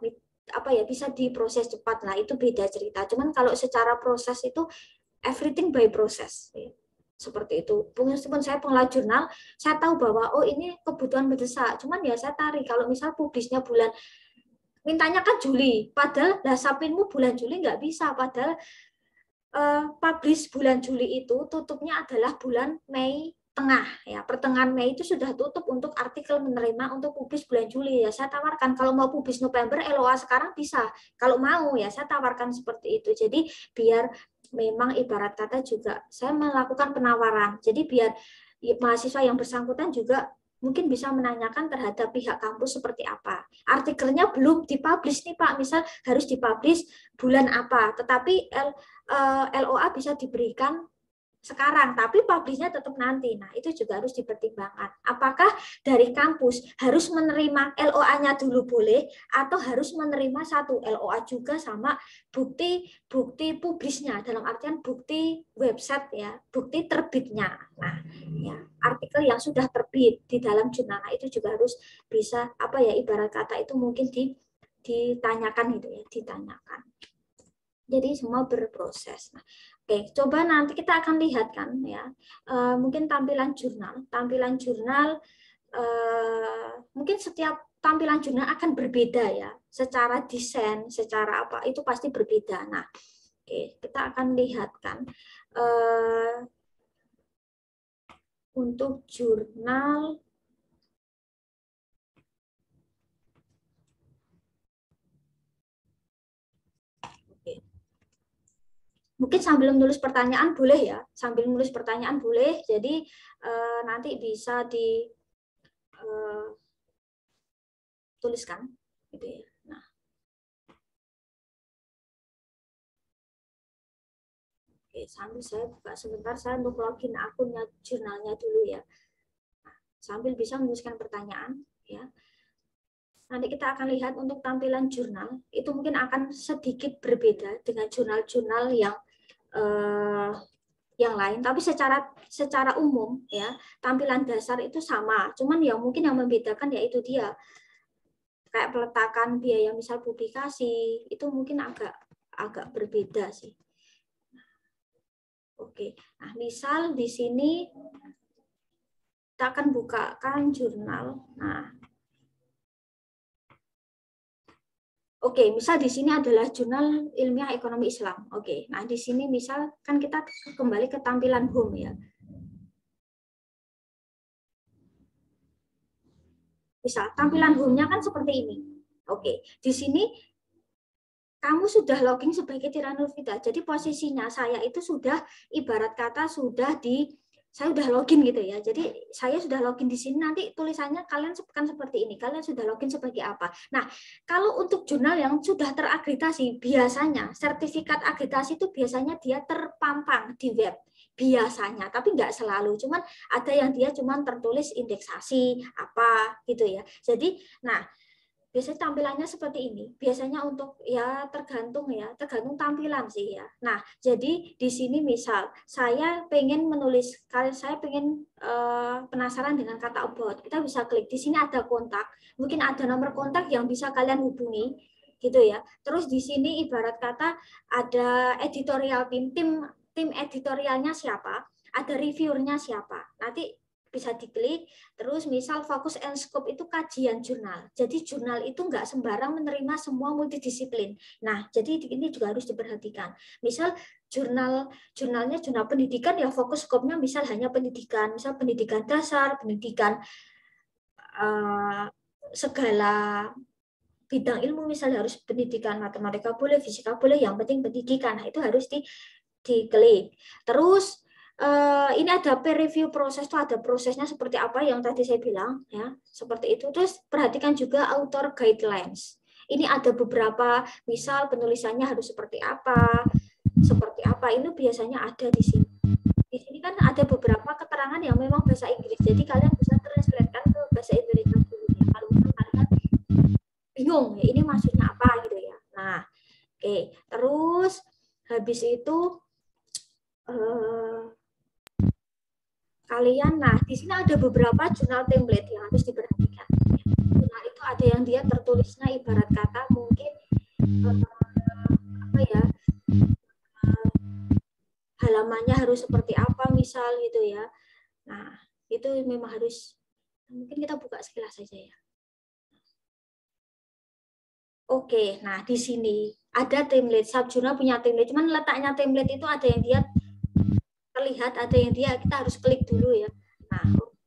apa ya bisa diproses cepat lah, itu beda cerita. Cuman kalau secara proses itu everything by process. Ya. Seperti itu. Meskipun saya pengelola jurnal, saya tahu bahwa oh ini kebutuhan mendesak. Cuman ya saya tarik. Kalau misal publisnya bulan, mintanya kan Juli. Padahal lah sapinmu bulan Juli nggak bisa. Padahal uh, publish bulan Juli itu tutupnya adalah bulan Mei tengah. Ya, pertengahan Mei itu sudah tutup untuk artikel menerima untuk publish bulan Juli. Ya, saya tawarkan kalau mau publish November, L O A sekarang bisa. Kalau mau ya saya tawarkan seperti itu. Jadi biar memang ibarat kata juga saya melakukan penawaran. Jadi biar mahasiswa yang bersangkutan juga mungkin bisa menanyakan terhadap pihak kampus seperti apa. Artikelnya belum dipublish nih Pak, misal harus dipublish bulan apa, tetapi L, uh, L O A bisa diberikan sekarang, tapi publishnya tetap nanti. Nah, itu juga harus dipertimbangkan. Apakah dari kampus harus menerima L O A-nya dulu boleh, atau harus menerima satu L O A juga sama bukti bukti publisnya, dalam artian bukti website ya, bukti terbitnya. Nah, ya, artikel yang sudah terbit di dalam jurnal, nah, itu juga harus bisa apa ya, ibarat kata itu mungkin di, ditanyakan gitu ya, ditanyakan. Jadi semua berproses. Nah, oke, coba nanti kita akan lihat kan ya, uh, mungkin tampilan jurnal, tampilan jurnal, uh, mungkin setiap tampilan jurnal akan berbeda ya, secara desain, secara apa itu pasti berbeda. Nah, oke, kita akan lihat kan uh, untuk jurnal. Mungkin sambil menulis pertanyaan boleh ya, sambil menulis pertanyaan boleh, jadi uh, nanti bisa di uh, tuliskan, gitu ya. Nah, oke, sambil saya buka sebentar, saya untuk login akunnya jurnalnya dulu ya. Nah, sambil bisa menuliskan pertanyaan, ya. Nanti kita akan lihat untuk tampilan jurnal itu mungkin akan sedikit berbeda dengan jurnal-jurnal yang uh, yang lain, tapi secara secara umum ya tampilan dasar itu sama, cuman yang mungkin yang membedakan yaitu dia kayak peletakan biaya misal publikasi itu mungkin agak agak berbeda sih. Oke, nah misal di sini kita akan bukakan jurnal. Nah, oke, misal di sini adalah jurnal ilmiah ekonomi Islam. Oke, nah di sini misal kan kita kembali ke tampilan home ya. Misal tampilan home-nya kan seperti ini. Oke, di sini kamu sudah login sebagai Tira Nurvita. Jadi posisinya saya itu sudah ibarat kata sudah di saya sudah login gitu ya. Jadi saya sudah login di sini, nanti tulisannya kalian kan seperti ini. Kalian sudah login sebagai apa? Nah, kalau untuk jurnal yang sudah terakreditasi, biasanya sertifikat akreditasi itu biasanya dia terpampang di web. Biasanya, tapi nggak selalu. Cuman ada yang dia cuman tertulis indeksasi apa gitu ya. Jadi, nah biasanya tampilannya seperti ini. Biasanya untuk ya tergantung ya, tergantung tampilan sih ya. Nah, jadi di sini misal saya pengen menulis, kalau saya pengen uh, penasaran dengan kata about, kita bisa klik di sini ada kontak. Mungkin ada nomor kontak yang bisa kalian hubungi gitu ya. Terus di sini ibarat kata ada editorial tim, tim tim editorialnya siapa, ada reviewernya siapa. Nanti bisa diklik, terus misal fokus and scope itu kajian jurnal. Jadi jurnal itu nggak sembarang menerima semua multidisiplin. Nah, jadi ini juga harus diperhatikan. Misal jurnal jurnalnya jurnal pendidikan ya fokus scope-nya misal hanya pendidikan, misal pendidikan dasar, pendidikan uh, segala bidang ilmu, misalnya harus pendidikan matematika boleh, fisika boleh, yang penting pendidikan. Nah, itu harus di diklik. Terus Uh, ini ada peer review proses, itu ada prosesnya seperti apa yang tadi saya bilang ya, seperti itu. Terus perhatikan juga author guidelines. Ini ada beberapa, misal penulisannya harus seperti apa, seperti apa. Ini biasanya ada di sini. Di sini kan ada beberapa keterangan yang memang bahasa Inggris. Jadi kalian bisa translate-kan ke bahasa Indonesia dulu ya. Kalau kalian bingung ya, ini maksudnya apa gitu ya. Nah, oke. Okay. Terus habis itu uh, kalian, nah di sini ada beberapa jurnal template yang harus diperhatikan. Jurnal itu ada yang dia tertulisnya ibarat kata mungkin apa ya, halamannya harus seperti apa misal gitu ya. Nah, itu memang harus, mungkin kita buka sekilas saja ya. Oke, nah di sini ada template, subjurnal punya template, cuman letaknya template itu ada yang dia terlihat, ada yang dia kita harus klik dulu ya. Nah,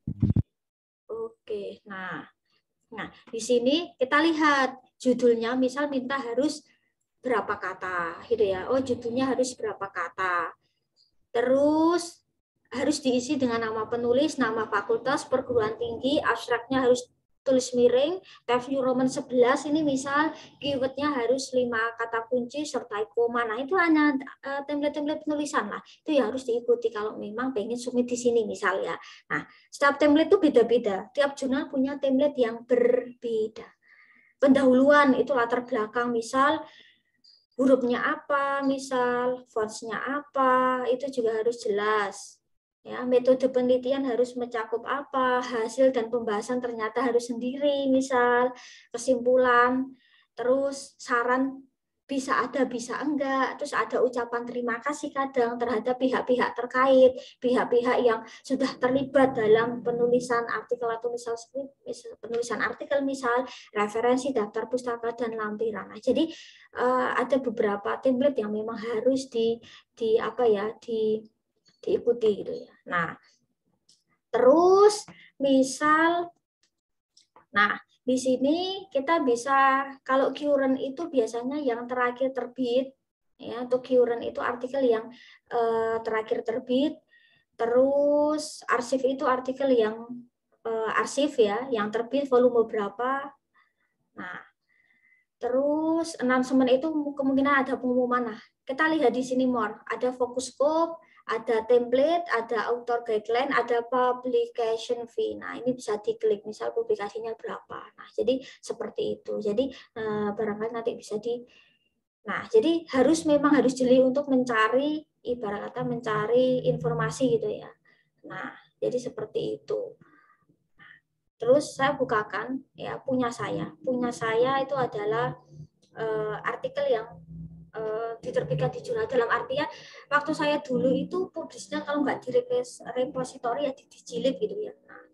oke, nah, nah di sini kita lihat judulnya, misal minta harus berapa kata, gitu ya. Oh, judulnya harus berapa kata. Terus harus diisi dengan nama penulis, nama fakultas, perguruan tinggi, abstraknya harus tulis miring, T F U Roman sebelas ini misal keywordnya harus lima kata kunci serta koma. Nah, itu hanya template-template penulisan lah. Itu yang harus diikuti kalau memang pengen submit di sini misal ya. Nah, setiap template itu beda-beda. Tiap jurnal punya template yang berbeda. Pendahuluan itu latar belakang, misal hurufnya apa, misal fontsnya apa, itu juga harus jelas. Ya, metode penelitian harus mencakup apa, hasil dan pembahasan ternyata harus sendiri, misal kesimpulan, terus saran bisa ada, bisa enggak, terus ada ucapan terima kasih kadang terhadap pihak-pihak terkait, pihak-pihak yang sudah terlibat dalam penulisan artikel atau misal penulisan artikel, misal referensi, daftar pustaka, dan lampiran. Nah, jadi ada beberapa template yang memang harus di, di apa ya, di diikuti gitu ya. Nah, terus misal, nah di sini kita bisa, kalau current itu biasanya yang terakhir terbit, ya, untuk current itu artikel yang eh, terakhir terbit, terus arsip itu artikel yang eh, arsip ya, yang terbit volume berapa. Nah, terus announcement itu kemungkinan ada pengumuman. Nah, kita lihat di sini more, ada focus scope, ada template, ada author guideline, ada publication fee. Nah, ini bisa diklik, misal publikasinya berapa. Nah, jadi seperti itu. Jadi eh, barangkali nanti bisa di. Nah, jadi harus memang harus jeli untuk mencari, ibarat kata mencari informasi gitu ya. Nah, jadi seperti itu. Terus saya bukakan ya punya saya. Punya saya itu adalah uh, artikel yang uh, diterbitkan di jurnal, dalam artian waktu saya dulu itu publisnya kalau nggak di repository ya di dijilid gitu ya. Nah,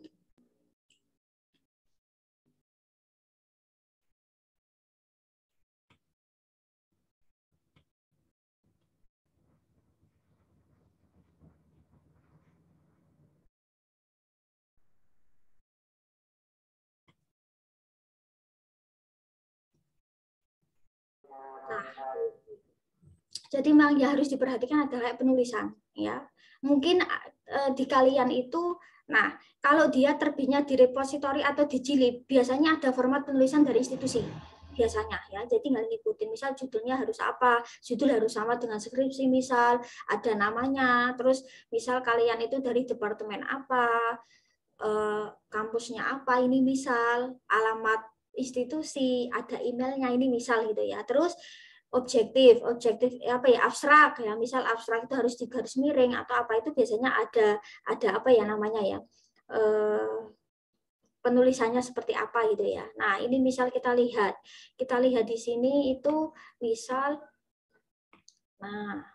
nah jadi memang yang harus diperhatikan adalah penulisan ya. Mungkin uh, di kalian itu, nah kalau dia terbitnya di repository atau di jilid, biasanya ada format penulisan dari institusi biasanya ya. Jadi tinggal ngikutin, misal judulnya harus apa, judul harus sama dengan skripsi, misal ada namanya, terus misal kalian itu dari departemen apa, eh, kampusnya apa, ini misal alamat institusi, ada emailnya, ini misal gitu ya. Terus objektif, objektif apa ya, abstrak ya, misal abstrak itu harus di garis miring atau apa, itu biasanya ada ada apa ya namanya ya, eh, penulisannya seperti apa gitu ya. Nah, ini misal kita lihat, kita lihat di sini itu misal, nah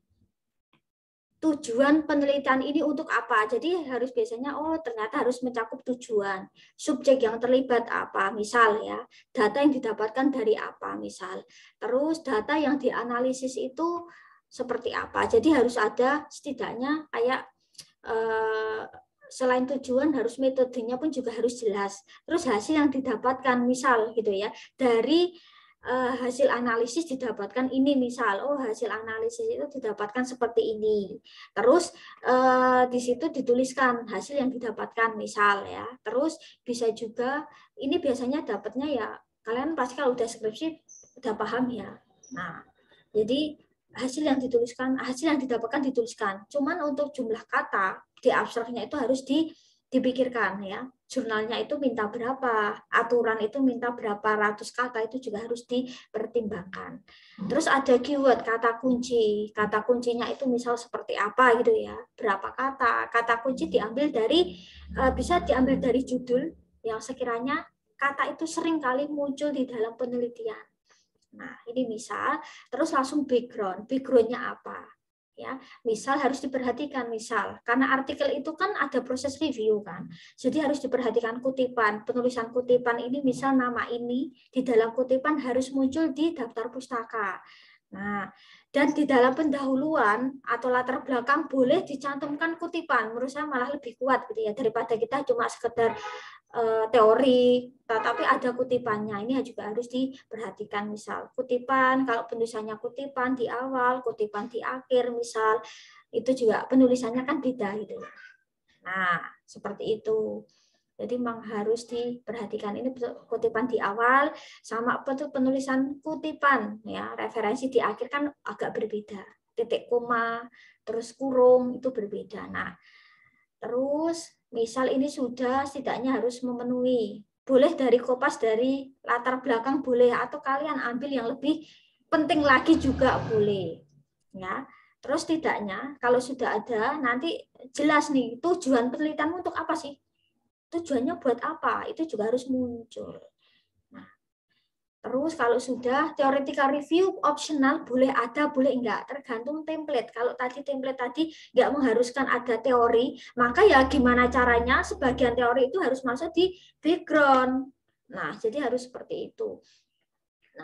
tujuan penelitian ini untuk apa? Jadi harus biasanya, oh ternyata harus mencakup tujuan. Subjek yang terlibat apa? Misal ya, data yang didapatkan dari apa? Misal. Terus data yang dianalisis itu seperti apa? Jadi harus ada setidaknya kayak eh, selain tujuan, harus metodenya pun juga harus jelas. Terus hasil yang didapatkan, misal gitu ya, dari uh, hasil analisis didapatkan ini, misal, oh hasil analisis itu didapatkan seperti ini. Terus uh, di situ dituliskan hasil yang didapatkan, misal ya. Terus bisa juga, ini biasanya dapatnya ya, kalian pasti kalau udah skripsi udah paham ya. Nah, jadi hasil yang dituliskan, hasil yang didapatkan dituliskan. Cuman untuk jumlah kata di abstraknya itu harus di, dipikirkan ya. Jurnalnya itu minta berapa, aturan itu minta berapa ratus kata, itu juga harus dipertimbangkan. Terus ada keyword, kata kunci. Kata kuncinya itu misal seperti apa gitu ya. Berapa kata. Kata kunci diambil dari, bisa diambil dari judul yang sekiranya kata itu sering kali muncul di dalam penelitian. Nah, ini misal, terus langsung background. Backgroundnya apa? Ya, misal harus diperhatikan misal karena artikel itu kan ada proses review kan, jadi harus diperhatikan kutipan, penulisan kutipan ini misal nama ini di dalam kutipan harus muncul di daftar pustaka. Nah, dan di dalam pendahuluan atau latar belakang boleh dicantumkan kutipan, menurut saya malah lebih kuat gitu ya daripada kita cuma sekedar teori, tetapi ada kutipannya. Ini juga harus diperhatikan. Misal kutipan, kalau penulisannya kutipan di awal, kutipan di akhir, misal itu juga penulisannya kan beda gitu. Nah, seperti itu. Jadi memang harus diperhatikan ini kutipan di awal sama penulisan kutipan ya, referensi di akhir kan agak berbeda. Titik koma, terus kurung itu berbeda. Nah, terus misal ini sudah setidaknya harus memenuhi. Boleh dari kopas dari latar belakang boleh atau kalian ambil yang lebih penting lagi juga boleh. Ya. Terus setidaknya kalau sudah ada nanti jelas nih tujuan penelitianmu untuk apa sih? Tujuannya buat apa? Itu juga harus muncul. Nah, terus kalau sudah theoretical review optional boleh ada, boleh enggak, tergantung template. Kalau tadi template tadi enggak mengharuskan ada teori, maka ya gimana caranya sebagian teori itu harus masuk di background. Nah, jadi harus seperti itu. Nah,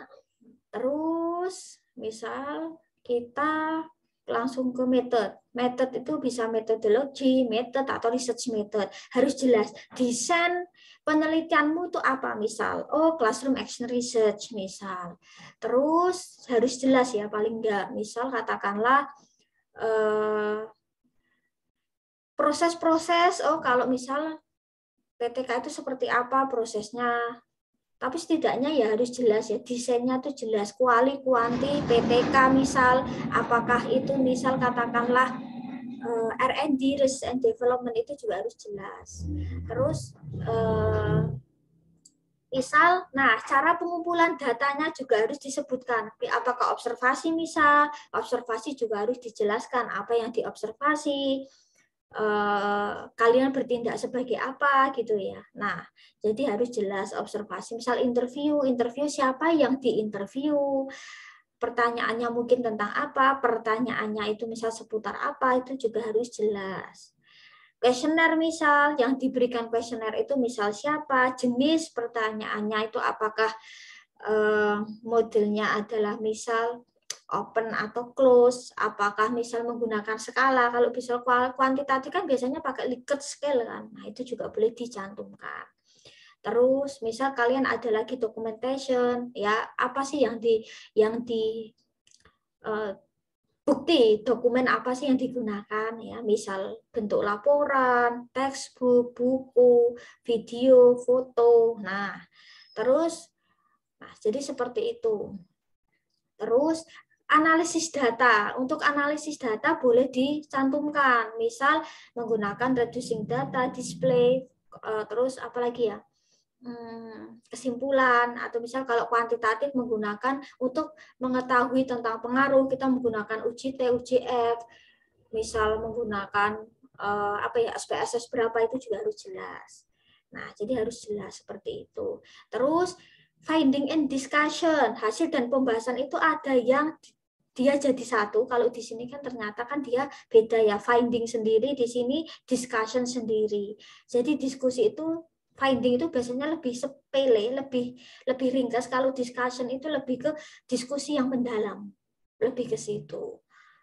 terus misal kita langsung ke method. Method itu bisa metodologi, method atau research method. Harus jelas desain penelitianmu itu apa misal. Oh, classroom action research misal. Terus harus jelas ya paling enggak. Misal katakanlah eh, proses-proses. Oh, kalau misal P T K itu seperti apa prosesnya. Tapi setidaknya ya harus jelas ya, desainnya tuh jelas, kuali, kuanti, P T K misal, apakah itu misal katakanlah uh, R and D, Research and Development itu juga harus jelas. Terus uh, misal, nah cara pengumpulan datanya juga harus disebutkan, apakah observasi misal, observasi juga harus dijelaskan apa yang diobservasi, Uh, kalian bertindak sebagai apa gitu ya. Nah, jadi harus jelas observasi. Misal interview, interview siapa yang diinterview, pertanyaannya mungkin tentang apa, pertanyaannya itu misal seputar apa, itu juga harus jelas. Kuesioner misal, yang diberikan kuesioner itu misal siapa, jenis pertanyaannya itu apakah uh, modelnya adalah misal open atau close, apakah misal menggunakan skala, kalau misal kuantitatif kan biasanya pakai Likert scale kan, nah itu juga boleh dicantumkan. Terus misal kalian ada lagi documentation, ya apa sih yang di yang di uh, bukti dokumen apa sih yang digunakan ya, misal bentuk laporan, textbook, buku, video, foto. Nah, terus nah jadi seperti itu. Terus analisis data. Untuk analisis data boleh dicantumkan. Misal menggunakan reducing data, display, terus apa lagi ya? Kesimpulan, atau misal kalau kuantitatif menggunakan untuk mengetahui tentang pengaruh, kita menggunakan U J T, U J F, misal menggunakan apa ya, S P S S berapa itu juga harus jelas. Nah, jadi harus jelas seperti itu. Terus finding and discussion, hasil dan pembahasan itu ada yang dia jadi satu. Kalau di sini kan ternyata kan dia beda ya, finding sendiri, di sini discussion sendiri. Jadi diskusi itu, finding itu biasanya lebih sepele, lebih lebih ringkas. Kalau discussion itu lebih ke diskusi yang mendalam, lebih ke situ.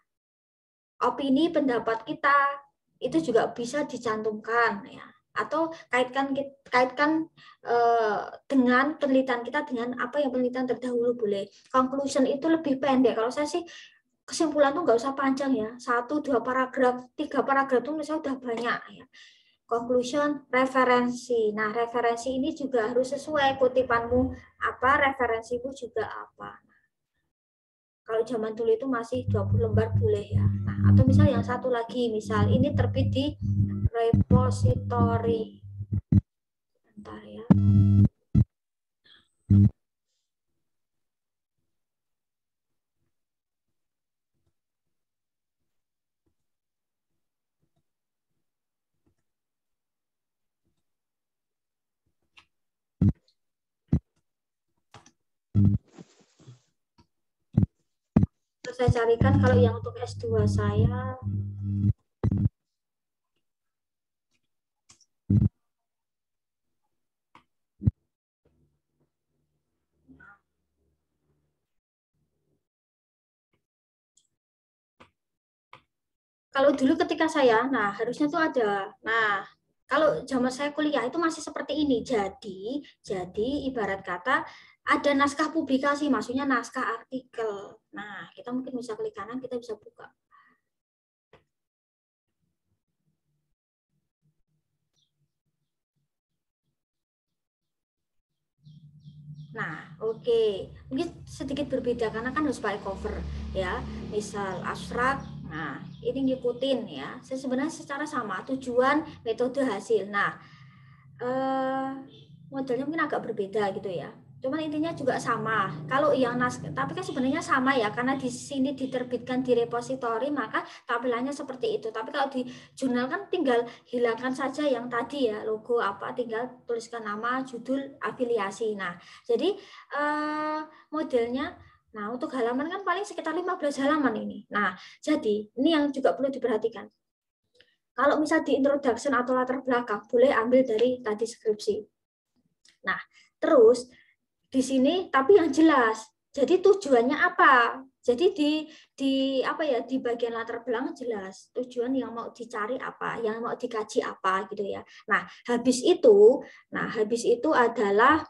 Opini, pendapat kita itu juga bisa dicantumkan ya, atau kaitkan kaitkan uh, dengan penelitian kita dengan apa yang penelitian terdahulu boleh. Conclusion itu lebih pendek. Kalau saya sih kesimpulan tuh nggak usah panjang ya, satu dua paragraf, tiga paragraf tuh misalnya udah banyak ya. Conclusion, referensi. Nah, referensi ini juga harus sesuai kutipanmu apa, referensimu juga apa. Kalau zaman dulu itu masih dua puluh lembar boleh ya. Nah, atau misal yang satu lagi, misal ini terbit di repository. Bentar ya. Saya carikan kalau yang untuk S dua saya. Kalau dulu ketika saya, nah harusnya tuh ada. Nah, kalau zaman saya kuliah itu masih seperti ini. Jadi, jadi ibarat kata ada naskah publikasi, maksudnya naskah artikel. Nah, kita mungkin bisa klik kanan, kita bisa buka. Nah, oke. Okay. Mungkin sedikit berbeda karena kan harus pakai cover ya. Misal abstrak. Nah, ini ngikutin ya. Saya sebenarnya secara sama tujuan, metode, hasil. Nah, eh, modelnya mungkin agak berbeda gitu ya. Cuman intinya juga sama. Kalau yang nas, tapi kan sebenarnya sama ya, karena di sini diterbitkan di repositori, maka tampilannya seperti itu. Tapi kalau di jurnal kan tinggal hilangkan saja yang tadi ya, logo apa, tinggal tuliskan nama, judul, afiliasi. Nah, jadi eh, modelnya, nah untuk halaman kan paling sekitar lima belas halaman ini. Nah, jadi ini yang juga perlu diperhatikan. Kalau misal di introduction atau latar belakang, boleh ambil dari tadi skripsi. Nah, terus di sini tapi yang jelas. Jadi tujuannya apa? Jadi di di apa ya di bagian latar belakang jelas tujuan yang mau dicari apa, yang mau dikaji apa gitu ya. Nah, habis itu, nah habis itu adalah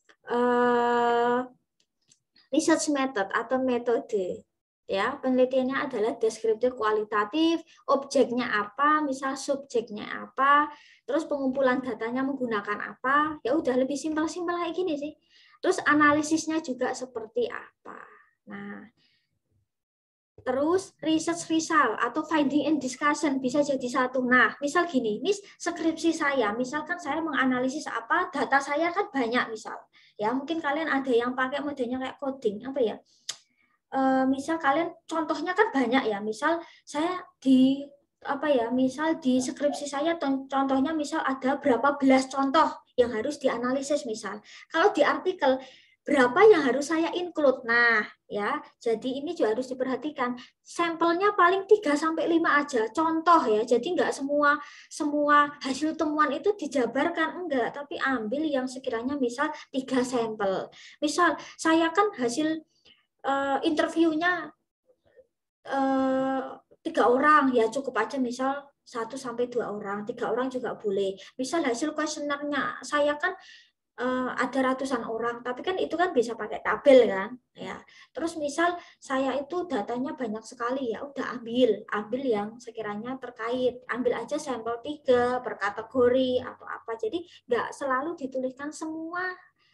uh, research method atau metode. Ya, penelitiannya adalah deskriptif kualitatif, objeknya apa, misal subjeknya apa, terus pengumpulan datanya menggunakan apa, ya udah lebih simpel-simpel kayak gini sih. Terus analisisnya juga seperti apa. Nah, terus research result atau finding and discussion bisa jadi satu. Nah, misal gini, ini skripsi saya, misalkan saya menganalisis apa, data saya kan banyak misal. Ya, mungkin kalian ada yang pakai modelnya kayak coding, apa ya? Misal kalian contohnya kan banyak ya, misal saya di apa ya, misal di skripsi saya contohnya misal ada berapa belas contoh yang harus dianalisis misal. Kalau di artikel berapa yang harus saya include. Nah, ya. Jadi ini juga harus diperhatikan. Sampelnya paling tiga sampai lima aja, contoh ya. Jadi enggak semua semua hasil temuan itu dijabarkan, enggak, tapi ambil yang sekiranya misal tiga sampel. Misal saya kan hasil uh, interviewnya uh, tiga orang ya cukup aja, misal satu sampai dua orang, tiga orang juga boleh. Misal hasil kuesionernya saya kan uh, ada ratusan orang, tapi kan itu kan bisa pakai tabel kan, ya. Terus misal saya itu datanya banyak sekali, ya udah ambil, ambil yang sekiranya terkait, ambil aja sampel tiga per kategori atau apa. Jadi nggak selalu dituliskan semua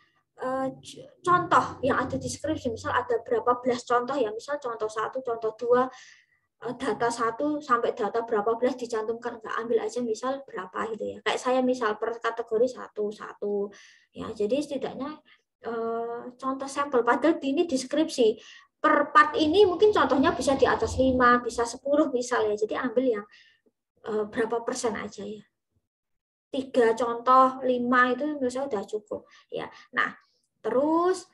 contoh yang ada di skripsi, misal ada berapa belas contoh ya, misal contoh satu, contoh dua, data satu sampai data berapa belas dicantumkan, nggak ambil aja misal berapa gitu ya. Kayak saya misal per kategori satu satu ya. Jadi setidaknya eh, contoh sampel. Padahal ini deskripsi per part ini mungkin contohnya bisa di atas lima, bisa sepuluh misal ya. Jadi ambil yang eh, berapa persen aja ya. Tiga contoh, lima itu menurut saya udah cukup ya. Nah, terus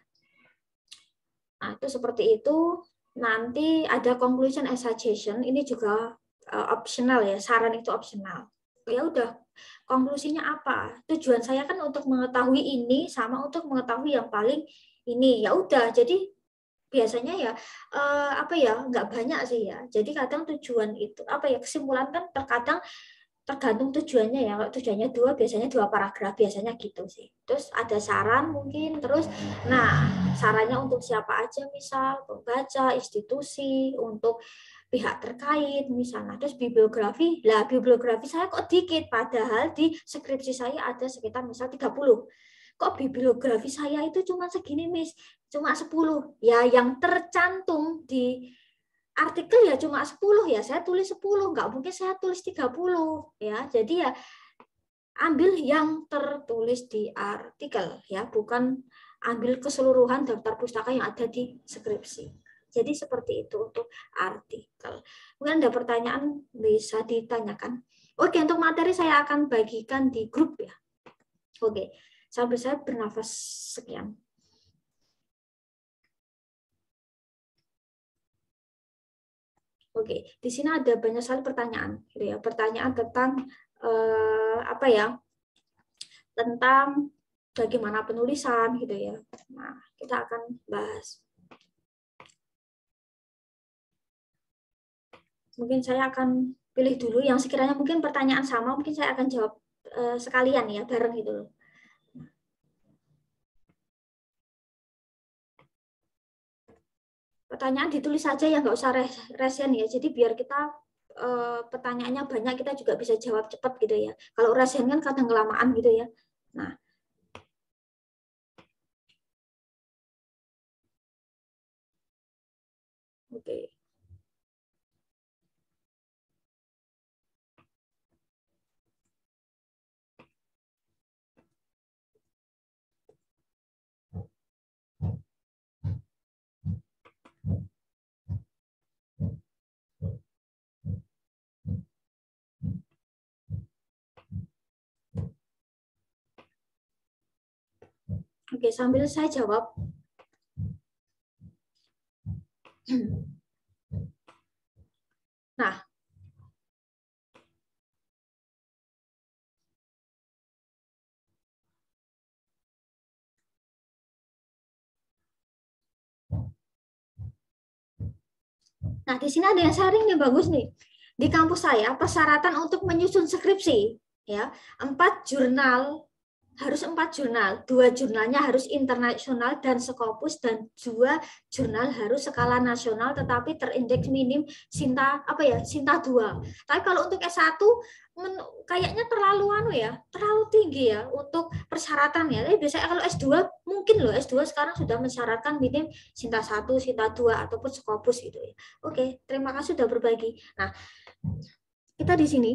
nah itu seperti itu. Nanti ada conclusion and suggestion, ini juga uh, optional ya, saran itu optional. Ya udah, konklusinya apa? Tujuan saya kan untuk mengetahui ini sama untuk mengetahui yang paling ini. Ya udah, jadi biasanya ya uh, apa ya nggak banyak sih ya. Jadi kadang tujuan itu apa ya, kesimpulan kan terkadang tergantung tujuannya ya. Kalau tujuannya dua, biasanya dua paragraf, biasanya gitu sih. Terus ada saran mungkin, terus nah sarannya untuk siapa aja, misal pembaca, institusi, untuk pihak terkait misalnya. Terus bibliografi, lah bibliografi saya kok dikit, padahal di skripsi saya ada sekitar misal tiga puluh. Kok bibliografi saya itu cuma segini, Miss? Cuma sepuluh. Ya yang tercantum di artikel ya cuma sepuluh, ya saya tulis sepuluh, nggak mungkin saya tulis tiga puluh ya. Jadi ya ambil yang tertulis di artikel ya, bukan ambil keseluruhan daftar pustaka yang ada di skripsi. Jadi seperti itu untuk artikel. Mungkin ada pertanyaan bisa ditanyakan. Oke, untuk materi saya akan bagikan di grup ya. Oke, sampai saya bernafas sekian. Oke, di sini ada banyak sekali pertanyaan, gitu ya. Pertanyaan tentang eh, apa ya? Tentang bagaimana penulisan, gitu ya. Nah, kita akan bahas. Mungkin saya akan pilih dulu yang sekiranya mungkin pertanyaan sama, mungkin saya akan jawab eh, sekalian ya, bareng gitu loh. Pertanyaan ditulis saja ya, nggak usah resen ya. Jadi biar kita eh, pertanyaannya banyak, kita juga bisa jawab cepat gitu ya. Kalau resen kan kadang kelamaan gitu ya. Nah, oke. Oke, sambil saya jawab. Nah, nah di sini ada yang sharing nih, bagus nih. Di kampus saya persyaratan untuk menyusun skripsi ya, empat jurnal, harus empat jurnal, dua jurnalnya harus internasional dan Scopus, dan dua jurnal harus skala nasional tetapi terindeks minim Sinta apa ya Sinta dua. Tapi kalau untuk S satu men, kayaknya terlalu anu ya, terlalu tinggi ya untuk persyaratannya. Tapi biasanya kalau S dua mungkin loh, S dua sekarang sudah mensyaratkan minim Sinta satu, Sinta dua ataupun Scopus gitu ya. Oke, terima kasih sudah berbagi. Nah, kita di sini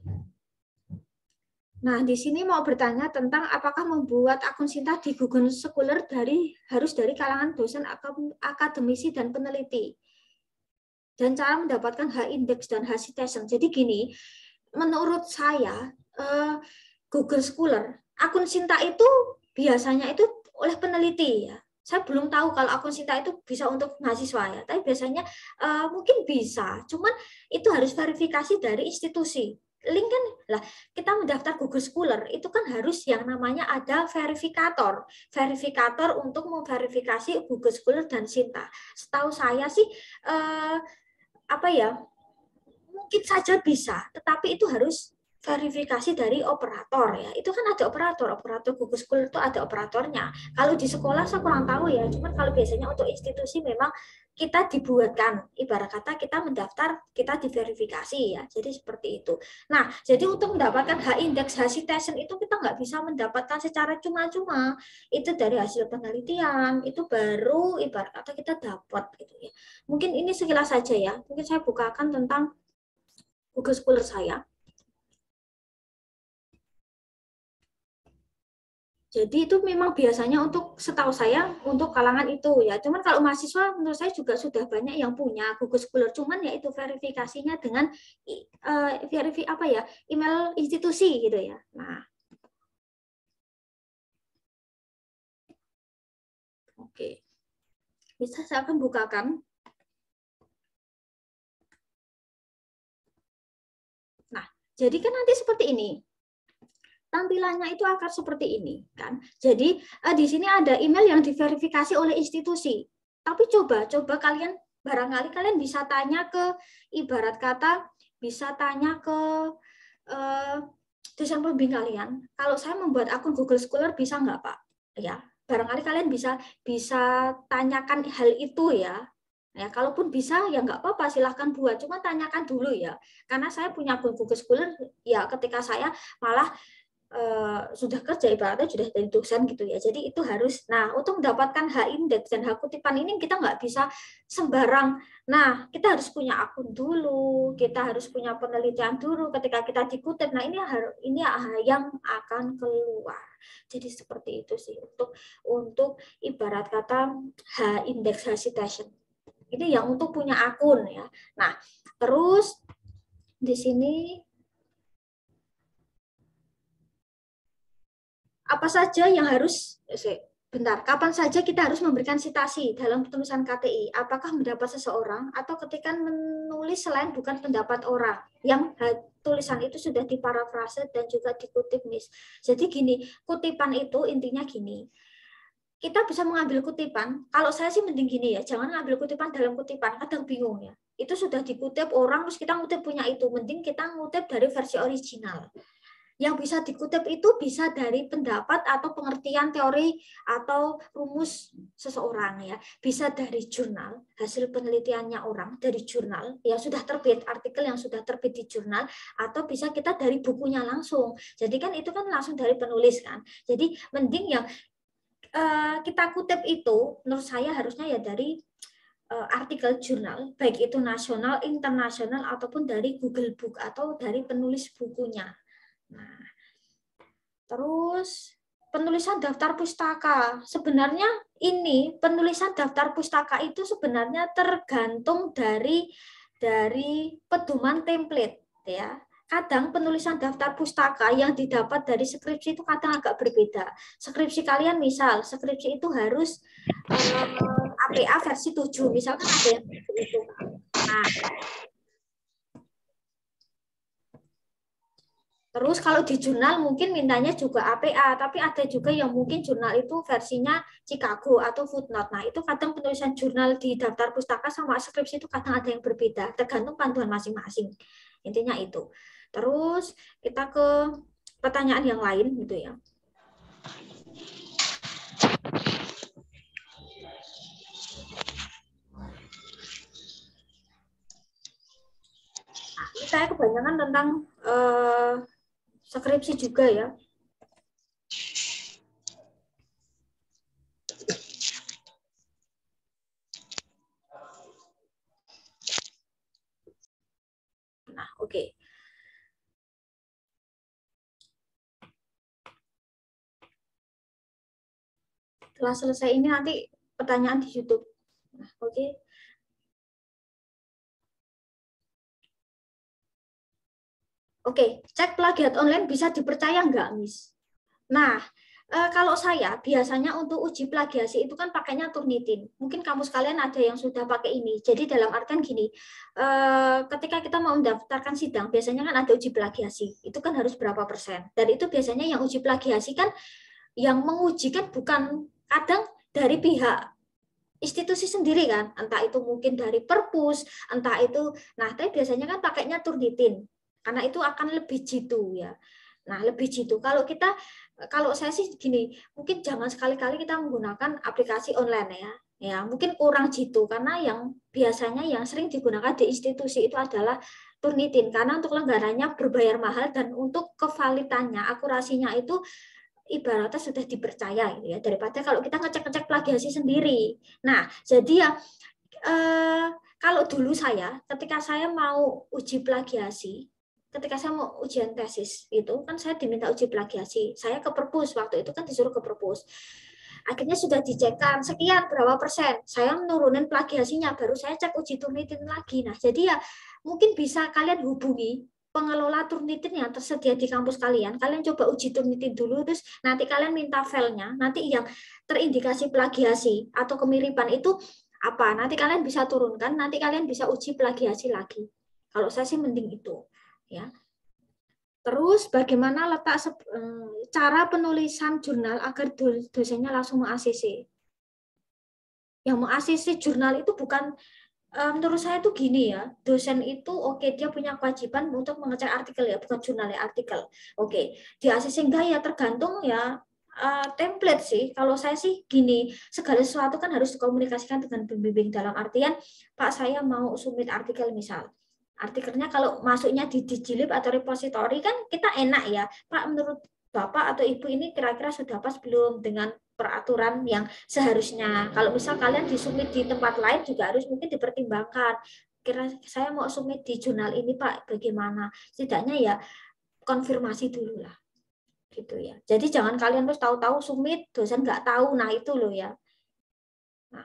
Nah, di sini mau bertanya tentang apakah membuat akun Sinta di Google Scholar dari harus dari kalangan dosen, akademisi, dan peneliti. Dan cara mendapatkan H-index dan H-citation. Jadi gini, menurut saya Google Scholar, akun Sinta itu biasanya itu oleh peneliti ya. Saya belum tahu kalau akun Sinta itu bisa untuk mahasiswa ya, tapi biasanya uh, mungkin bisa. Cuman itu harus verifikasi dari institusi. Link kan lah, kita mendaftar Google Scholar itu kan harus yang namanya ada verifikator. Verifikator untuk memverifikasi Google Scholar dan Sinta. Setahu saya sih uh, apa ya? Mungkin saja bisa, tetapi itu harus verifikasi dari operator ya. Itu kan ada operator, operator Google School itu ada operatornya. Kalau di sekolah saya kurang tahu ya, cuman kalau biasanya untuk institusi memang kita dibuatkan, ibarat kata kita mendaftar, kita diverifikasi ya. Jadi seperti itu. Nah, jadi untuk mendapatkan H-index, H-citation itu kita nggak bisa mendapatkan secara cuma-cuma. Itu dari hasil penelitian, itu baru ibarat kata kita dapat gitu ya. Mungkin ini sekilas saja ya. Mungkin saya bukakan tentang Google Scholar saya. Jadi itu memang biasanya untuk setahu saya untuk kalangan itu ya. Cuman kalau mahasiswa menurut saya juga sudah banyak yang punya Google Scholar. Cuman ya itu verifikasinya dengan uh, verifi apa ya email institusi gitu ya. Nah, oke, bisa saya akan bukakan. Nah, jadi kan nanti seperti ini. Tampilannya itu akan seperti ini kan. Jadi uh, di sini ada email yang diverifikasi oleh institusi. Tapi coba coba kalian barangkali kalian bisa tanya ke ibarat kata bisa tanya ke uh, dosen pembimbing kalian. Kalau saya membuat akun Google Scholar bisa nggak Pak? Ya, barangkali kalian bisa bisa tanyakan hal itu ya. Ya, kalaupun bisa ya nggak apa-apa silahkan buat. Cuma tanyakan dulu ya. Karena saya punya akun Google Scholar ya ketika saya malah Uh, sudah kerja ibaratnya sudah dari dosen gitu ya. Jadi itu harus, nah untuk mendapatkan H-index dan H-kutipan ini kita nggak bisa sembarang. Nah kita harus punya akun dulu, kita harus punya penelitian dulu ketika kita dikutip. Nah ini harus ini yang akan keluar. Jadi seperti itu sih untuk untuk ibarat kata H-index, H-citation. Ini yang untuk punya akun ya. Nah terus di sini apa saja yang harus bentar, kapan saja kita harus memberikan sitasi dalam penulisan K T I? Apakah mendapat seseorang atau ketika menulis selain bukan pendapat orang yang tulisan itu sudah diparafrase dan juga dikutip, Miss. Jadi gini, kutipan itu intinya gini. Kita bisa mengambil kutipan, kalau saya sih mending gini ya, jangan ngambil kutipan dalam kutipan, kadang bingung ya. Itu sudah dikutip orang, terus kita ngutip punya itu, mending kita ngutip dari versi original. Yang bisa dikutip itu bisa dari pendapat atau pengertian teori atau rumus seseorang ya. Bisa dari jurnal, hasil penelitiannya orang dari jurnal yang sudah terbit, artikel yang sudah terbit di jurnal, atau bisa kita dari bukunya langsung. Jadi kan itu kan langsung dari penulis kan. Jadi mending yang uh, kita kutip itu menurut saya harusnya ya dari uh, artikel jurnal, baik itu nasional, internasional, ataupun dari Google Book atau dari penulis bukunya. Nah, terus penulisan daftar pustaka. Sebenarnya ini penulisan daftar pustaka itu sebenarnya tergantung dari dari pedoman template ya. Kadang penulisan daftar pustaka yang didapat dari skripsi itu kadang agak berbeda. Skripsi kalian misal, skripsi itu harus eh, A P A versi tujuh, misalkan ada yang itu. Nah, terus kalau di jurnal mungkin mintanya juga A P A, tapi ada juga yang mungkin jurnal itu versinya Chicago atau footnote. Nah, itu kadang penulisan jurnal di daftar pustaka sama skripsi itu kadang ada yang berbeda, tergantung panduan masing-masing. Intinya itu. Terus kita ke pertanyaan yang lain gitu ya. Nah, ini saya kebanyakan tentang eh, skripsi juga ya. Nah, oke. Okay. Setelah selesai ini nanti pertanyaan di YouTube. Nah, oke. Okay. Oke, cek plagiat online bisa dipercaya nggak, Miss? Nah, e, kalau saya biasanya untuk uji plagiasi itu kan pakainya Turnitin. Mungkin kamu sekalian ada yang sudah pakai ini. Jadi dalam artian gini, e, ketika kita mau mendaftarkan sidang, biasanya kan ada uji plagiasi. Itu kan harus berapa persen. Dan itu biasanya yang uji plagiasi kan yang menguji kan bukan kadang dari pihak institusi sendiri kan, entah itu mungkin dari perpus, entah itu, nah tapi biasanya kan pakainya Turnitin. Karena itu akan lebih jitu ya. Nah, lebih jitu. Kalau kita, kalau saya sih gini, mungkin jangan sekali-kali kita menggunakan aplikasi online ya. Ya, mungkin kurang jitu karena yang biasanya yang sering digunakan di institusi itu adalah Turnitin karena untuk lenggaranya berbayar mahal dan untuk kevalitannya, akurasinya itu ibaratnya sudah dipercaya gitu ya daripada kalau kita ngecek-ngecek plagiasi sendiri. Nah, jadi ya eh, kalau dulu saya ketika saya mau uji plagiasi ketika saya mau ujian tesis itu kan saya diminta uji plagiasi. Saya ke perpus waktu itu kan disuruh ke perpus. Akhirnya sudah dicekkan sekian berapa persen. Saya menurunin plagiasinya baru saya cek uji Turnitin lagi. Nah, jadi ya mungkin bisa kalian hubungi pengelola Turnitin yang tersedia di kampus kalian. Kalian coba uji Turnitin dulu terus nanti kalian minta filenya. Nanti yang terindikasi plagiasi atau kemiripan itu apa? Nanti kalian bisa turunkan, nanti kalian bisa uji plagiasi lagi. Kalau saya sih mending itu. Ya. Terus bagaimana letak cara penulisan jurnal agar dosennya langsung meng-A C C? Yang meng-A C C jurnal itu bukan menurut saya itu gini ya, dosen itu oke okay, dia punya kewajiban untuk mengecek artikel ya, bukan jurnal ya, artikel. Oke, okay. Di A C C enggak ya tergantung ya uh, template sih. Kalau saya sih gini, segala sesuatu kan harus dikomunikasikan dengan pembimbing dalam artian Pak saya mau submit artikel misal. Artikelnya kalau masuknya di Digilib atau repository kan kita enak ya, Pak menurut Bapak atau Ibu ini kira-kira sudah pas belum dengan peraturan yang seharusnya. Kalau misal kalian disubmit di tempat lain juga harus mungkin dipertimbangkan. Kira saya mau submit di jurnal ini Pak, bagaimana? Setidaknya ya konfirmasi dulu lah. Gitu ya. Jadi jangan kalian terus tahu-tahu submit, dosen nggak tahu. Nah, itu loh ya. Nah,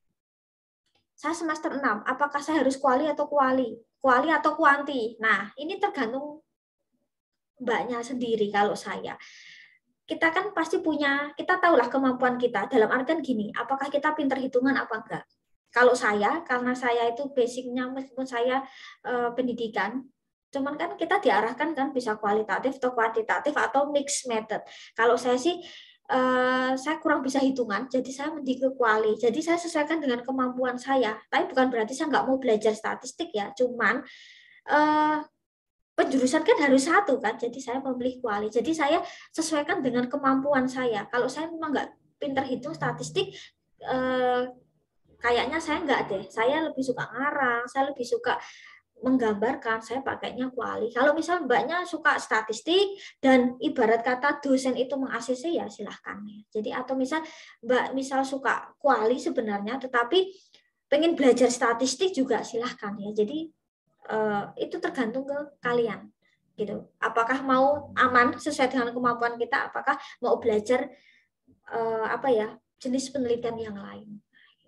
saya semester enam, apakah saya harus kuali atau kuali? Kuali atau kuanti? Nah, ini tergantung mbaknya sendiri kalau saya. kita kan pasti punya, kita tahulah kemampuan kita. Dalam artian gini, apakah kita pintar hitungan apa enggak? Kalau saya, karena saya itu basicnya meskipun saya eh, pendidikan, cuman kan kita diarahkan kan bisa kualitatif atau kuantitatif atau mix method. Kalau saya sih eh, saya kurang bisa hitungan, jadi saya mending ke kuali. Jadi saya sesuaikan dengan kemampuan saya. Tapi bukan berarti saya nggak mau belajar statistik ya, cuman eh, penjurusan kan harus satu kan, jadi saya memilih kuali. Jadi saya sesuaikan dengan kemampuan saya. Kalau saya memang nggak pintar hitung statistik, eh, kayaknya saya nggak deh. Saya lebih suka ngarang, saya lebih suka menggambarkan, saya pakainya kuali. Kalau misal mbaknya suka statistik dan ibarat kata dosen itu meng-A C C ya silahkan ya. Jadi atau misal mbak misal suka kuali sebenarnya, tetapi pengen belajar statistik juga silahkan ya. Jadi eh, itu tergantung ke kalian gitu. Apakah mau aman sesuai dengan kemampuan kita? Apakah mau belajar eh, apa ya jenis penelitian yang lain?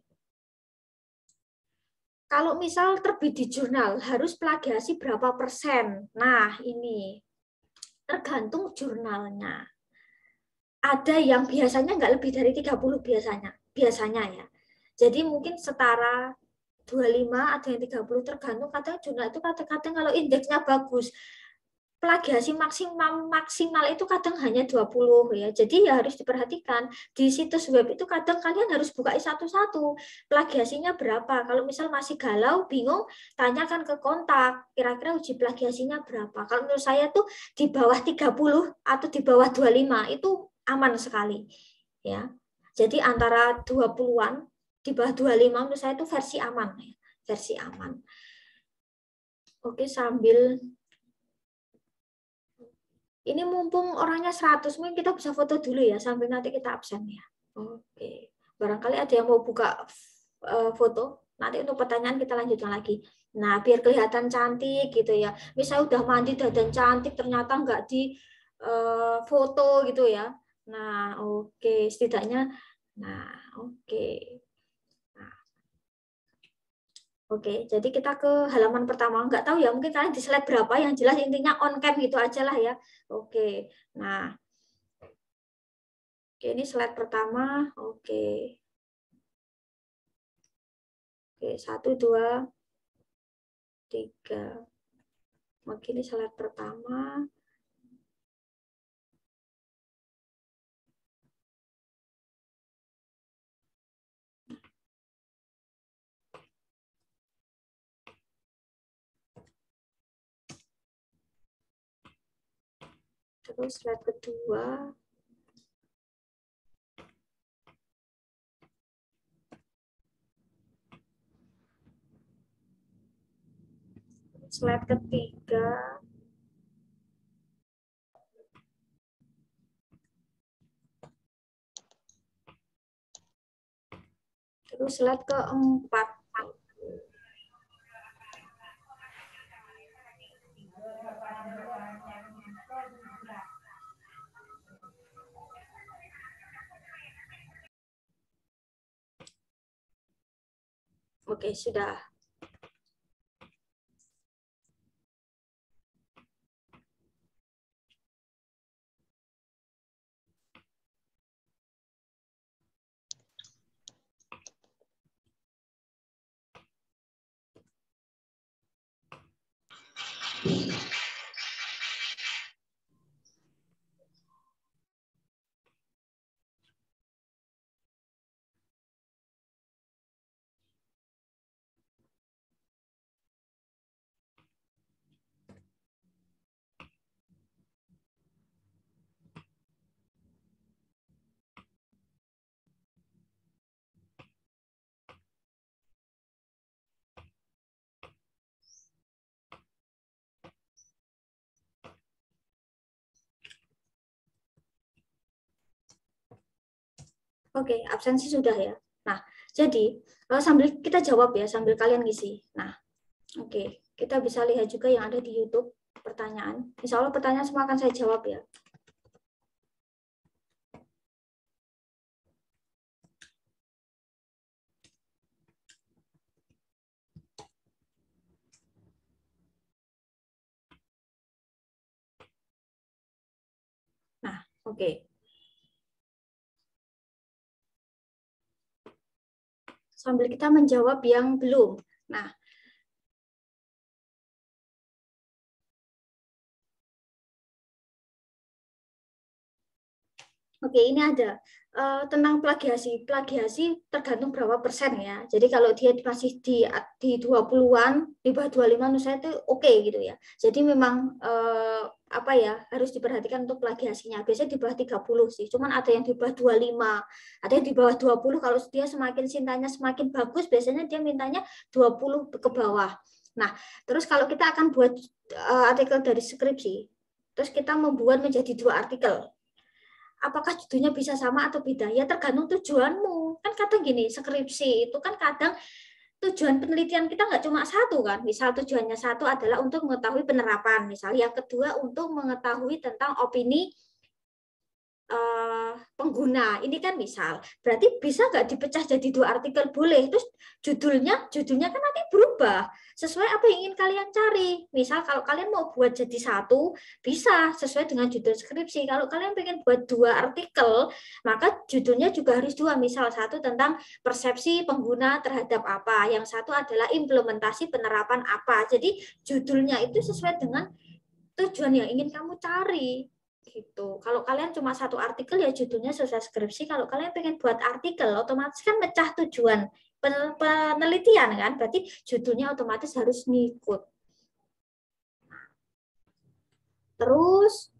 Kalau misal terbit di jurnal harus plagiasi berapa persen? Nah ini tergantung jurnalnya. Ada yang biasanya nggak lebih dari tiga puluh biasanya, biasanya ya. Jadi mungkin setara dua puluh lima, ada yang tiga puluh, tergantung. Kadang jurnal itu kadang-kadang kalau indeksnya bagus, plagiasi maksimal maksimal itu kadang hanya dua puluh ya. Jadi ya harus diperhatikan. Di situs web itu kadang kalian harus buka satu-satu. Plagiasinya berapa? Kalau misal masih galau, bingung, tanyakan ke kontak. Kira-kira uji plagiasinya berapa? Kalau menurut saya tuh di bawah tiga puluh atau di bawah dua puluh lima itu aman sekali. Ya. Jadi antara dua puluhan di bawah dua puluh lima menurut saya itu versi aman ya. Versi aman. Oke, sambil ini mumpung orangnya seratus, mungkin kita bisa foto dulu ya, sambil nanti kita absen ya. Oke. Barangkali ada yang mau buka uh, foto, nanti untuk pertanyaan kita lanjutkan lagi. Nah, biar kelihatan cantik gitu ya. Misalnya udah mandi, dan cantik, ternyata nggak di uh, foto gitu ya. Nah, oke. Okay. Setidaknya, nah, oke. Okay. Oke, jadi kita ke halaman pertama. Nggak tahu ya, mungkin kalian di slide berapa, yang jelas intinya on cam gitu aja lah ya. Oke, nah, oke, ini slide pertama. Oke, oke, satu, dua, tiga. Oke, ini slide pertama. Terus slide kedua. Slide ketiga. Terus slide keempat. Oke, sudah. Oke, absensi sudah ya. Nah, jadi sambil kita jawab ya, sambil kalian ngisi. Nah, oke, kita bisa lihat juga yang ada di YouTube pertanyaan. Insya Allah pertanyaan semua akan saya jawab ya. Nah, oke. sambil kita menjawab yang belum. Nah, oke, ini ada uh, tentang plagiasi. Plagiasi tergantung berapa persen ya. Jadi kalau dia masih di di dua puluhan, di bawah dua puluh lima menurut saya itu oke okay, gitu ya. Jadi memang uh, apa ya, harus diperhatikan untuk plagiasinya. Biasanya di bawah tiga puluh sih. Cuman ada yang di bawah dua puluh lima, ada yang di bawah dua puluh. Kalau dia semakin cintanya semakin bagus, biasanya dia mintanya dua puluh ke bawah. Nah, terus kalau kita akan buat uh, artikel dari skripsi, terus kita membuat menjadi dua artikel. Apakah judulnya bisa sama atau beda? Ya tergantung tujuanmu. Kan kadang gini, skripsi itu kan kadang tujuan penelitian kita nggak cuma satu kan. Misal tujuannya satu adalah untuk mengetahui penerapan. Misal yang kedua untuk mengetahui tentang opini uh, pengguna. Ini kan misal. Berarti bisa nggak dipecah jadi dua artikel? Boleh. Terus judulnya, judulnya kan nanti berubah sesuai apa yang ingin kalian cari. Misal kalau kalian mau buat jadi satu, bisa sesuai dengan judul skripsi. Kalau kalian pengen buat dua artikel, maka judulnya juga harus dua. Misal satu tentang persepsi pengguna terhadap apa, yang satu adalah implementasi penerapan apa. Jadi judulnya itu sesuai dengan tujuan yang ingin kamu cari. Gitu. Kalau kalian cuma satu artikel ya judulnya sesuai skripsi. Kalau kalian pengen buat artikel, otomatis kan mecah tujuan penelitian kan, berarti judulnya otomatis harus ngikut. Terus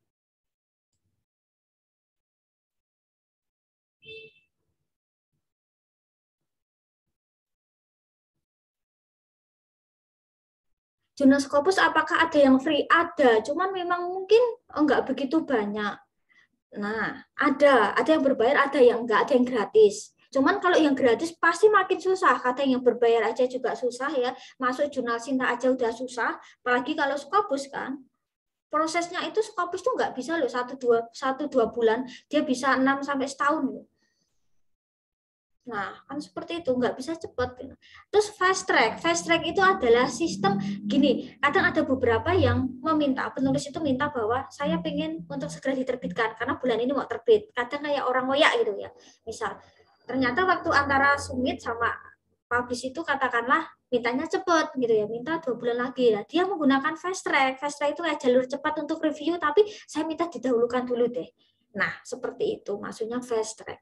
jurnal Scopus apakah ada yang free? Ada, cuman memang mungkin enggak begitu banyak. Nah, ada, ada yang berbayar, ada yang enggak, ada yang gratis. Cuman kalau yang gratis pasti makin susah. Kadang yang berbayar aja juga susah ya. Masuk jurnal Sinta aja udah susah, apalagi kalau Scopus kan. Prosesnya itu Scopus tuh nggak bisa loh satu dua satu dua bulan, dia bisa enam sampai setahun loh. Nah, kan seperti itu, nggak bisa cepat. Terus fast track. Fast track itu adalah sistem gini, kadang ada beberapa yang meminta, penulis itu minta bahwa saya pengen untuk segera diterbitkan, karena bulan ini mau terbit. Kadang kayak orang ngoyak gitu ya. Misal, ternyata waktu antara submit sama publish itu katakanlah mintanya cepat gitu ya, minta dua bulan lagi. Nah, dia menggunakan fast track. Fast track itu kayak jalur cepat untuk review, tapi saya minta didahulukan dulu deh. Nah, seperti itu, maksudnya fast track.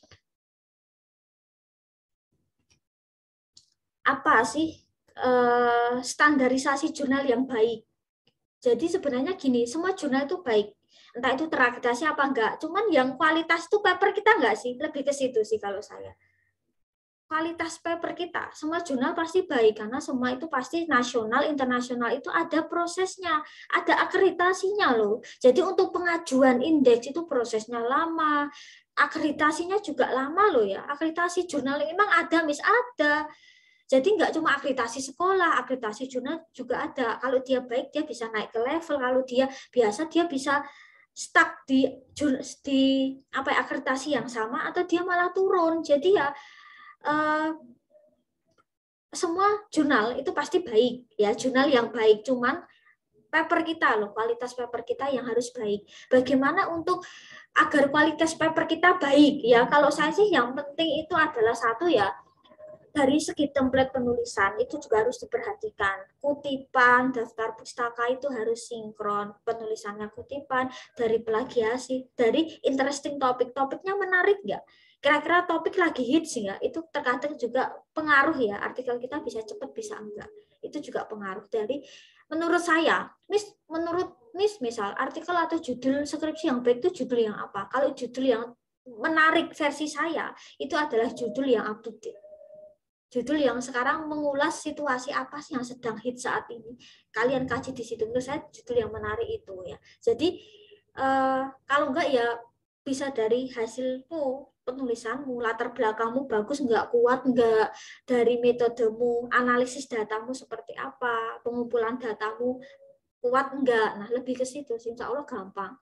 Apa sih uh, standarisasi jurnal yang baik? Jadi sebenarnya gini, semua jurnal itu baik. Entah itu terakreditasi apa enggak. Cuman yang kualitas itu paper kita enggak sih? Lebih ke situ sih kalau saya. Kualitas paper kita, semua jurnal pasti baik. Karena semua itu pasti nasional, internasional itu ada prosesnya. Ada akreditasinya loh. Jadi untuk pengajuan indeks itu prosesnya lama. Akreditasinya juga lama loh ya. Akreditasi jurnal memang ada, mis ada. Jadi nggak cuma akreditasi sekolah, akreditasi jurnal juga ada. Kalau dia baik, dia bisa naik ke level. Kalau dia biasa, dia bisa stuck di di apa ya, akreditasi yang sama atau dia malah turun. Jadi ya eh, semua jurnal itu pasti baik ya, jurnal yang baik. Cuman paper kita loh, kualitas paper kita yang harus baik. Bagaimana untuk agar kualitas paper kita baik ya? Kalau saya sih yang penting itu adalah satu ya, dari segi template penulisan itu juga harus diperhatikan. Kutipan, daftar pustaka itu harus sinkron. Penulisannya kutipan, dari plagiasi, dari interesting topik. Topiknya menarik nggak? Kira-kira topik lagi hits nggak? Itu terkadang juga pengaruh ya. Artikel kita bisa cepat, bisa enggak. Itu juga pengaruh dari, menurut saya, mis, menurut mis, misal artikel atau judul skripsi yang baik itu judul yang apa? Kalau judul yang menarik versi saya, itu adalah judul yang up to date. Judul yang sekarang mengulas situasi apa sih yang sedang hit saat ini. Kalian kaji di situ. Menurut saya judul yang menarik itu ya. Jadi eh, kalau enggak ya bisa dari hasilmu, penulisanmu, latar belakangmu bagus enggak, kuat enggak, dari metodemu, analisis datamu seperti apa, pengumpulan datamu kuat enggak. Nah, lebih ke situ sih. Insya Allah gampang.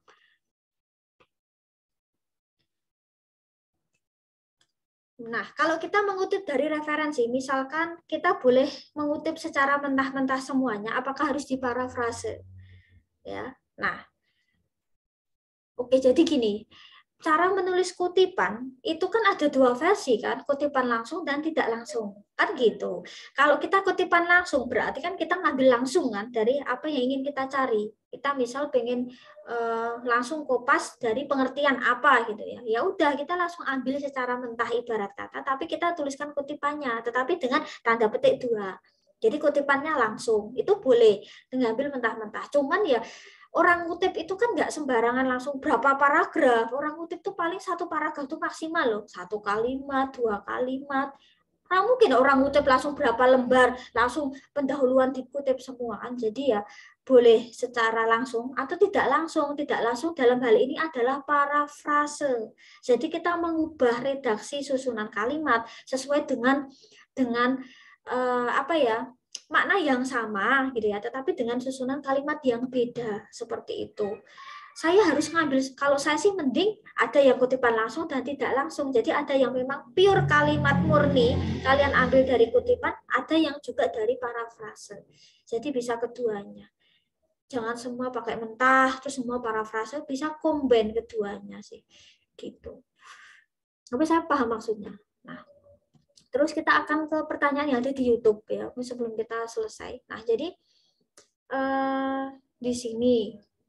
Nah, kalau kita mengutip dari referensi, misalkan kita boleh mengutip secara mentah-mentah semuanya, apakah harus diparafrase? Ya. Nah, oke, jadi gini, cara menulis kutipan itu kan ada dua versi kan, kutipan langsung dan tidak langsung kan gitu. Kalau kita kutipan langsung berarti kan kita ngambil langsung kan dari apa yang ingin kita cari. Kita misal pengen eh, langsung kopas dari pengertian apa gitu ya. Ya udah kita langsung ambil secara mentah ibarat kata, tapi kita tuliskan kutipannya, tetapi dengan tanda petik dua. Jadi kutipannya langsung itu boleh ngambil mentah-mentah. Cuman ya orang ngutip itu kan nggak sembarangan langsung berapa paragraf. Orang ngutip tuh paling satu paragraf tuh maksimal loh. Satu kalimat, dua kalimat. Nah, mungkin orang ngutip langsung berapa lembar, langsung pendahuluan dikutip semua kan. Jadi ya boleh secara langsung atau tidak langsung. Tidak langsung dalam hal ini adalah parafrase. Jadi kita mengubah redaksi susunan kalimat sesuai dengan dengan eh, apa ya, makna yang sama gitu ya, tetapi dengan susunan kalimat yang beda seperti itu. Saya harus ngambil, kalau saya sih mending ada yang kutipan langsung dan tidak langsung. Jadi ada yang memang pure kalimat murni kalian ambil dari kutipan, ada yang juga dari parafrase. Jadi bisa keduanya. Jangan semua pakai mentah terus semua parafrase, bisa combine keduanya sih. Gitu. Tapi saya paham maksudnya. Nah, terus kita akan ke pertanyaan yang ada di YouTube ya, sebelum kita selesai. Nah, jadi eh, di sini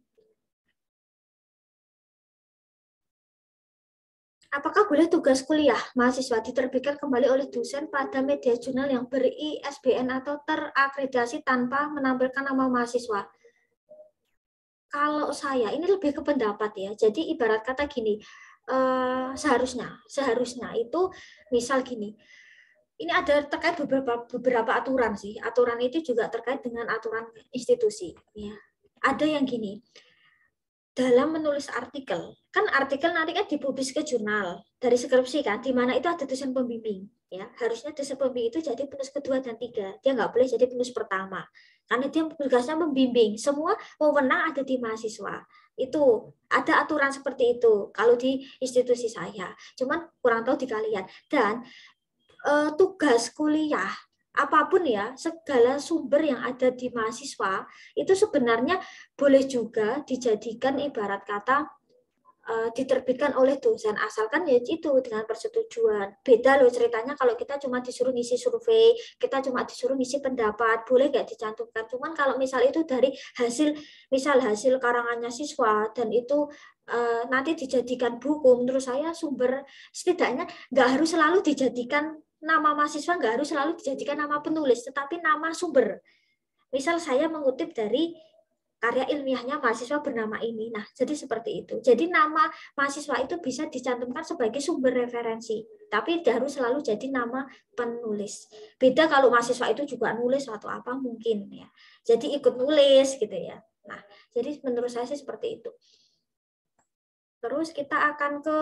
apakah boleh tugas kuliah mahasiswa diterbitkan kembali oleh dosen pada media jurnal yang beri I S B N atau terakreditasi tanpa menampilkan nama mahasiswa? Kalau saya ini lebih ke pendapat ya. Jadi ibarat kata gini, eh, seharusnya seharusnya itu misal gini. Ini ada terkait beberapa beberapa aturan sih. Aturan itu juga terkait dengan aturan institusi. Ya. Ada yang gini, dalam menulis artikel, kan artikel nanti kan dipublis ke jurnal dari skripsi kan, di mana itu ada dosen pembimbing. Ya, harusnya dosen pembimbing itu jadi penulis kedua dan tiga. Dia nggak boleh jadi penulis pertama. Karena dia tugasnya membimbing. Semua wewenang ada di mahasiswa. Itu ada aturan seperti itu kalau di institusi saya. Cuman kurang tahu di kalian. Dan uh, tugas kuliah apapun ya, segala sumber yang ada di mahasiswa itu sebenarnya boleh juga dijadikan ibarat kata uh, diterbitkan oleh dosen, asalkan ya itu dengan persetujuan. Beda loh ceritanya kalau kita cuma disuruh ngisi survei, kita cuma disuruh ngisi pendapat, boleh nggak dicantumkan. Cuman kalau misal itu dari hasil, misal hasil karangannya siswa dan itu uh, nanti dijadikan buku, menurut saya sumber setidaknya nggak harus selalu dijadikan nama mahasiswa, nggak harus selalu dijadikan nama penulis, tetapi nama sumber. Misal saya mengutip dari karya ilmiahnya mahasiswa bernama ini. Nah, jadi seperti itu. Jadi nama mahasiswa itu bisa dicantumkan sebagai sumber referensi, tapi tidak harus selalu jadi nama penulis. Beda kalau mahasiswa itu juga nulis atau apa mungkin ya. Jadi ikut nulis gitu ya. Nah, jadi menurut saya sih seperti itu. Terus kita akan ke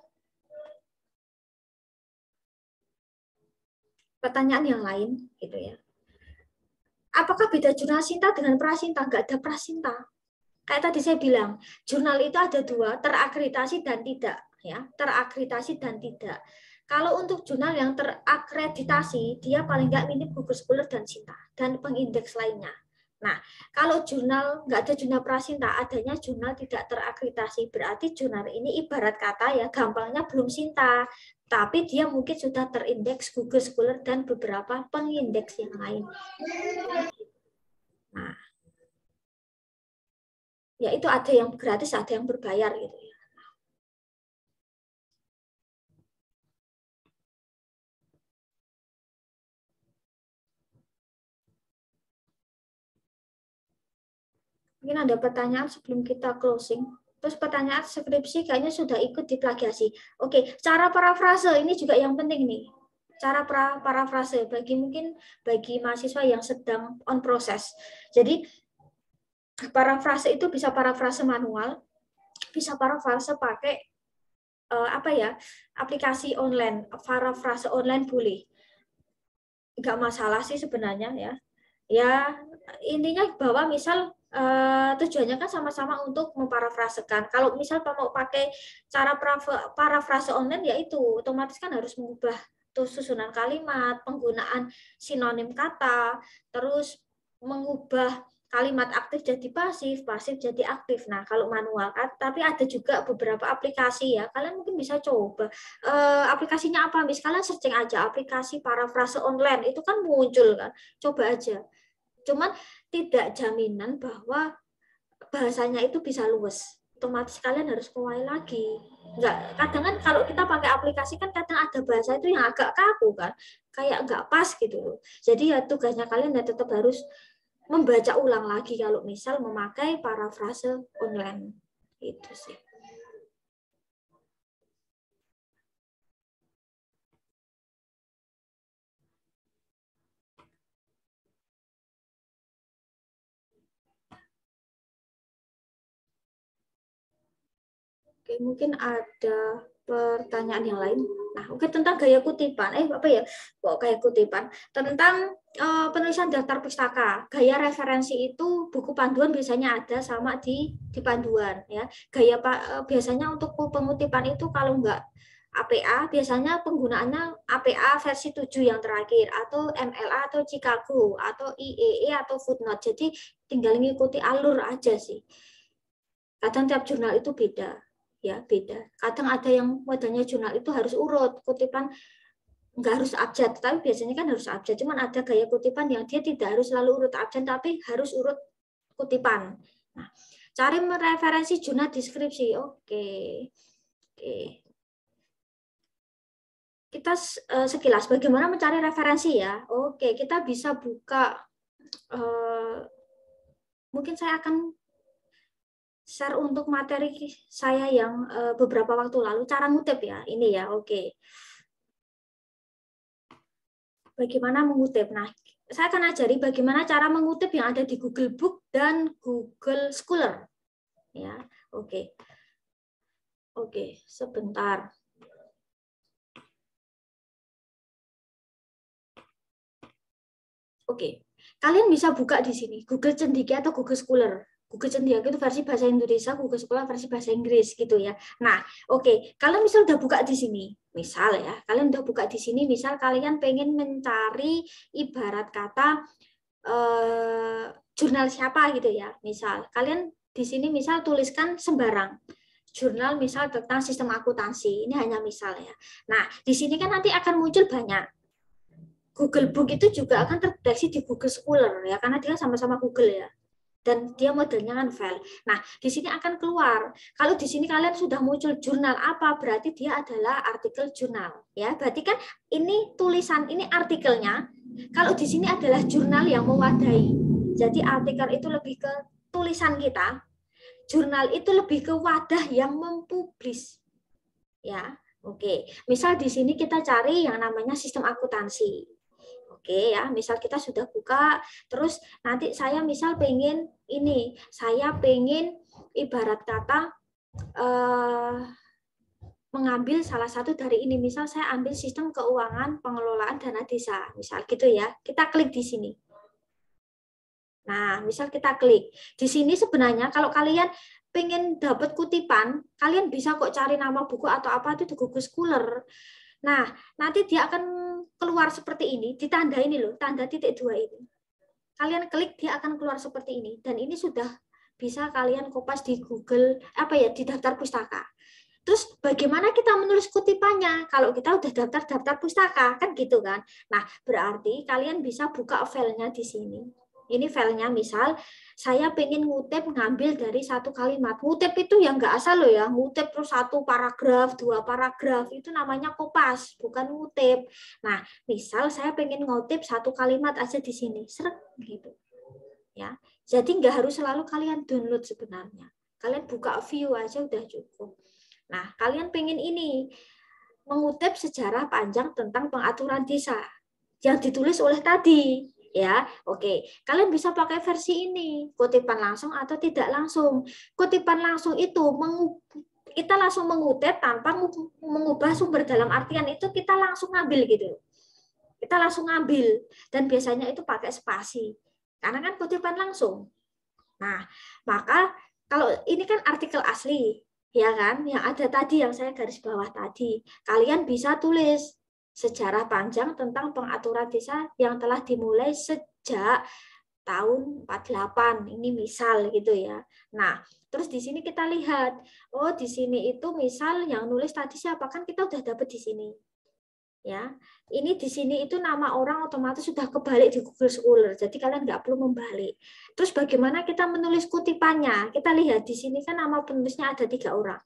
pertanyaan yang lain gitu ya. Apakah beda jurnal Sinta dengan Prasinta? Nggak ada Prasinta. Kayak tadi saya bilang, jurnal itu ada dua, terakreditasi dan tidak. Ya, terakreditasi dan tidak. Kalau untuk jurnal yang terakreditasi, dia paling nggak minim gugus Scholar dan Sinta dan pengindeks lainnya. Nah, kalau jurnal nggak ada jurnal Prasinta, adanya jurnal tidak terakreditasi, berarti jurnal ini ibarat kata ya, gampangnya belum Sinta, tapi dia mungkin sudah terindeks Google Scholar dan beberapa pengindeks yang lain. Nah, ya itu ada yang gratis, ada yang berbayar gitu ya. Mungkin ada pertanyaan sebelum kita closing. Terus pertanyaan skripsi kayaknya sudah ikut diplagiasi. Oke, cara parafrase ini juga yang penting nih. Cara pra, parafrase bagi mungkin bagi mahasiswa yang sedang on proses. Jadi parafrase itu bisa parafrase manual, bisa parafrase pakai uh, apa ya, aplikasi online, parafrase online boleh. Nggak masalah sih sebenarnya ya. Ya intinya bahwa misal Uh, tujuannya kan sama-sama untuk memparafrasekan. Kalau misal mau pakai cara parafrase online, ya itu otomatis kan harus mengubah tuh susunan kalimat, penggunaan sinonim kata, terus mengubah kalimat aktif jadi pasif, pasif jadi aktif. Nah, kalau manual, tapi ada juga beberapa aplikasi ya. Kalian mungkin bisa coba. E, aplikasinya apa? Misalnya searching aja aplikasi parafrase online, itu kan muncul kan. Coba aja. Cuman tidak jaminan bahwa bahasanya itu bisa luwes. Otomatis kalian harus kuai lagi. Enggak, kadang kan kalau kita pakai aplikasi kan kadang ada bahasa itu yang agak kaku kan. Kayak enggak pas gitu loh. Jadi ya tugasnya kalian ya tetap harus membaca ulang lagi kalau misal memakai parafrase online. Itu sih. Oke, mungkin ada pertanyaan yang lain. Nah, oke tentang gaya kutipan. Eh, apa ya? Kok gaya kutipan? Tentang uh, penulisan daftar pustaka. Gaya referensi itu buku panduan biasanya ada sama di di panduan ya. Gaya uh, biasanya untuk pengutipan itu kalau enggak A P A biasanya penggunaannya A P A versi tujuh yang terakhir atau M L A atau Chicago atau I E E atau footnote. Jadi tinggal mengikuti alur aja sih. Kadang tiap jurnal itu beda. Ya beda. Kadang ada yang modelnya jurnal itu harus urut, kutipan nggak harus abjad, tapi biasanya kan harus abjad. Cuman ada gaya kutipan yang dia tidak harus selalu urut abjad, tapi harus urut kutipan. Nah, cari referensi jurnal deskripsi. Oke, oke. Kita sekilas bagaimana mencari referensi ya. Oke, kita bisa buka. Uh, mungkin saya akan share untuk materi saya yang uh, beberapa waktu lalu, cara ngutip ya, ini ya, oke. Okay. Bagaimana mengutip? Nah, saya akan ajari bagaimana cara mengutip yang ada di Google Book dan Google Scholar. Ya, oke. Okay. Oke, okay, sebentar. Oke, okay. Kalian bisa buka di sini Google Cendekia atau Google Scholar. Google Cendekia itu versi bahasa Indonesia, Google Scholar versi bahasa Inggris gitu ya. Nah, oke, okay. Kalian misal udah buka di sini, misal ya, kalian udah buka di sini, misal kalian pengen mencari ibarat kata eh, jurnal siapa gitu ya. Misal kalian di sini misal tuliskan sembarang jurnal misal tentang sistem akuntansi. Ini hanya misal ya. Nah, di sini kan nanti akan muncul banyak. Google Book itu juga akan terdeteksi di Google Scholar ya, karena dia sama-sama Google ya. Dan dia modelnya kan file. Nah, di sini akan keluar. Kalau di sini kalian sudah muncul jurnal apa, berarti dia adalah artikel jurnal. Ya, berarti kan ini tulisan, ini artikelnya. Kalau di sini adalah jurnal yang mewadahi. Jadi artikel itu lebih ke tulisan kita. Jurnal itu lebih ke wadah yang mempublis. Ya, oke. Misal di sini kita cari yang namanya sistem akuntansi. Oke ya, misal kita sudah buka, terus nanti saya misal pengen ini, saya pengen ibarat kata eh, mengambil salah satu dari ini, misal saya ambil sistem keuangan pengelolaan dana desa, misal gitu ya, kita klik di sini. Nah, misal kita klik di sini sebenarnya kalau kalian pengen dapat kutipan, kalian bisa kok cari nama buku atau apa itu di Google Scholar. Nah, nanti dia akan keluar seperti ini, ditanda ini loh, tanda titik dua ini. Kalian klik, dia akan keluar seperti ini. Dan ini sudah bisa kalian kopas di Google, apa ya, di daftar pustaka. Terus bagaimana kita menulis kutipannya? Kalau kita udah daftar-daftar pustaka, kan gitu kan. Nah, berarti kalian bisa buka filenya di sini. Ini filenya misal, saya pengen ngutip ngambil dari satu kalimat. Ngutip itu yang nggak asal loh ya, ngutip terus satu paragraf, dua paragraf, itu namanya kopas, bukan ngutip. Nah, misal saya pengen ngutip satu kalimat aja di sini, seret gitu. Ya, jadi nggak harus selalu kalian download sebenarnya. Kalian buka view aja udah cukup. Nah, kalian pengen ini, mengutip sejarah panjang tentang pengaturan desa yang ditulis oleh tadi. Ya, oke. Kalian bisa pakai versi ini, kutipan langsung atau tidak langsung. Kutipan langsung itu kita langsung mengutip tanpa mengubah sumber, dalam artian itu kita langsung ngambil gitu. Kita langsung ngambil dan biasanya itu pakai spasi. Karena kan kutipan langsung. Nah, maka kalau ini kan artikel asli, ya kan? Yang ada tadi yang saya garis bawah tadi. Kalian bisa tulis sejarah panjang tentang pengaturan desa yang telah dimulai sejak tahun empat puluh delapan, ini misal gitu ya. Nah, terus di sini kita lihat, oh di sini itu misal yang nulis tadi siapa, kan kita udah dapat di sini. Ya, ini di sini itu nama orang otomatis sudah kebalik di Google Scholar, jadi kalian nggak perlu membalik. Terus bagaimana kita menulis kutipannya? Kita lihat di sini kan nama penulisnya ada tiga orang,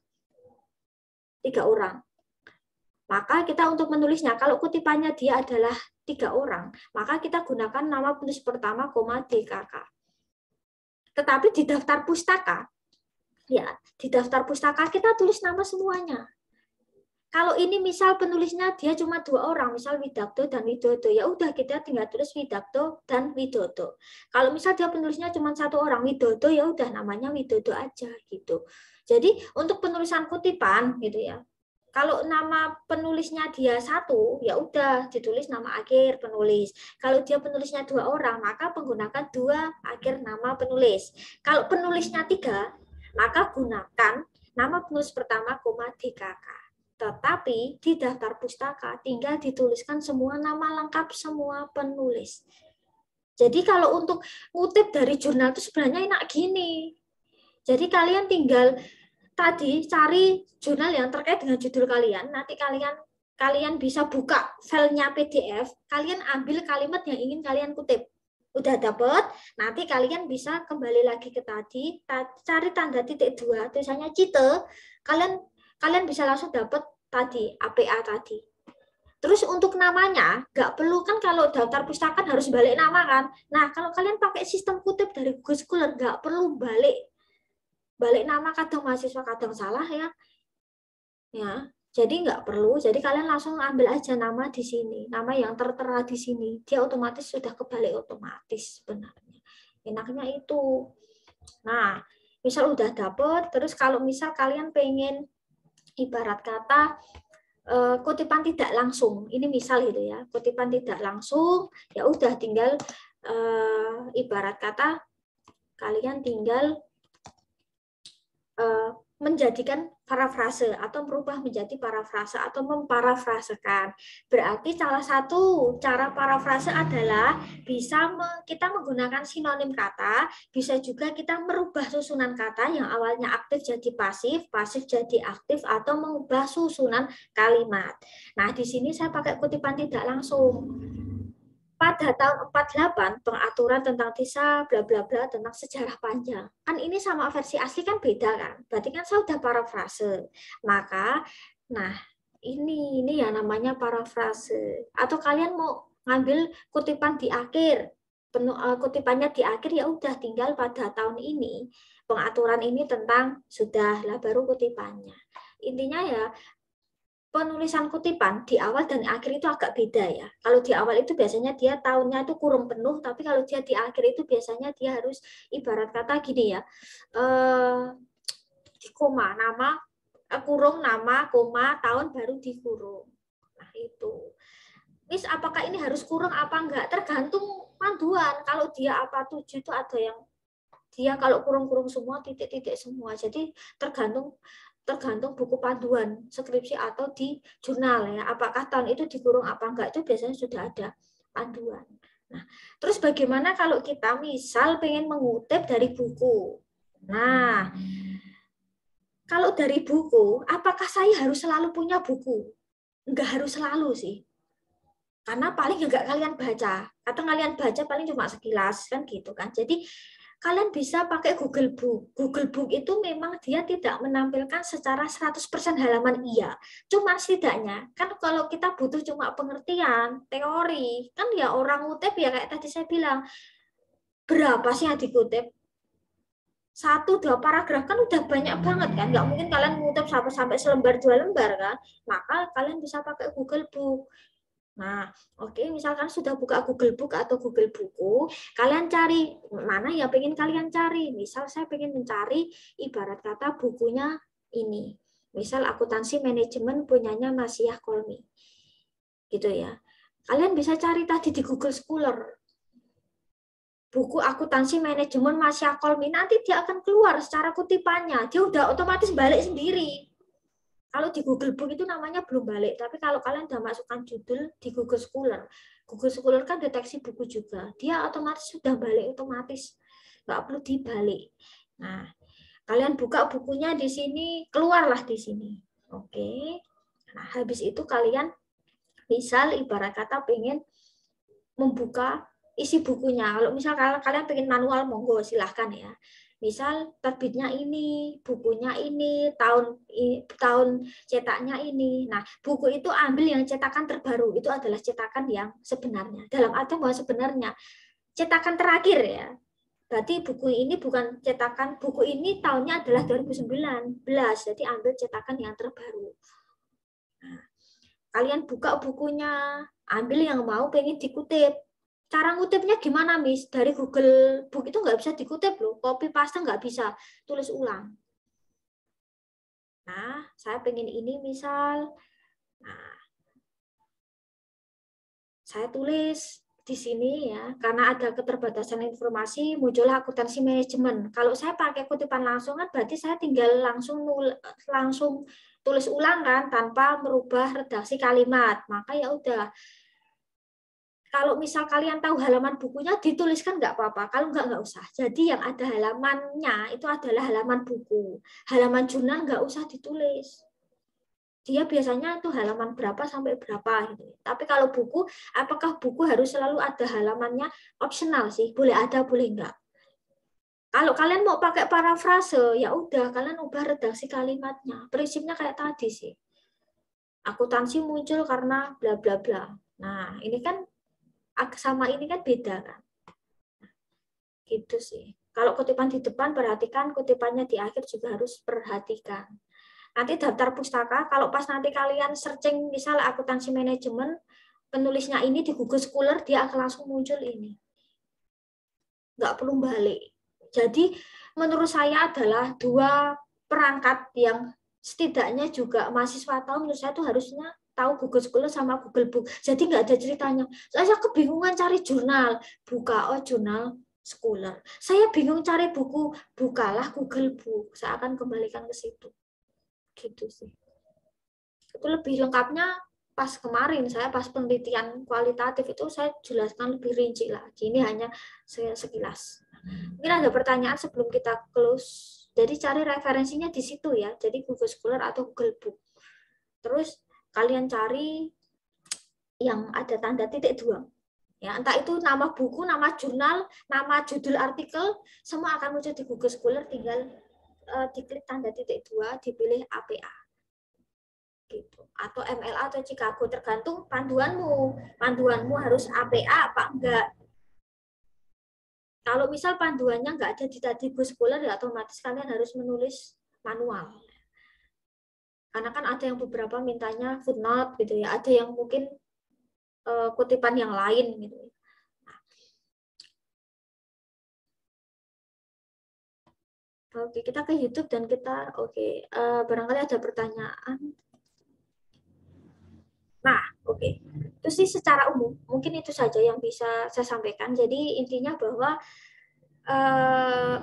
tiga orang. Maka kita untuk menulisnya, kalau kutipannya dia adalah tiga orang, maka kita gunakan nama penulis pertama, koma D K K. Tetapi di daftar pustaka, ya di daftar pustaka kita tulis nama semuanya. Kalau ini misal penulisnya dia cuma dua orang, misal Widakdo dan Widodo, ya udah kita tinggal tulis Widakdo dan Widodo. Kalau misal dia penulisnya cuma satu orang, Widodo, ya udah namanya Widodo aja gitu. Jadi untuk penulisan kutipan gitu ya. Kalau nama penulisnya dia satu, ya udah ditulis nama akhir penulis. Kalau dia penulisnya dua orang, maka menggunakan dua akhir nama penulis. Kalau penulisnya tiga, maka gunakan nama penulis pertama, koma D K K. Tetapi di daftar pustaka tinggal dituliskan semua nama lengkap semua penulis. Jadi kalau untuk ngutip dari jurnal itu sebenarnya enak gini. Jadi kalian tinggal tadi cari jurnal yang terkait dengan judul kalian, nanti kalian kalian bisa buka filenya P D F, kalian ambil kalimat yang ingin kalian kutip. Udah dapet, nanti kalian bisa kembali lagi ke tadi, cari tanda titik dua, tulisannya cite, kalian kalian bisa langsung dapat tadi, A P A tadi. Terus untuk namanya, nggak perlu kan kalau daftar pustaka harus balik nama kan. Nah, kalau kalian pakai sistem kutip dari Google Scholar, nggak perlu balik balik nama, kadang mahasiswa kadang salah ya. Ya, jadi nggak perlu. Jadi kalian langsung ambil aja nama di sini, nama yang tertera di sini. Dia otomatis sudah kebalik otomatis sebenarnya. Enaknya itu. Nah, misal udah dapet, terus kalau misal kalian pengen ibarat kata eh, kutipan tidak langsung, ini misal gitu ya, kutipan tidak langsung, ya udah tinggal eh, ibarat kata kalian tinggal Uh, menjadikan parafrase atau berubah menjadi parafrase atau memparafrasekan. Berarti salah satu cara parafrase adalah bisa me, kita menggunakan sinonim kata, bisa juga kita merubah susunan kata yang awalnya aktif jadi pasif, pasif jadi aktif, atau mengubah susunan kalimat. Nah, di sini saya pakai kutipan tidak langsung. Pada tahun empat puluh delapan, pengaturan tentang desa, bla bla bla, tentang sejarah panjang. Kan ini sama versi asli kan beda kan? Berarti kan saya udah parafrase. Maka, nah ini ini ya namanya parafrase. Atau kalian mau ngambil kutipan di akhir, penuh, kutipannya di akhir, ya udah tinggal pada tahun ini. Pengaturan ini tentang sudah lah baru kutipannya. Intinya ya, penulisan kutipan di awal dan akhir itu agak beda ya. Kalau di awal itu biasanya dia tahunnya itu kurung penuh, tapi kalau dia di akhir itu biasanya dia harus ibarat kata gini ya, eh, di koma, nama, eh, kurung, nama, koma, tahun baru dikurung. Nah itu. Miss, apakah ini harus kurung apa enggak? Tergantung panduan. Kalau dia apa tujuh itu ada yang dia kalau kurung-kurung semua, titik-titik semua. Jadi tergantung tergantung buku panduan skripsi atau di jurnal ya. Apakah tahun itu dikurung apa enggak, itu biasanya sudah ada panduan. Nah, terus bagaimana kalau kita misal pengen mengutip dari buku? Nah, kalau dari buku, apakah saya harus selalu punya buku? Enggak harus selalu sih. Karena paling enggak kalian baca. Atau kalian baca paling cuma sekilas kan gitu kan. Jadi kalian bisa pakai Google Book. Google Book itu memang dia tidak menampilkan secara seratus persen halaman iya. Cuma setidaknya, kan kalau kita butuh cuma pengertian, teori, kan ya orang ngutip ya kayak tadi saya bilang, berapa sih yang dikutip? Satu, dua paragraf kan udah banyak banget kan. Nggak mungkin kalian ngutip sampai, sampai selembar, dua lembar kan. Maka kalian bisa pakai Google Book. Nah, oke, okay, misalkan sudah buka Google Book atau Google Buku, kalian cari mana yang pengen kalian cari. Misal saya pengen mencari ibarat kata bukunya ini. Misal akuntansi manajemen punyanya Mas Yah Kolmi. Gitu ya. Kalian bisa cari tadi di Google Scholar. Buku akuntansi manajemen Mas Yah Kolmi, nanti dia akan keluar secara kutipannya. Dia udah otomatis balik sendiri. Kalau di Google Book itu namanya belum balik, tapi kalau kalian udah masukkan judul di Google Scholar, Google Scholar kan deteksi buku juga, dia otomatis sudah balik otomatis, nggak perlu dibalik. Nah, kalian buka bukunya di sini, keluarlah di sini. Oke. Nah, habis itu kalian misal ibarat kata pengen membuka isi bukunya. Kalau misal kalian pengen manual, monggo silahkan ya. Misal terbitnya ini, bukunya ini, tahun tahun cetaknya ini. Nah, buku itu ambil yang cetakan terbaru, itu adalah cetakan yang sebenarnya. Dalam arti bahwa sebenarnya cetakan terakhir ya. Berarti buku ini bukan cetakan, buku ini tahunnya adalah dua ribu sembilan belas, jadi ambil cetakan yang terbaru. Nah, kalian buka bukunya, ambil yang mau pengen dikutip. Cara ngutipnya gimana, Miss? Dari Google Book itu nggak bisa dikutip loh. Copy paste nggak bisa. Tulis ulang. Nah, saya pengen ini misal. Nah, saya tulis di sini ya. Karena ada keterbatasan informasi, muncullah akuntansi manajemen. Kalau saya pakai kutipan langsung kan berarti saya tinggal langsung nul, langsung tulis ulang kan tanpa merubah redaksi kalimat. Maka ya udah. Kalau misal kalian tahu halaman bukunya, dituliskan nggak apa-apa. Kalau nggak, nggak usah. Jadi yang ada halamannya itu adalah halaman buku. Halaman jurnal nggak usah ditulis. Dia biasanya itu halaman berapa sampai berapa. Gitu. Tapi kalau buku, apakah buku harus selalu ada halamannya? Optional sih. Boleh ada, boleh nggak. Kalau kalian mau pakai parafrase, ya udah, kalian ubah redaksi kalimatnya. Prinsipnya kayak tadi sih. Akuntansi muncul karena bla bla bla. Nah, ini kan sama ini kan beda kan, gitu sih. Kalau kutipan di depan perhatikan, kutipannya di akhir juga harus perhatikan. Nanti daftar pustaka, kalau pas nanti kalian searching misalnya akuntansi manajemen, penulisnya ini di Google Scholar, dia akan langsung muncul ini. Nggak perlu balik. Jadi menurut saya adalah dua perangkat yang setidaknya juga mahasiswa tahu, menurut saya itu harusnya tahu Google Scholar sama Google Book. Jadi nggak ada ceritanya. Saya kebingungan cari jurnal, buka oh jurnal Scholar. Saya bingung cari buku, bukalah Google Book. Saya akan kembalikan ke situ. Gitu sih. Itu lebih lengkapnya pas kemarin saya pas penelitian kualitatif itu saya jelaskan lebih rinci lah. Ini hanya sekilas. Mungkin ada pertanyaan sebelum kita close. Jadi cari referensinya di situ ya. Jadi Google Scholar atau Google Book. Terus kalian cari yang ada tanda titik dua. Ya, entah itu nama buku, nama jurnal, nama judul artikel, semua akan muncul di Google Scholar. Tinggal uh, diklik tanda titik dua, dipilih A P A. Gitu. Atau M L A atau Chicago, tergantung panduanmu. Panduanmu harus A P A apa enggak. Kalau misal panduannya nggak ada di tadi Google Scholar, ya otomatis kalian harus menulis manual. Karena kan ada yang beberapa mintanya footnote gitu ya, ada yang mungkin uh, kutipan yang lain gitu. Nah. Oke, kita ke YouTube dan kita oke uh, barangkali ada pertanyaan. Nah, oke. Itu sih secara umum, mungkin itu saja yang bisa saya sampaikan. Jadi intinya bahwa uh,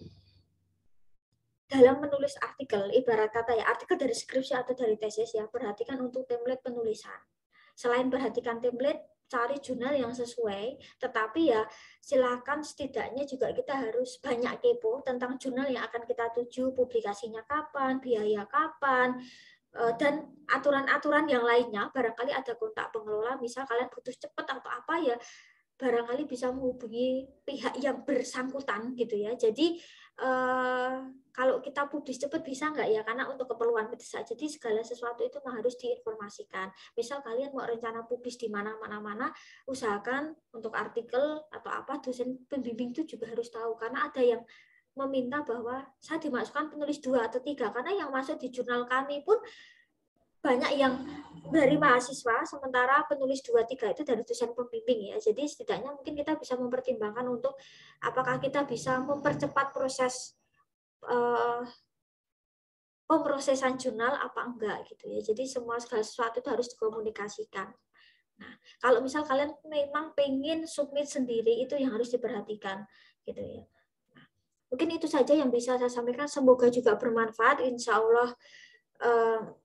dalam menulis artikel, ibarat kata ya, artikel dari skripsi atau dari tesis ya, perhatikan untuk template penulisan. Selain perhatikan template, cari jurnal yang sesuai, tetapi ya silakan setidaknya juga kita harus banyak kepo tentang jurnal yang akan kita tuju, publikasinya kapan, biaya kapan, dan aturan-aturan yang lainnya. Barangkali ada kontak pengelola, misal kalian butuh cepat atau apa ya, barangkali bisa menghubungi pihak yang bersangkutan gitu ya. Jadi eh, kalau kita publis cepat bisa nggak ya, karena untuk keperluan mendesak. Jadi segala sesuatu itu harus diinformasikan. Misal kalian mau rencana publis di mana-mana, usahakan untuk artikel atau apa dosen pembimbing itu juga harus tahu, karena ada yang meminta bahwa saya dimasukkan penulis dua atau tiga, karena yang masuk di jurnal kami pun banyak yang dari mahasiswa, sementara penulis dua tiga itu dari dosen pembimbing ya. Jadi setidaknya mungkin kita bisa mempertimbangkan untuk apakah kita bisa mempercepat proses uh, pemrosesan jurnal apa enggak gitu ya. Jadi semua segala sesuatu itu harus dikomunikasikan. Nah, kalau misal kalian memang pengen submit sendiri, itu yang harus diperhatikan gitu ya. Nah, mungkin itu saja yang bisa saya sampaikan. Semoga juga bermanfaat. Insya Allah uh,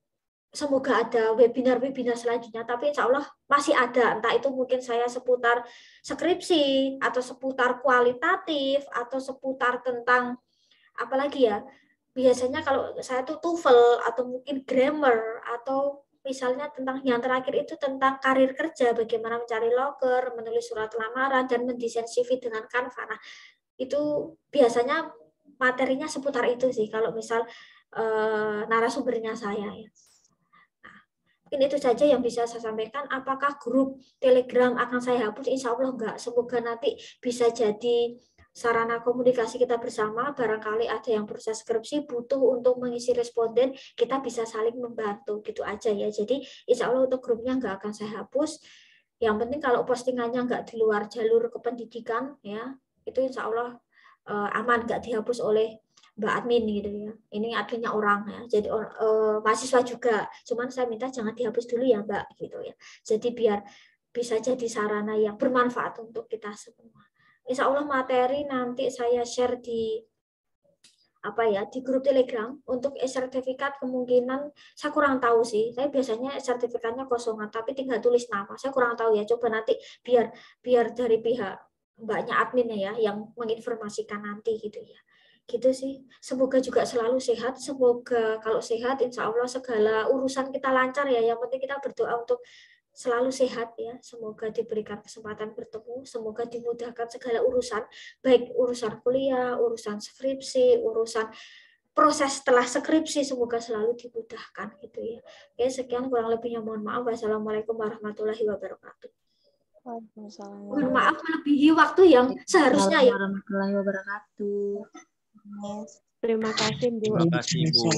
semoga ada webinar-webinar selanjutnya, tapi insya Allah masih ada, entah itu mungkin saya seputar skripsi, atau seputar kualitatif, atau seputar tentang, apalagi ya, biasanya kalau saya tuh TOEFL, atau mungkin grammar, atau misalnya tentang yang terakhir itu tentang karir kerja, bagaimana mencari loker, menulis surat lamaran, dan mendesain C V dengan Canva. Nah, itu biasanya materinya seputar itu sih, kalau misal eh, narasumbernya saya ya. Mungkin itu saja yang bisa saya sampaikan. Apakah grup Telegram akan saya hapus? Insya Allah enggak. Semoga nanti bisa jadi sarana komunikasi kita bersama. Barangkali ada yang proses skripsi butuh untuk mengisi responden, kita bisa saling membantu gitu aja ya. Jadi insya Allah untuk grupnya enggak akan saya hapus. Yang penting kalau postingannya enggak di luar jalur kependidikan ya, itu insya Allah eh, aman, enggak dihapus oleh Mbak admin gitu ya. Ini adminnya orang ya. Jadi uh, mahasiswa juga. Cuman saya minta jangan dihapus dulu ya Mbak gitu ya. Jadi biar bisa jadi sarana yang bermanfaat untuk kita semua. Insya Allah materi nanti saya share di apa ya di grup Telegram. Untuk sertifikat kemungkinan saya kurang tahu sih. Saya biasanya sertifikatnya kosongan tapi tinggal tulis nama. Saya kurang tahu ya. Coba nanti biar biar dari pihak Mbaknya adminnya ya yang menginformasikan nanti gitu ya. Gitu sih. Semoga juga selalu sehat. Semoga kalau sehat, insya Allah segala urusan kita lancar ya. Yang penting kita berdoa untuk selalu sehat ya. Semoga diberikan kesempatan bertemu. Semoga dimudahkan segala urusan. Baik urusan kuliah, urusan skripsi, urusan proses setelah skripsi. Semoga selalu dimudahkan gitu ya. Oke, sekian kurang lebihnya mohon maaf. Wassalamualaikum warahmatullahi wabarakatuh. Waalaikumsalam. Mohon maaf melebihi waktu yang seharusnya ya. Warahmatullahi wabarakatuh. Terima kasih Bu. Terima kasih Bu.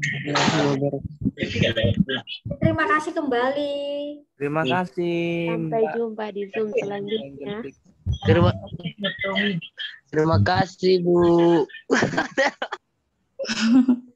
Terima kasih kembali. Terima kasih. Sampai jumpa di Zoom selanjutnya. Terima, terima kasih Bu.